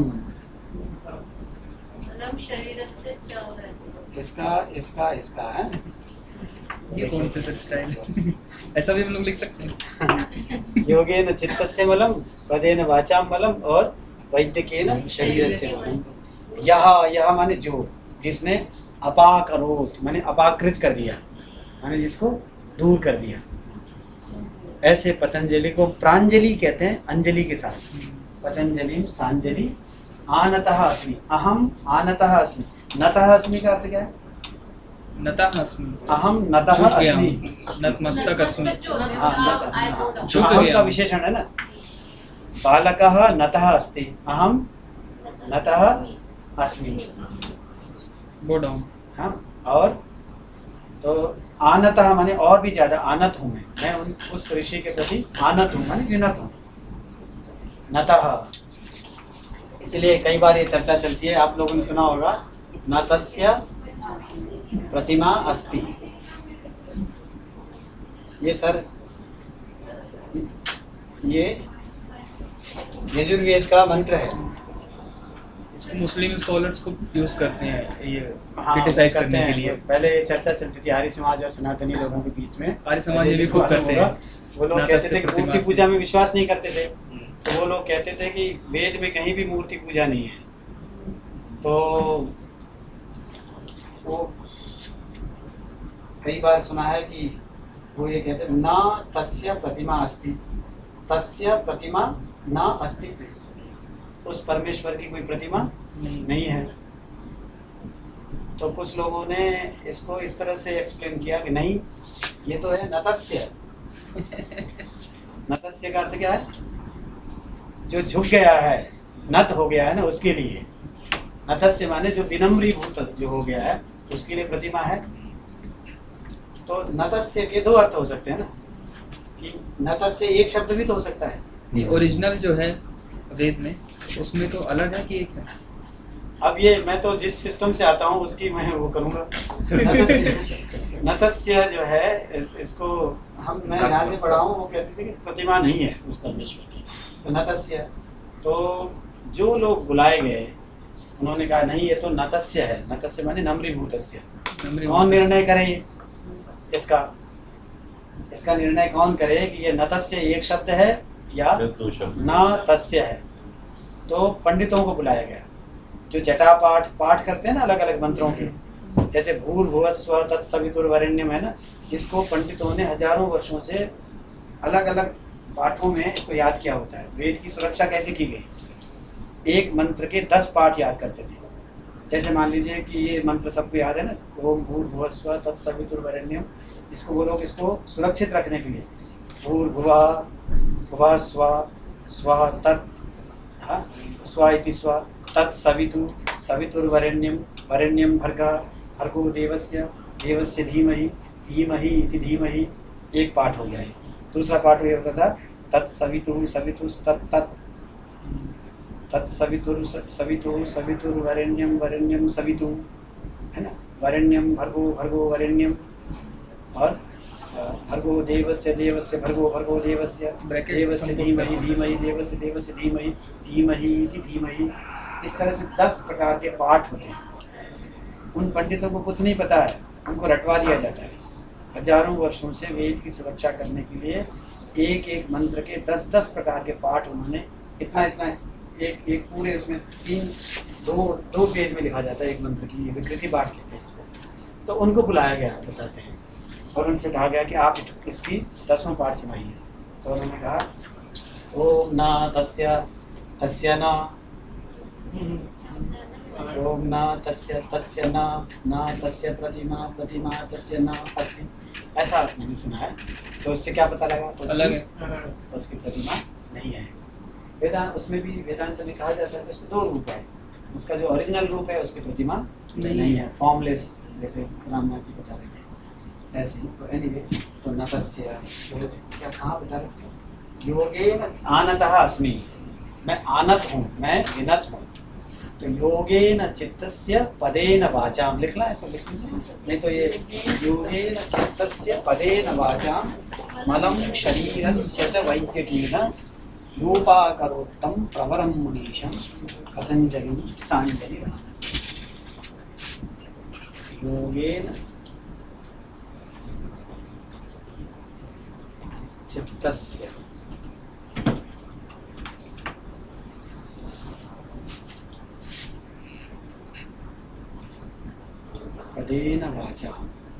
मलम शरीरस्य च है। इसका इसका इसका है। ये कौन सा स्टाइल है? ऐसा भी हम लोग लिख सकते हैं। योगेन चित्तस्य मलम, पदेन वाचाम मलम, और वैद्यकेन शरीरस्य मलम। यह यह माने जो, जिसने अपाकरोत माने अपाकृत कर दिया, माने जिसको दूर कर दिया। ऐसे पतंजलि को प्रांजलि कहते हैं, अंजलि के साथ। पतंजलि सांजलि आनतः अस्मि, अहम आनतः अस्मि। नतः अस्मि का अर्थ क्या है? नतः अस्मि, अहम नतः झुक गया हूँ। अस्मि। नतमस्तक अस्मि, हाँ, नतः, हाँ, झुक अहम गया का हूँ। विशेषण है ना। बालकः नतः अस्ति, अहम नतः अस्मि। Go down. हाँ, और तो आनतः माने और भी ज्यादा आनत हूँ मैं मैं उन उस ऋषि के प्रति आनत हूँ, माने विनत हूँ। नतः, इसलिए कई बार ये चर्चा चलती है, आप लोगों ने सुना होगा, नतस्य प्रतिमा अस्ति। ये सर ये यजुर्वेद का मंत्र है। इसको मुस्लिम स्कॉलर्स को यूज करते हैं ये हाँ, क्रिटिसाइज करते करने हैं। के लिए। पहले ये चर्चा चलती थी आर्य समाज और सनातनी लोगों के बीच में। आर्य समाज ये भी खूब करते हैं। वो लोग कहते थे कि मूर्ति पूजा में विश्वास नहीं करते थे, तो वो लोग कहते थे कि वेद में कहीं भी मूर्ति पूजा नहीं है। तो वो कई बार सुना है कि वो ये कहते हैं, ना तस्य प्रतिमा अस्ति, तस्य प्रतिमा ना अस्ति। उस परमेश्वर की कोई प्रतिमा नहीं, नहीं है। तो कुछ लोगों ने इसको इस तरह से एक्सप्लेन किया कि नहीं, ये तो है नतस्य। नतस्य का अर्थ क्या है? जो झुक गया है, नत हो गया है ना, उसके लिए। नतस्य माने जो विनम्रीभूत जो हो गया है, उसके लिए प्रतिमा है। तो नतस्य के दो अर्थ हो सकते हैं ना, कि नतस्य एक शब्द भी तो हो सकता है। ये ओरिजिनल जो है वेद में, उसमें तो अलग है कि एक है? अब ये मैं तो जिस सिस्टम से आता हूँ उसकी मैं वो करूँगा। नतस्य, नतस्य जो है इस, इसको हम मैं जहाँ से पढ़ा हूँ वो कहते थे कि प्रतिमा नहीं है उस परमेश्वर की। तो नतस्य, तो जो लोग बुलाए गए उन्होंने कहा नहीं, ये तो नतस्य है। नतस्य माने नम्रीभूतस्य। कौन निर्णय करे इसका? इसका निर्णय कौन करे कि ये नतस्य एक शब्द है या न तस्य है? तो पंडितों को बुलाया गया, जो जटा पाठ पाठ करते हैं ना अलग अलग मंत्रों के, जैसे भूर्भुवस्व तत्सवितुर्वरेण्यम है ना, इसको पंडितों ने हजारों वर्षों से अलग अलग पाठों में इसको याद किया होता है। वेद की सुरक्षा कैसे की गई? एक मंत्र के दस पाठ याद करते थे। जैसे मान लीजिए कि ये मंत्र सबको याद है ना, ओम भूर्भुवस्व तत्सवितुर्वरेण्यम, इसको वो लोग इसको सुरक्षित रखने के लिए भूर्भुवा भुवा स्व स्व तत् हाँ स्व इति स्व तत्सवितु सवितुर्वरेण्यम वरेण्यम भर्गा भर्गो देवस्य देवस्य धीमहि धीमहि इति धीमहि। एक पाठ हो गया है। दूसरा पाठ ये होता था तत्सवितु सवितुस्तत् तत्सवितुर सवितु सवितुर्वरेण्यम वरेण्यम सवितु, है ना, वरेण्यम भर्गो भर्गो वरेण्यम। और अ, भर्गो देवस्य देवस्य भर्गो भर्गो देवस्य Bracket देवस्य संपूर्ण धीमहि करना। धीमहि देवस्य देवस्य धीमहि धीमहि इति धीमहि। इस तरह से दस प्रकार के पाठ होते हैं। उन पंडितों को कुछ नहीं पता है, उनको रटवा दिया जाता है। हजारों वर्षों से वेद की सुरक्षा करने के लिए एक एक मंत्र के दस दस प्रकार के पाठ उन्होंने इतना इतना एक एक पूरे उसमें तीन दो दो पेज में लिखा जाता है एक मंत्र की, विकृति पाठ कहते हैं इसको। तो उनको बुलाया गया बताते हैं और उनसे कहा गया कि आप इसकी दसों पाठ सुनाइए। तो उन्होंने कहा ओम ना तस्य तस्य ना, ओम ना तस्य तस्य ना, ना तस्य प्रतिमा प्रतिमा तस्य ना अस्ति, ऐसा मैंने सुना है। तो उससे क्या पता लगा? अलग है। उसकी, उसकी प्रतिमा नहीं है। वेदांत उसमें भी वेदांत में कहा जाता है कि उसके दो रूप है, उसका जो ओरिजिनल रूप है उसकी प्रतिमा नहीं, नहीं है, फॉर्मलेस, जैसे रामनाथ जी बता रहे थे ऐसे ही। तो एनीवे तो न तस्य क्या कहाँ बता रहे थे? योगेन आनतः अस्मि, मैं आनत हूँ, मैं विनत हूँ। तो योगेन चित्तस्य पदेन वाचाम लिखना है तो लिख नहीं तो ये योगेन चित्तस्य पदेन वाचाम मलं शरीरस्य च वैद्यकेन रूपाकरोत्तम प्रवरम मुनीशम पतंजलि सांजलि योगेन चित्तस्य पदेन वाचा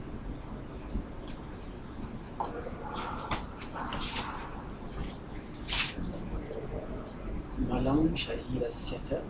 मलं शरीरस्य च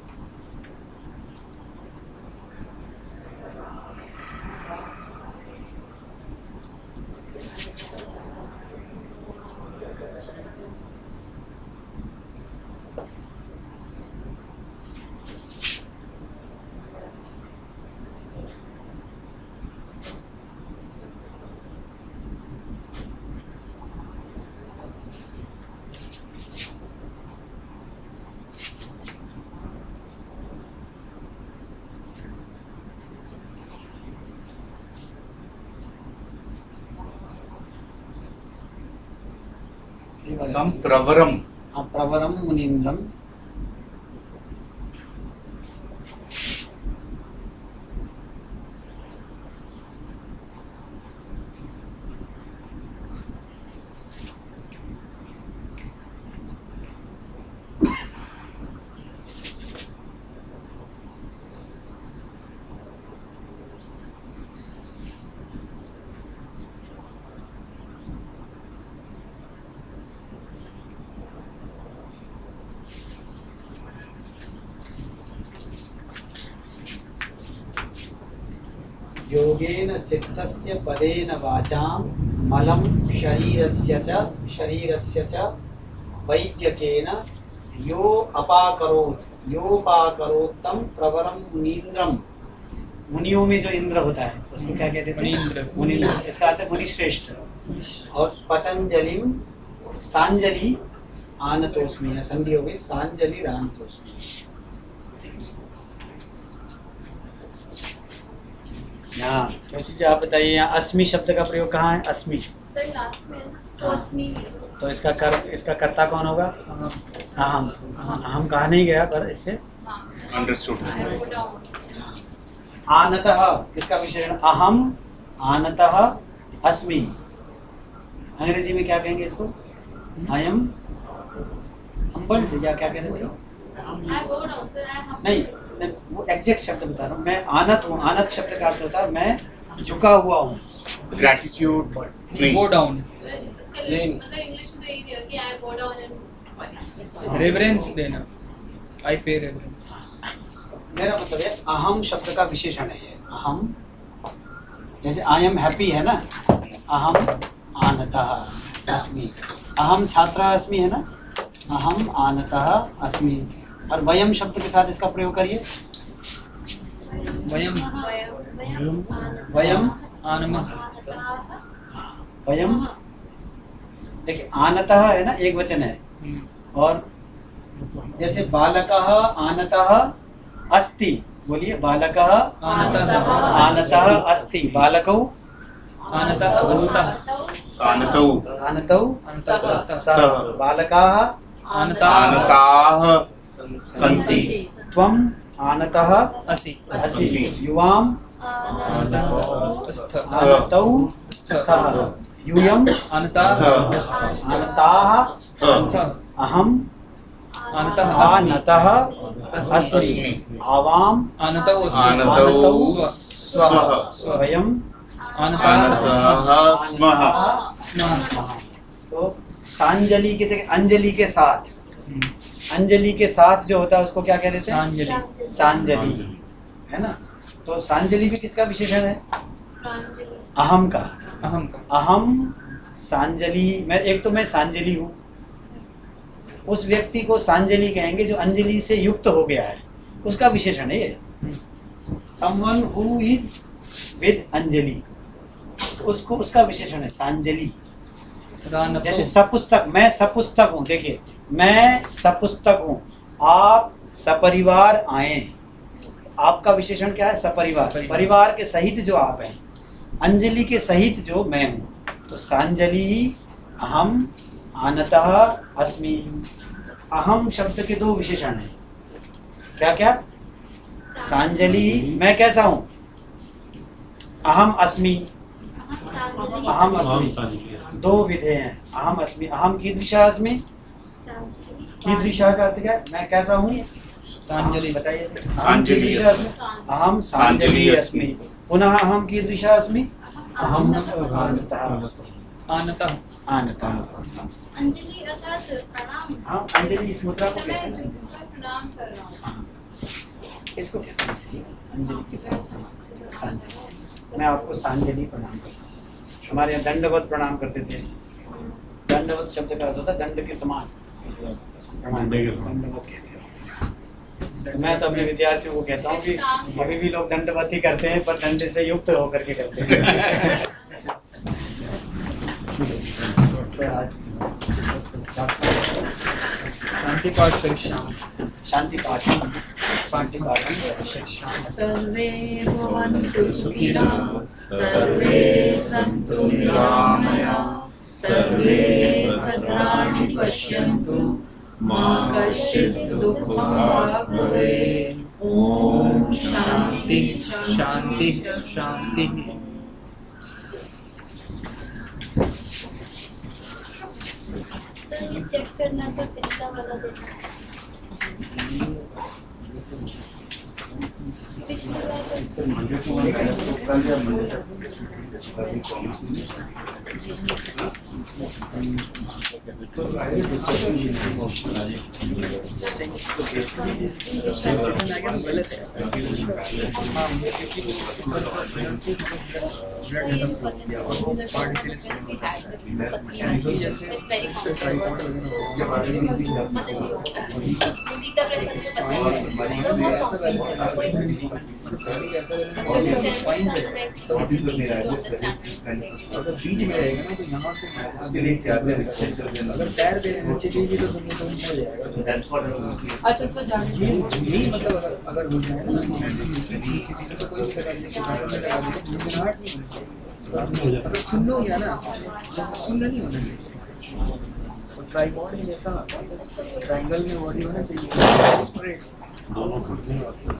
तम प्रवरम, प्रवरम मुनीन्द्रम योगेन चित्तस्य पदेन वाचाम मलं शरीरस्य च शरीरस्य च वैद्यकेन यो अपाकरोत् योपाकरोत्तम प्रवरम मुनीन्द्रम। मुनियों में जो इंद्र होता है उसको क्या कहते थे? मुनीन्द्र। मुनीन्द्र, इसका अर्थ है मुनि श्रेष्ठ। और पतंजलिम सांजलि आनतोस्मि, या संधि हो गई सांजलि आनतोस्मि। यहाँ जी आप बताइए, यहाँ अस्मि शब्द का प्रयोग कहाँ है? अस्मि सर लास्ट में तो अस्मि तो इसका कर इसका कर्ता कौन होगा? अहम। अहम कहा नहीं गया पर इससे अंडरस्टूड। आनतः किसका विशेषण? अहम आनतः अस्मि। अंग्रेजी में क्या कहेंगे इसको? आई एम हम्बल्ड या क्या कहना चाहिए? आई गो डाउन सर, आई हम नहीं, नहीं वो एग्जैक्ट शब्द बता रहा हूँ। मैं आनत हूँ, आनत शब्द का अर्थ होता है मैं झुका हुआ हूँ। ग्रैटिट्यूड नहीं, गो डाउन, मतलब इंग्लिश में तो यही है कि I go down and reverence देना, आई पे रेवरेंस। मेरा मतलब है अहम शब्द का विशेषण है ये। अहम जैसे आई एम हैप्पी है ना, अहम आनतः अस्मि। अहम छात्रा अस्मि है ना, अहम आनतः अस्मि। और वयम शब्द के साथ इसका प्रयोग करिए। वयम वयम आनमः, वयम देखिए आनतः है ना, एक वचन है। और जैसे बालकः आनतः अस्ति, बोलिए बालकः आनतः आनतः अस्ति, बालकौ आनतः भूतः आनतौ आनतौ अन्तः सः बालकाः आनताः आनताः सन्ति त्वम् आनतः असि असि युवाम् स्थ आनतौ स्तः यूयम् आनताः आनताः स्थ अहम् आनतः आनतः अस्मि आवाम् आनतौ आनतौ स्वः स्वः वयम् आनताः आनतः स्मः स्मः। तो सांजलि के से अंजलि के साथ अंजलि के साथ जो होता है उसको क्या कह देते हैं? सांजलि सांजलि, है ना। तो सांजलि भी किसका विशेषण है? अहम का। अहम का अहम सांजलि, मैं एक तो मैं सांजलि हूँ, उस व्यक्ति को सांजलि कहेंगे जो अंजलि से युक्त हो गया है, उसका विशेषण है ये। Someone who is with anjali, उसको उसका विशेषण है सांजलि। रानतो जैसे सपुस्तक, मैं सपुस्तक हूँ, देखिए मैं सपुस्तक हूँ, आप सपरिवार आए, आपका विशेषण क्या है? सपरिवार, सपरिवार। परिवार के सहित जो आप हैं, अंजलि के सहित जो मैं हूँ, तो सांजलि अहम आनतः अस्मि। अहम शब्द के दो विशेषण हैं, क्या क्या? सांजलि मैं कैसा हूँ? अहम अस्मि, अहम अस्मि, दो विधे हैं। अहम अस्मि, अहम कीदृशः अस्मि, कीदृशः का अर्थ क्या है? मैं कैसा हूँ? सांजलि बताइए। अहम सांजलि कीदृशः अस्मि? अहम सांजलि सांजलि अस्मि। पुनः अहम कीदृशः अस्मि? अहम आनतः अस्मि। आनतः आनतः। अंजलि अर्थात प्रणाम। हाँ, अंजलि इस मुद्रा को कहते मैं हैं। प्रणाम कर रहा हूँ। हाँ, इसको कहते हैं अंजलि के साथ प्रणाम, सांजलि। मैं आपको सांजलि प्रणाम करता हूँ। हमारे यहाँ दंडवत प्रणाम करते थे। दंडवत शब्द का अर्थ होता है दंड के समान, प्रणाम दंडवत कहते हैं। तो मैं तो अपने विद्यार्थियों को कहता हूँ कि अभी भी लोग दंडवत ही करते हैं, पर दंड से युक्त होकर के करते हैं। तो आज शांति पाठ करिष्यामि। शांति पाठ शांति पाठ सर्वे भवन्तु सुखिनः सर्वे सन्तु निरामयाः सर्वे भद्राणि पश्यन्तु मा कश्चित् दुःखभाग् भवेत्। ॐ शांति शान्ति शांति शांति। सर ये चेक करना था पिछला वाला देना। पिछली बार सेंसेशन आ गया तो गलत है। अगर बीच में रहेगा ना तो यहाँ से अगर पैर दे नीचे देगी तो तुम तो हो जाएगा। अच्छा सर जाने ये यही मतलब अगर अगर हो जाए ना तो कोई प्रकार की शिकायत नहीं लगा देगी, घबराहट नहीं होगी। अगर सुन लो गया ना सुन नहीं होना चाहिए। ट्राइपॉड में जैसा ट्रायंगल में बॉडी होना चाहिए।